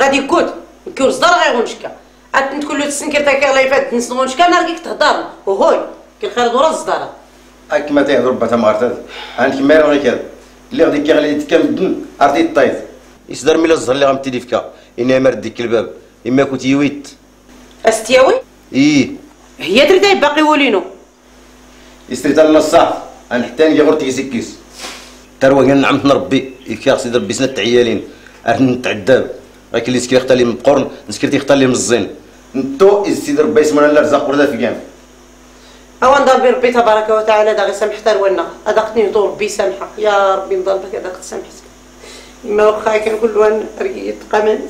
غادي كوت كيو صدر غير غنشكا عاد كل تسنكر تاكا الله يفاد نس غنشكا نهار كيك تهضر وهوي كيخير دورا الصدر هاك ما تيهضر بها تمارتاد عندك مير غير كذا اللي غادي كيغلي تكمدن عرفتي طايت يصدر ميلا الزهر اللي غمتي فيك انها مرد ديك الباب اما كنت يويت استياوي ايه هي تريد باقي ولينو يستريت الله الصح انا حتى نجي غير تيسكيس تروى كان نعمت ربي كي خصني ضرب سنه عيالين عرفت نتعذب غير اللي سكر يختار لي من القرن نسكر تيختار لي من الزين انتو السيد ربي يسمى الله رزاق وردا في كام اوان ضربي ربي تبارك وتعالى دا غير سامح حتى رونا هذا قتني نضر ربي سامحك يا ربي نضربك هذا قد سامحك اما واخا كنقول له ان رقيت قمنت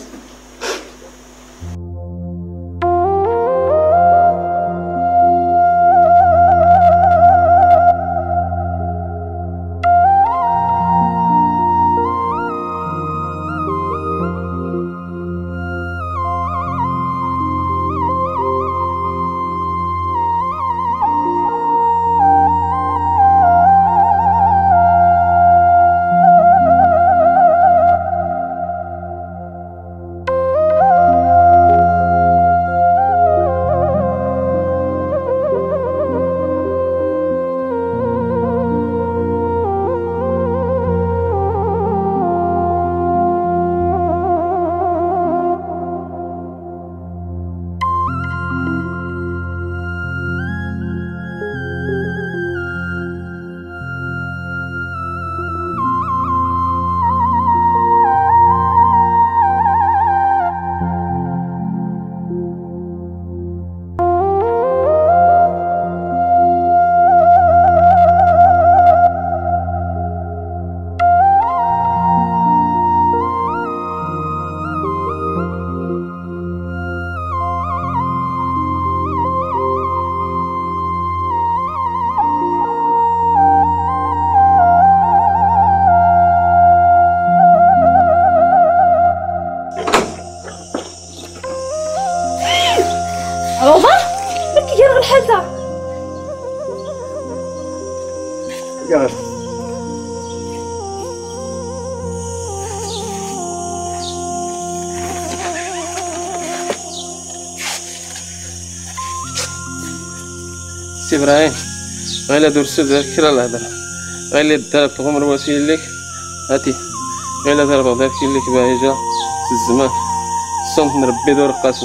سي ابراهيم غير دور السد كرا الهضره غير اللي دار الغمر واسيل لك هاتي غير دار بغداد كاين لك باهجه الزمان صمت نربي دور قاسم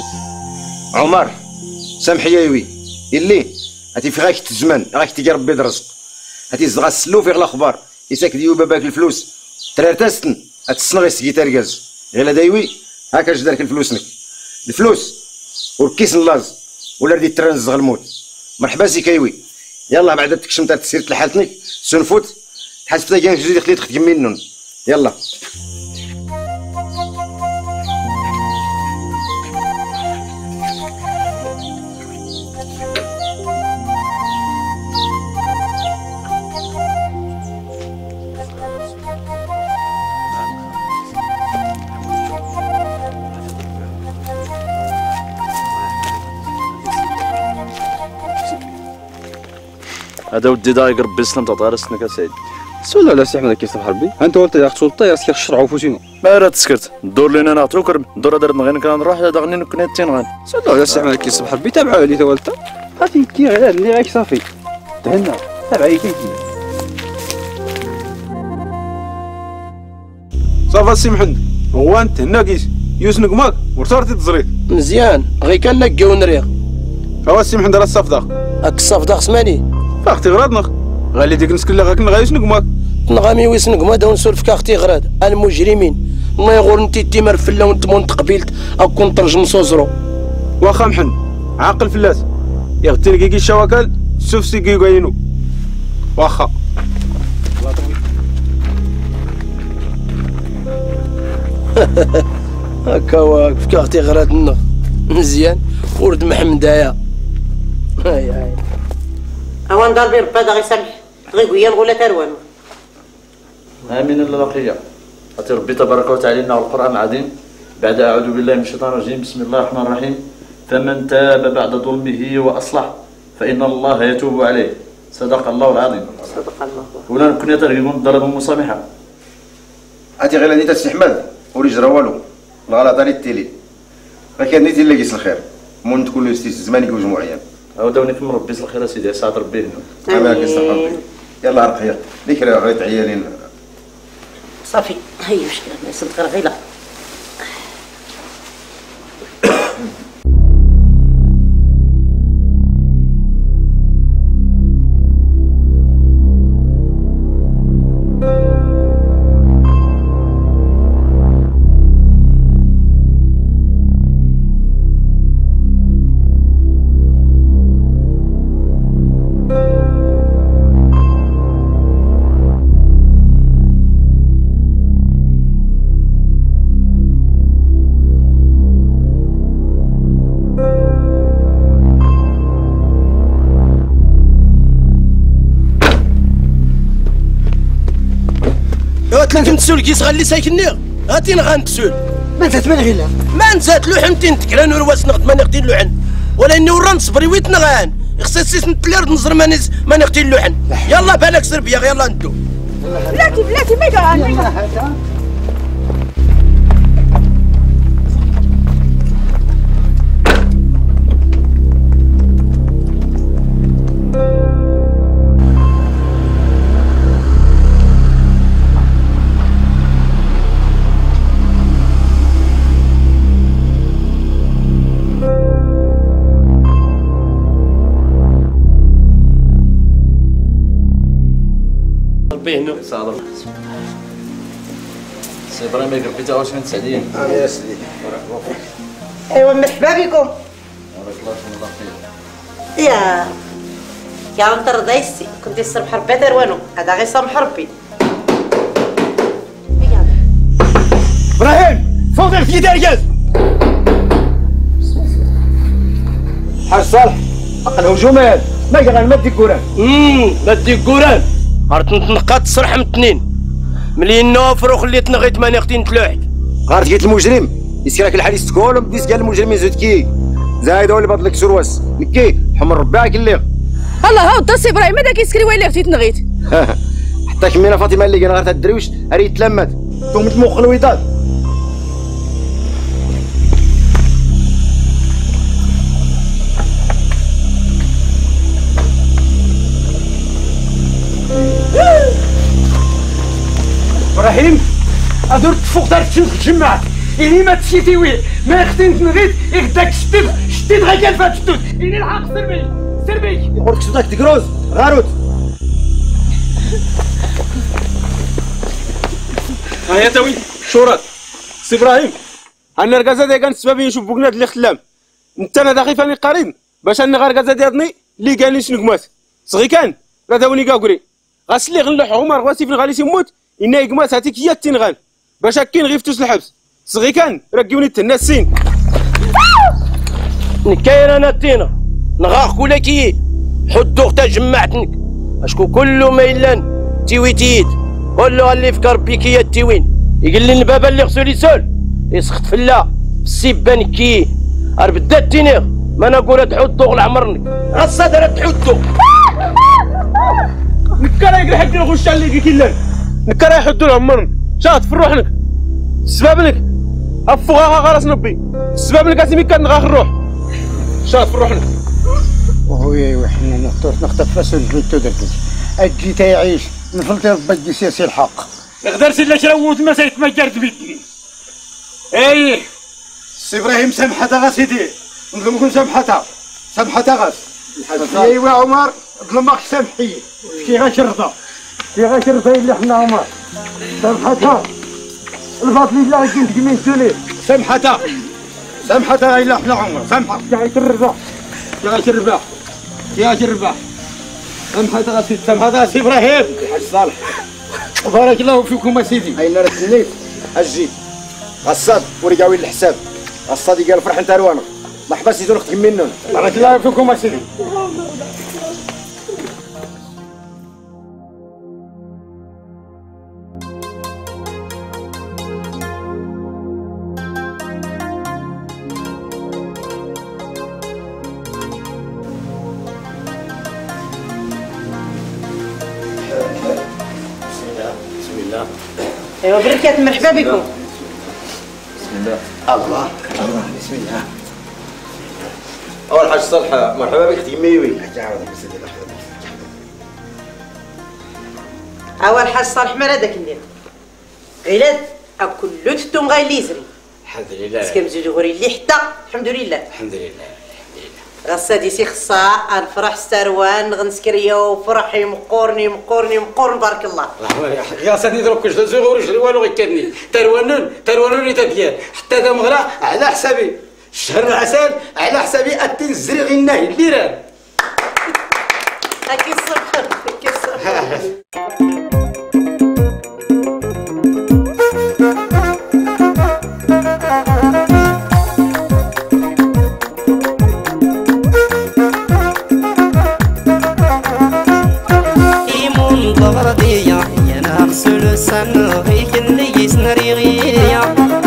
عمر سامح يا وي اللي هاتي في غاك الزمان غاك تيجي ربي الرزق هاتي زغا السلو في الاخبار يساك ديو باباك الفلوس ترارتاستن هتسنغي سكيت ركاز غير دايوي هاكا جدارك الفلوسنك الفلوس وركيس اللاز ولا ردي تران زغ الموت مرحبا سي كيوي يلا بعد تكشم تاع تسيرت لحالتنك سنفوت تحسب تا كان جديد خليت خدك منن يلا هذا ودي دايق ربي يسلم تعطي راسك يا سيدي سول على سي احمد كيصبح حربي انت ولت يا سلطه يا سكر الشرع فوسينو ما راه تسكت الدور اللي انا نعطيوك الدور هذا غير كنروح هذا غني نكون تينغان سول على سي احمد كيصبح حربي تابعوا عليه ولت هاتي كي غير اللي غيك صافي تهنا تابعي كي صافا سي محمد هو انت هنا كيس يوسنك ماك ورثارتي تزريت مزيان غير كان نقيو نريغ هو سي محمد راه الصفداخ هاك الصفداخ سماني اختي غرادنا غالي ديك نسكن لها كنا غايسنك ماك نغامي ويسنك ما داون نسولف اختي غراد المجرمين الله يغور انت تيمر فلا وانت مون تقبيلت اكون ترجم صوزرو واخا محن عاقل فلاس يغتي لك كي الشواكل شوف سي كي كاينو واخا هكا واقف كاختي غرادنا مزيان ولد محمدايا هاي هاي اوان ضربي ربا دا غيسامح غير ويا الغوله تروان امين الله بقيه اتي ربي تبارك وتعالى لنا القران العظيم بعد اعوذ بالله من الشيطان الرجيم بسم الله الرحمن الرحيم فمن تاب بعد ظلمه واصلح فان الله يتوب عليه صدق الله العظيم صدق الله ولا كنا ترغبون ضرب مسامحه هاتي غير هادي تسي احمد ولي جرى والو الغلط على التيلي راه كان نيتي اللي قيس الخير مون تكون له زمان يجوج معين عاودوني كم ربي يصل الخير اسيدي سعد ربي هنا انا كيس ربي يلا رقيه ديك راه غير عيالين صافي هي مشكله ما يصدق غير غيلا نتسول كيس غالي ساكنني هاتي غنتسول ما نزات من غيلا ما نزات لوحن تنتكران ورواس نقد ما نقتي لوحن ولا اني ورا نصبري ويت نغان خصيص نتلرد نزر ما نز ما نقتي لوحن يلا بالك سربيا يلا ندو بلاتي بلاتي ما يقرا بينو صادق سي ابراهيم يقرب بيتا واش من سعدين يا سيدي ايوا مرحبا بكم بارك الله فيك الله خير يا يا انت رضايسي كنت يسرب حربي دار وانو هذا غير سامح ربي ابراهيم فوضى في دار جاز حاج صالح اقل هجومات ما يقرا ما ديك قران امم ما ديك قران غارت نتنقى تصرح من اثنين ملي نوفر وخليت نغيت ماني اختي نتلوحك غارت قالت المجرم يسكرك الحديث تقول بديت قال المجرمين زود كي زايد هو اللي بطلك سرواس نكي حمر رباعك اللي الله ها ودا سي ابراهيم هذاك يسكري ويلي اختي تنغيت حتى كمينا فاطمه اللي قال غارت الدرويش راه يتلمت تومت مخ الوداد ابراهيم ادور تفوق دار تجمعت إني ما تشيتي ويه ما اختي نغيت غداك شتيت شتيت غير كان فات التوت إني الحق سربي سربي يقولك شتو داك تكروز غاروت ها يا توي شورات سي ابراهيم انا ركازا ديال كان السبب نشوف بوكنات اللي خلام انت انا داخل فاني قريب باش انا غير ركازا ديالني اللي قال لي شنو كمات صغي كان لا داوني كاكوري غاسلي غنلوح عمر غاسي فين غالي تيموت إنا يقماس هاتيك هي التنغان باش هكين غير فتوس الحبس صغي كان ركبوني التناسين نكاين انا التينا نغاخ ولا كي حدو اختا جمعتنك اشكو كله ميلان تيويتيت كله اللي فكر بيك هي التيوين يقول لي البابا اللي غسولي سول يسخط فلا في السيبان كي اربدا التينيغ ما نقول تحدو العمرنك غصاد تحدو نكا يقرا حق الغش اللي كيلان نكا راه يحدو العمرن شاط في روحك سبابنك افوغا غارس نبي سبابنك اسمي كان نغاخ الروح شاط في روحك وهويا وحنا نختار نختار فاسل بنتو دركز اجي تيعيش نفلتي بدي سياسي الحق نقدرش الا شروت ما سيتمجرت بيدي اي سي ابراهيم سامحتها غا سيدي نظلمكم سامحتها سامحتها غاس ايوا عمر ظلمك سامحي كي غاشرطه كي غاشرطه اللي حنا عمر سامحتها الفاضل اللي كنت كمين سولي سامحتها سامحتها الا حنا عمر سامحها كي غاشرطه كي غاشرطه كي غاشرطه سامحتها سيدي سامحتها سي ابراهيم حاج صالح بارك الله فيكم اسيدي اين راه تنيت اجي غصاد ورجعوا لي الحساب غصاد قال فرح انت روانا ما حبس يدور اختك منهم بارك الله فيكم اسيدي ايوا بركات مرحبا بكم بسم الله. الله بسم الله. اول حاج صالح مرحبا بك اختي ميوي. اول حاج صالح مال هذاك الليل غيلاد اكل تتوم غير ليزري الحمد لله بس كنزيدو غوري اللي حتى الحمد لله الحمد لله غسادي سي خصا نفرح ستاروان غنسكريا وفرحي مقورني مقورني مقورن بارك الله. يا سيدي دروك كاش زغور جري والو غيكدني تروانون تروانون تا ديال حتى دا مغرا على حسابي شهر العسل على حسابي التنزري غيناه اللي راه هاكي الصبر هاكي الصبر. ضغردية يا ناقص لسان غيك اللي يسنريغية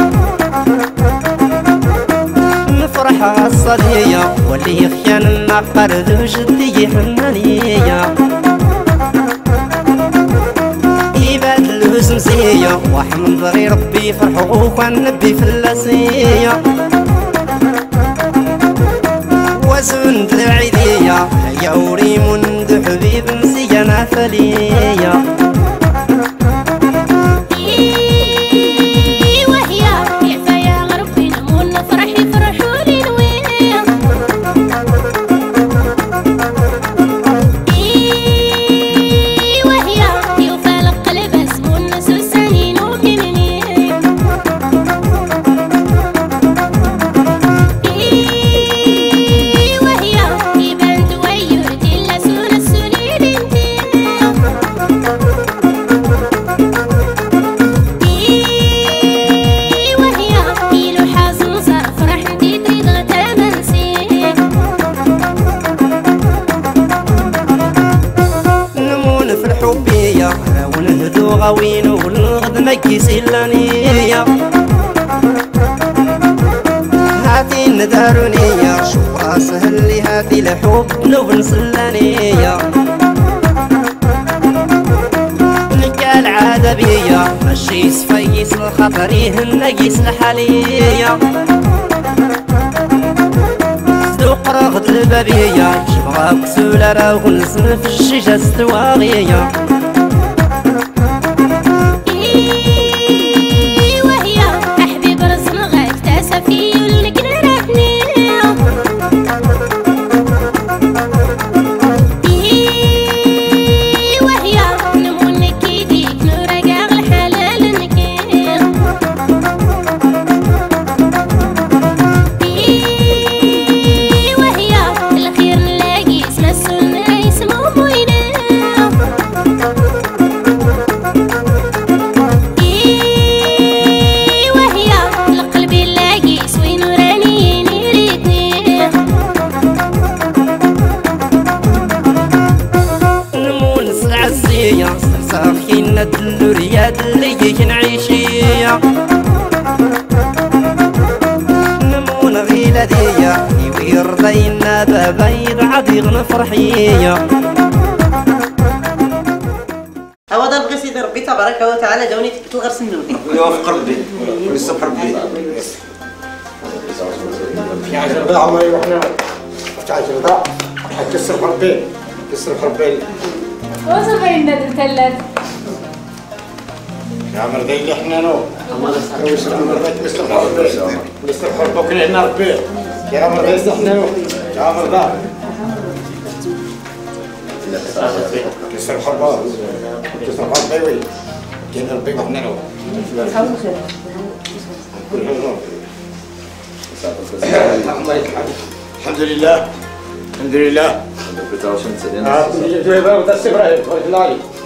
نفرح الصدية واللي يخيان النقر ذو جدي حنانية يبات الهزمزية وحمد غير ربي فرحو وكان نبي في اللاسية وزن العيدية يا وريم ذو حبيب مزيانة فلية غاوين والغد ما كيسيلانية هاتي ندارونية شوف راسه اللي هاتي الحب نوب نسلانية نكا العادة بيا ماشي سفيس الخطريه النقيس الحالية صدوق رغد البابية شبغاك سولا راه ونسن في الشيشة استواغية ندلو رياد اللي كنعيشيا نمون غيلة ديا ويرضينا بابايد عديغ نفرحيا هو ده بغي سيدي ربي تبارك وتعالى داوني تكتل غير سنوني ويوفق ربي ويصبح ربي في عجل ضاع عمري وحنا في عجل ضاع حتكسر ربي كسر ربي وصل بين الندر ثلاث يا مرضي اللي احنا نو ويسر مرضيك مثل ربي مثل حربك اللي هنا ربي يا مرضي اللي احنا نو يا مرضى كسر حربك كسر ربي وي كاين ربي وحنا نو الحمد لله الحمد لله الحمد لله